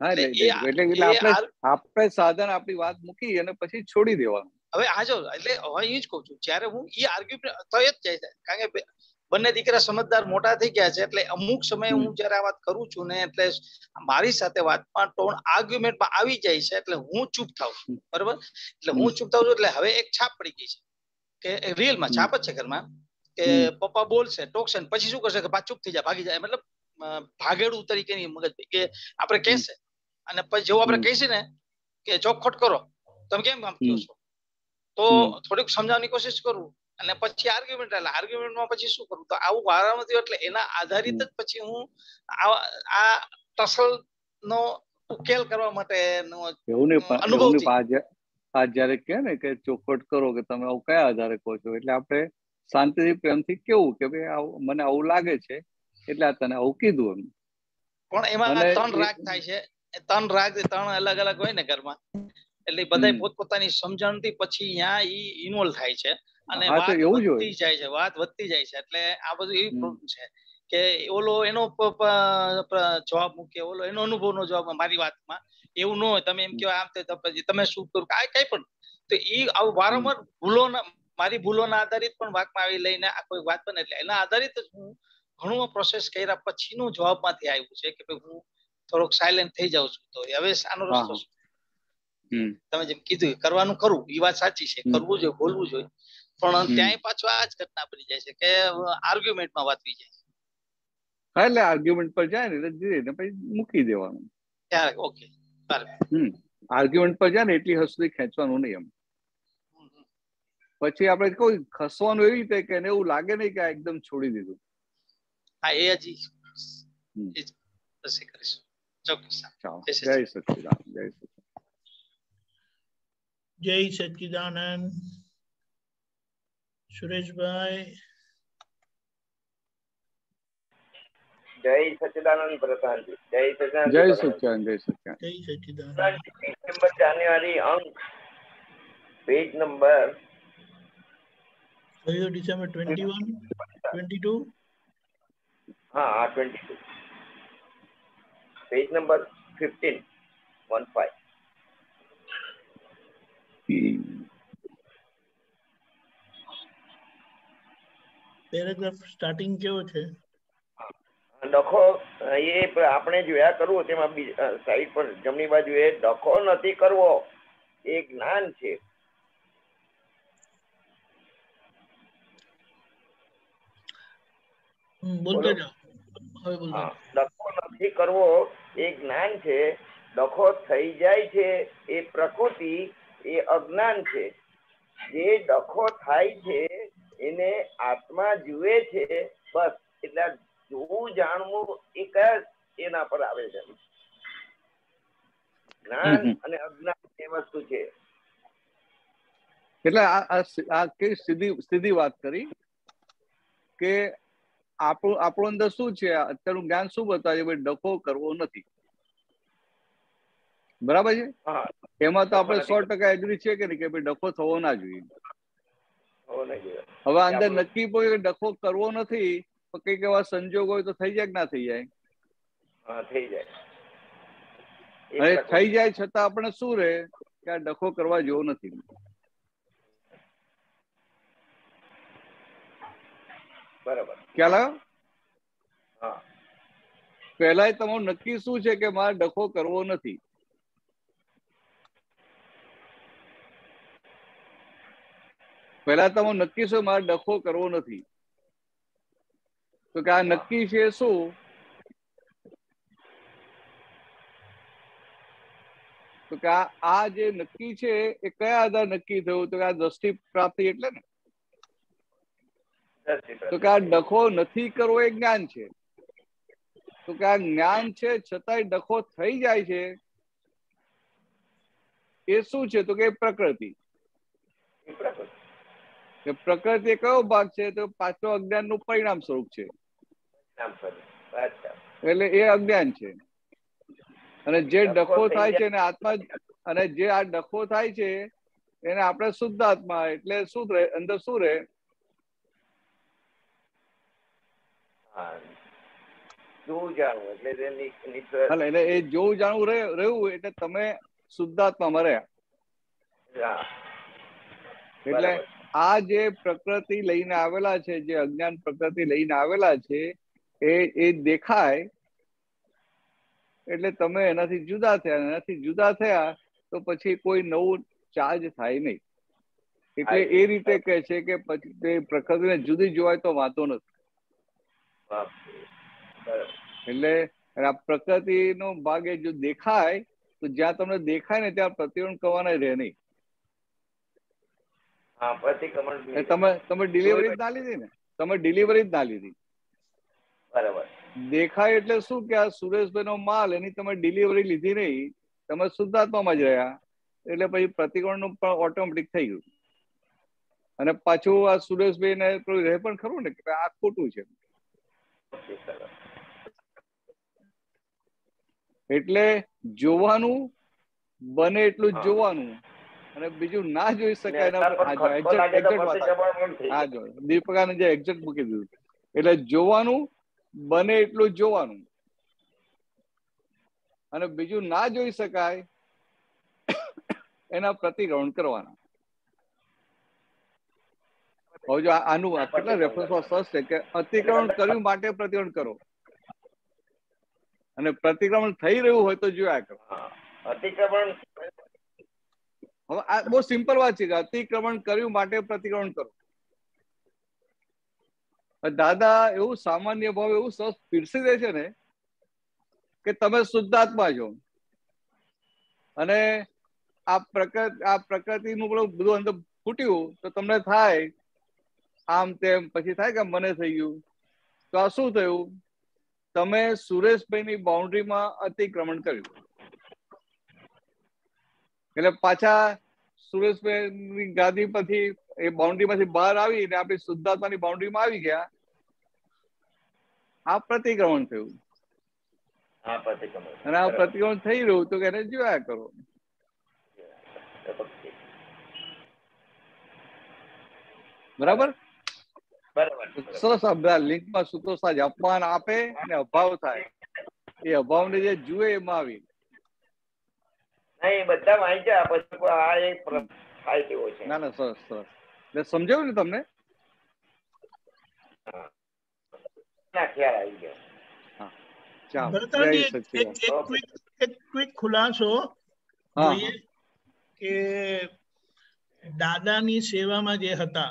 આપણે સાધન આપણી વાત મૂકી અને પછી છોડી દેવાનું. હવે આજો એટલે હવે એ જ કઉ છું, જયારે હું એ આર્ગ્યુમેન્ટ થઈ જ જાય છે, કારણ કે બંને દીકરા સમજદાર મોટા થઈ ગયા છે, એટલે અમુક સમયે હું જયારે આ વાત કરું છું ને, એટલે મારી સાથે વાતમાં ટોન આર્ગ્યુમેન્ટમાં આવી જાય છે, એટલે હું ચૂપ થાઉં છું. બરોબર, એટલે હું ચૂપ થાઉં છું, એટલે હવે એક છાપ પડી ગઈ છે કે રિયલમાં છાપ જ છે ઘરમાં, કે પપ્પા બોલશે, ટોકશે, પછી શું કરશે કે ચૂપ થઈ જાય, ભાગી જાય, મતલબ ભાગેડું તરીકેની મગજ કે આપણે કહેશે, અને પછી જેવું આપણે કહીશું ને કે ચોખવટ કરો, તમે કેમ કામ કહો છો, તો થોડીક સમજાવવાની કોશિશ કરું, અને પછી આર્ગ્યુમેન્ટ, એટલે આર્ગ્યુમેન્ટમાં પછી શું કરું, તો આવું વારંવાર થયું, એટલે એના આધારિત જ પછી હું આ ટસલ નો ઉકેલ કરવા માટે અનુભવ. આ જયારે કે ને કે ચોખવટ કરો, કે તમે આવું કયા આધારે કહો છો, એટલે આપણે શાંતિથી પ્રેમથી કેવું કે ભાઈ મને આવું લાગે છે, એટલે આ તને આવું કીધું. એમ પણ એમાં 3 રાગ થાય છે, 3 રાગ 3 અલગ અલગ હોય ને ઘરમાં, એટલે બધા પોતપોતાની સમજણથી પછી ત્યાં ઇન્વોલ્વ થાય છે, અને વાત વધતી જાય છે, એટલે આ બધું એવી પ્રોબ્લેમ છે કે ઓલો એનો જવાબ મૂકે, ઓલો એનો અનુભવનો જવાબ મારી વાતમાં એવું ન હોય. તમે એમ કહો આમ પછી તમે શું કરો કઈ પણ, તો એ વારંવાર મારી ભૂલોના આધારિત પણ વાતમાં આવી લઈને આ કોઈ વાત બને, એટલે એના આધારિત જ હું ઘણું પ્રોસેસ કર્યા પછીનું જવાબમાંથી આવ્યું છે કે હું થોડોક સાયલેન્ટ થઈ જાઉં છું. તો હવે આનો રસ્તો શું? તમે જેમ કીધું કરવાનું ખરું, એ વાત સાચી છે, કરવું જોઈએ, બોલવું જોઈએ, પણ ત્યાંય પાછું આ જ ઘટના બની જાય છે કે આર્ગ્યુમેન્ટમાં વાત થઈ જાય છે. એટલે આર્ગ્યુમેન્ટ પર જાય ને એટલે પછી મૂકી દેવાનું. ઓકે, આર્ગ્યુમેન્ટ પર જાય ને એટલી હદ સુધી ખેંચવાનું નહીં. એમ પછી આપણે કોઈ ખસવાનું એવી રીતે કે એને એવું લાગે નહીં કે આ એકદમ છોડી દીધું. હા, એ હજી કરીશું. ચોક્કસ. જય સચ્ચિદાનંદ. જય સચ્ચિદાનંદ. સુરેશભાઈ. જય સચ્ચિદાનંદ પ્રધાનજી. જય સચ્ચિદાનંદ. જય સચ્ચિદાનંદ. જય સચ્ચિદાનંદ. જય સચ્ચિદાનંદ. ડિસેમ્બર જાન્યુઆરી અંક પેજ નંબર ડિસેમ્બર 21 22. હા, 22 પેજ નંબર 15 પેરેગ્રાફ સ્ટાર્ટિંગ કેવો છે? ડખો એ આપણે જોયા કરવું, તેમાં સાઈડ પર જમણી બાજુ એ ડખો નથી કરવો એ જ્ઞાન છે. ડખો નથી કરવો એ જ્ઞાન છે. ડખો થઈ જાય છે એ પ્રકૃતિ, એ અજ્ઞાન છે. જે ડખો થાય છે એને આત્મા જુએ છે, બસ. એટલે જોવું જાણવું એ કયા એના પર આવે છે? જ્ઞાન અને અજ્ઞાન એ વસ્તુ છે. એટલે આ કઈ સીધી વાત કરી કે આપણું અંદર શું છે, અત્યારનું જ્ઞાન શું બતાવે છે? ડખો કરવો નથી. બરાબર છે. એમાં તો આપણે 100% એગ્રી છે કે નહીં કે ભાઈ ડખો થવો ના જોઈએ. હવે અંદર નક્કી પડ્યું કે ડખો કરવો નથી, તો કઈક એવા સંજોગ હોય તો થઈ જાય કે ના થઈ જાય? થઈ જાય. હવે થઈ જાય છતાં આપણે શું રહે કે આ ડખો કરવા જેવો નથી. બરાબર, ખ્યાલ આવ્યો? પહેલા તમારું નક્કી શું છે કે મારે ડખો કરવો નથી. પહેલા તમારું નક્કી શું મારે ડખો કરવો નથી. તો કે આ નક્કી છે શું? તો કે આ જે નક્કી છે એ કયા આધાર નક્કી થયું? તો કે આ દ્રષ્ટિ પ્રાપ્તિ એટલે ને. તો કે આ ડખો નથી કરવો એ જ્ઞાન છે. તો કે આ જ્ઞાન છે છતાંય ડખો થઈ જાય છે એ શું છે? તો કે પ્રકૃતિ. પ્રકૃતિ કયો ભાગ છે? તો પાંચમો અજ્ઞાન નું પરિણામ સ્વરૂપ છે. એટલે એ અજ્ઞાન છે. અને જે ડખો થાય છે એને આત્મા, અને જે આ ડખો થાય છે એને આપણે શુદ્ધ આત્મા, એટલે શું રહે અંદર? શું રહે? જોવું જાણવું, એટલે એ જોવું જાણવું રહ્યું એટલે તમે શુદ્ધાત્મામાં રહ્યા. એટલે આ જે પ્રકૃતિ લઈને આવેલા છે, જે અજ્ઞાન પ્રકૃતિ લઈને આવેલા છે એ દેખાય એટલે તમે એનાથી જુદા થયા. એનાથી જુદા થયા તો પછી કોઈ નવું ચાર્જ થાય નહીં. એટલે એ રીતે કહે છે કે પછી તે પ્રકૃતિને જુદી જોવાય તો વાંધો નથી. એટલે આ પ્રકૃતિ નો ભાગ એ જો દેખાય તો જ્યાં તમને દેખાય ને ત્યાં પ્રતિક્રમણ કરવાના રહે નહીં. તમે ડિલિવરી જ ના લીધી ને, તમે ડિલિવરી જ ના લીધી. બરાબર. દેખાય એટલે શું કે આ સુરેશભાઈ નો માલ, એની તમે ડિલિવરી લીધી નહીં, તમે શુદ્ધાત્મામાં જ રહ્યા. એટલે પછી પ્રતિક્રમણ નું પણ ઓટોમેટિક થઈ ગયું. અને પાછું આ સુરેશભાઈ ને રહે પણ ખરું ને કે આ ખોટું છે. એટલે જોવાનું બને એટલું જોવાનું, અને બીજું ના જોઈ શકાય. દીપકાને જે એક્ઝેક્ટ મૂકી દીધું. એટલે જોવાનું બને એટલું જોવાનું, અને બીજું ના જોઈ શકાય એના પ્રતિક્રમણ કરવાના. હવે જો આનું કેટલા રેફરન્સમાં સરસ છે કે અતિક્રમણ કર્યું માટે પ્રતિક્રમણ કરો, અને પ્રતિક્રમણ થઈ રહ્યું હોય તો જોયા કરો. અતિક્રમણ હવે આ બહુ સિમ્પલ વાત છે કે અતિક્રમણ કર્યું માટે પ્રતિક્રમણ કરો. દાદા એવું સામાન્ય ભાવ એવું સરસ પીરસી દે છે ને કે તમે શુદ્ધાત્મા છો, અને આ પ્રકૃતિનું બધું અંદર ફૂટ્યું તો તમને થાય આમ તેમ, પછી થાય કે મને થઈ ગયું. તો આ શું થયું? તમે સુરેશભાઈની બાઉન્ડ્રીમાં અતિક્રમણ કર્યું. એટલે પાછા સુરેશભાઈની ગાદી પરથી એ બાઉન્ડ્રી માંથી બહાર આવી ને આપણી શુદ્ધાત્માની બાઉન્ડ્રીમાં આવી ગયા. આ પ્રતિક્રમણ થયું. અને આ પ્રતિક્રમણ થઈ રહ્યું તો એને જોયા કરો. બરાબર. સરસ. લિંકમાં સૂત્રો સાજ અપમાન આપે અને અભાવ થાય. એ અભાવને જે જુએ એમાં આવી બધા વાંચ્યા પછી આ એક થાય તેવો છે. ના ના, સરસ સરસ. એટલે સમજાયું ને તમને? ખ્યાલ આવી ગયો. એક ક્વિક ખુલાસો જોઈએ કે દાદાની સેવામાં જે હતા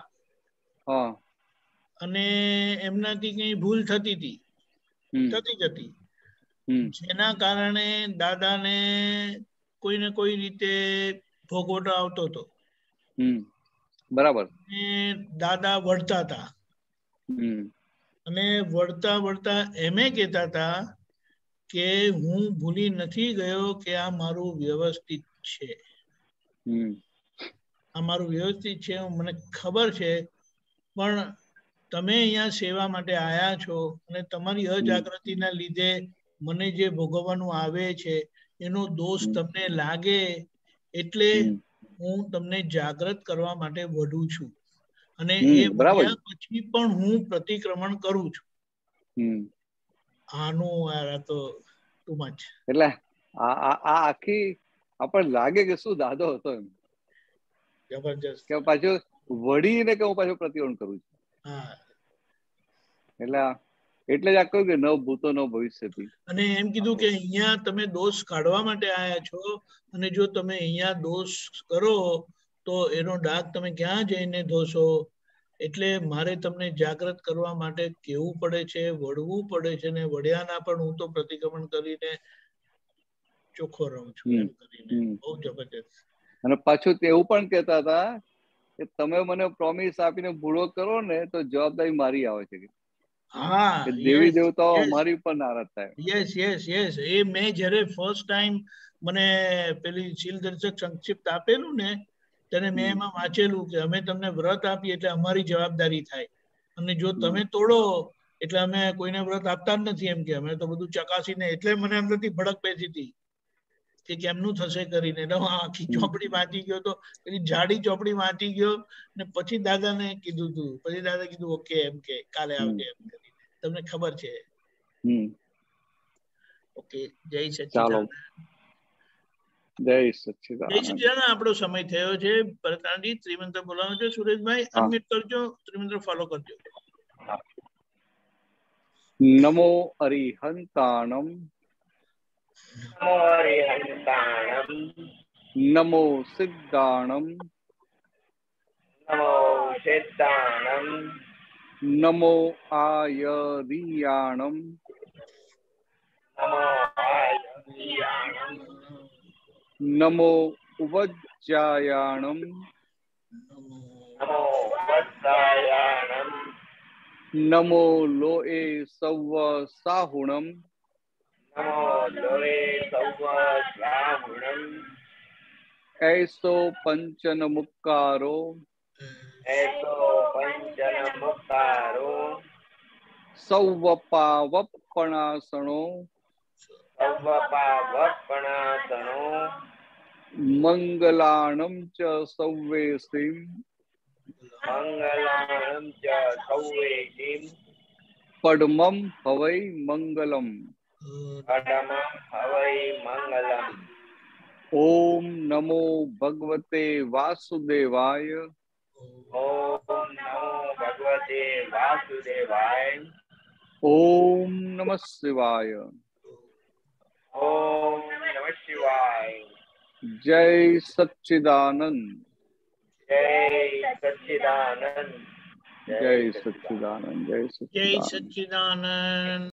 અને એમનાથી કઈ ભૂલ થતી હતી, જેના કારણે દાદાને કોઈ ને કોઈ રીતે ભોગવટો આવતો હતો. બરાબર. દાદા વળતા હતા, અને વળતા વળતા એમે કહેતા હતા કે હું ભૂલી નથી ગયો કે આ મારું વ્યવસ્થિત છે, આ મારું વ્યવસ્થિત છે, મને ખબર છે, પણ તમે અહીંયા સેવા માટે આયા છો અને તમારી અજાગૃતિના લીધે મને જે ભોગવવાનું આવે છે એનો દોષ તમને લાગે એટલે હું તમને જાગૃત કરવા માટે વઢું છું, અને એ વઢ્યા પછી પણ હું પ્રતિક્રમણ કરું છું. આનું તો ટુ મચ. એટલે આ આખી આપણને લાગે કે શું દાદો હતો એમ. જબરજસ્ત. કે પાછું વળીને કે હું પાછું પ્રતિવર્તન કરું છું. હા, એટલે જ આ કહ્યું કે ન ભૂતો ન ભવિષ્યથી. અને એમ કીધું કે અહીંયા તમે દોષ કાઢવા માટે આયા છો, અને જો તમે અહીંયા દોષ કરો તો એનો ડાઘ તમે ક્યાં જઈને ધોશો. એટલે મારે તમને જાગૃત કરવા માટે કેવું પડે છે, વળવું પડે છે, ને વળ્યાના પણ હું તો પ્રતિક્રમણ કરીને ચોખ્ખો રહું છું એમ કરીને. બહુ જબરજસ્ત. અને પાછું તેવું પણ કહેતા હતા કે તમે મને પ્રોમિસ આપીને ભૂલો કરો ને તો જવાબદારી મારી આવે છે. હા, દેવી દેવતાઓ અમારી ઉપર નારાજ થાય. Yes yes yes. એ મેં જયારે ફર્સ્ટ ટાઈમ મને પેલી શીલ દર્શક સંક્ષિપ્ત આપેલું ને ત્યારે મેં એમાં વાંચેલું કે અમે તમને વ્રત આપીએ એટલે અમારી જવાબદારી થાય, અને જો તમે તોડો એટલે અમે કોઈને વ્રત આપતા જ નથી એમ કે અમે તો બધું ચકાસીને. એટલે મને અંદરથી ભડક બેસી હતી કે કેમનું થશે કરીને. એટલે હું આખી ચોપડી વાંચી ગયો તો, પેલી જાડી ચોપડી વાંચી ગયો ને પછી દાદાને કીધું તું. પછી દાદા કીધું ઓકે એમ કે કાલે આવજે એમ કરીને. તમને ખબર છે. ઓકે. જય સચ્ચિદાનંદ. જય સચ્ચિદાનંદ. આપણો સમય થયો છે. પ્રતાપજી ત્રિમંત્ર બોલાવવાનો છે. સુરેશભાઈ અનમ્યુટ કરજો, ત્રિમંત્ર ફોલો કરજો. નમો અરિહંતાણમ, નમો અરિહંતાણમ, નમો સિદ્ધાણમ, નમો સિદ્ધાણમ, નમો આયરિયાણમ, નમો આયરિયાણમ, નમો ઉવજ્જાયાણમ, નમો વત્સાયાણમ, નમો લોએ સૌવ સાહુણમ, નમો લોએ સૌવ સાહુણમ, એસો પંચન મુક્કારો, એસો પંચન મુક્કારો, સૌવપાવપણાસણો, સૌવપાવપણાસણો, મંગલાણમ ચ સૌવેસીમ, મંગલાણમ ચ સૌવેસીમ, પડમમ હવૈ મંગલમ, પડમમ હવૈ મંગલમ. ઓમ નમો ભગવતે વાસુદેવાય, ઓમ નમો ભગવતે વાસુદેવાય, ઓમ નમઃ શિવાય, ઓમ નમઃ શિવાય. જય સચ્ચિદાનંદ, જય સચ્ચિદાનંદ, જય સચ્ચિદાનંદ, જય જય સચ્ચિદાનંદ.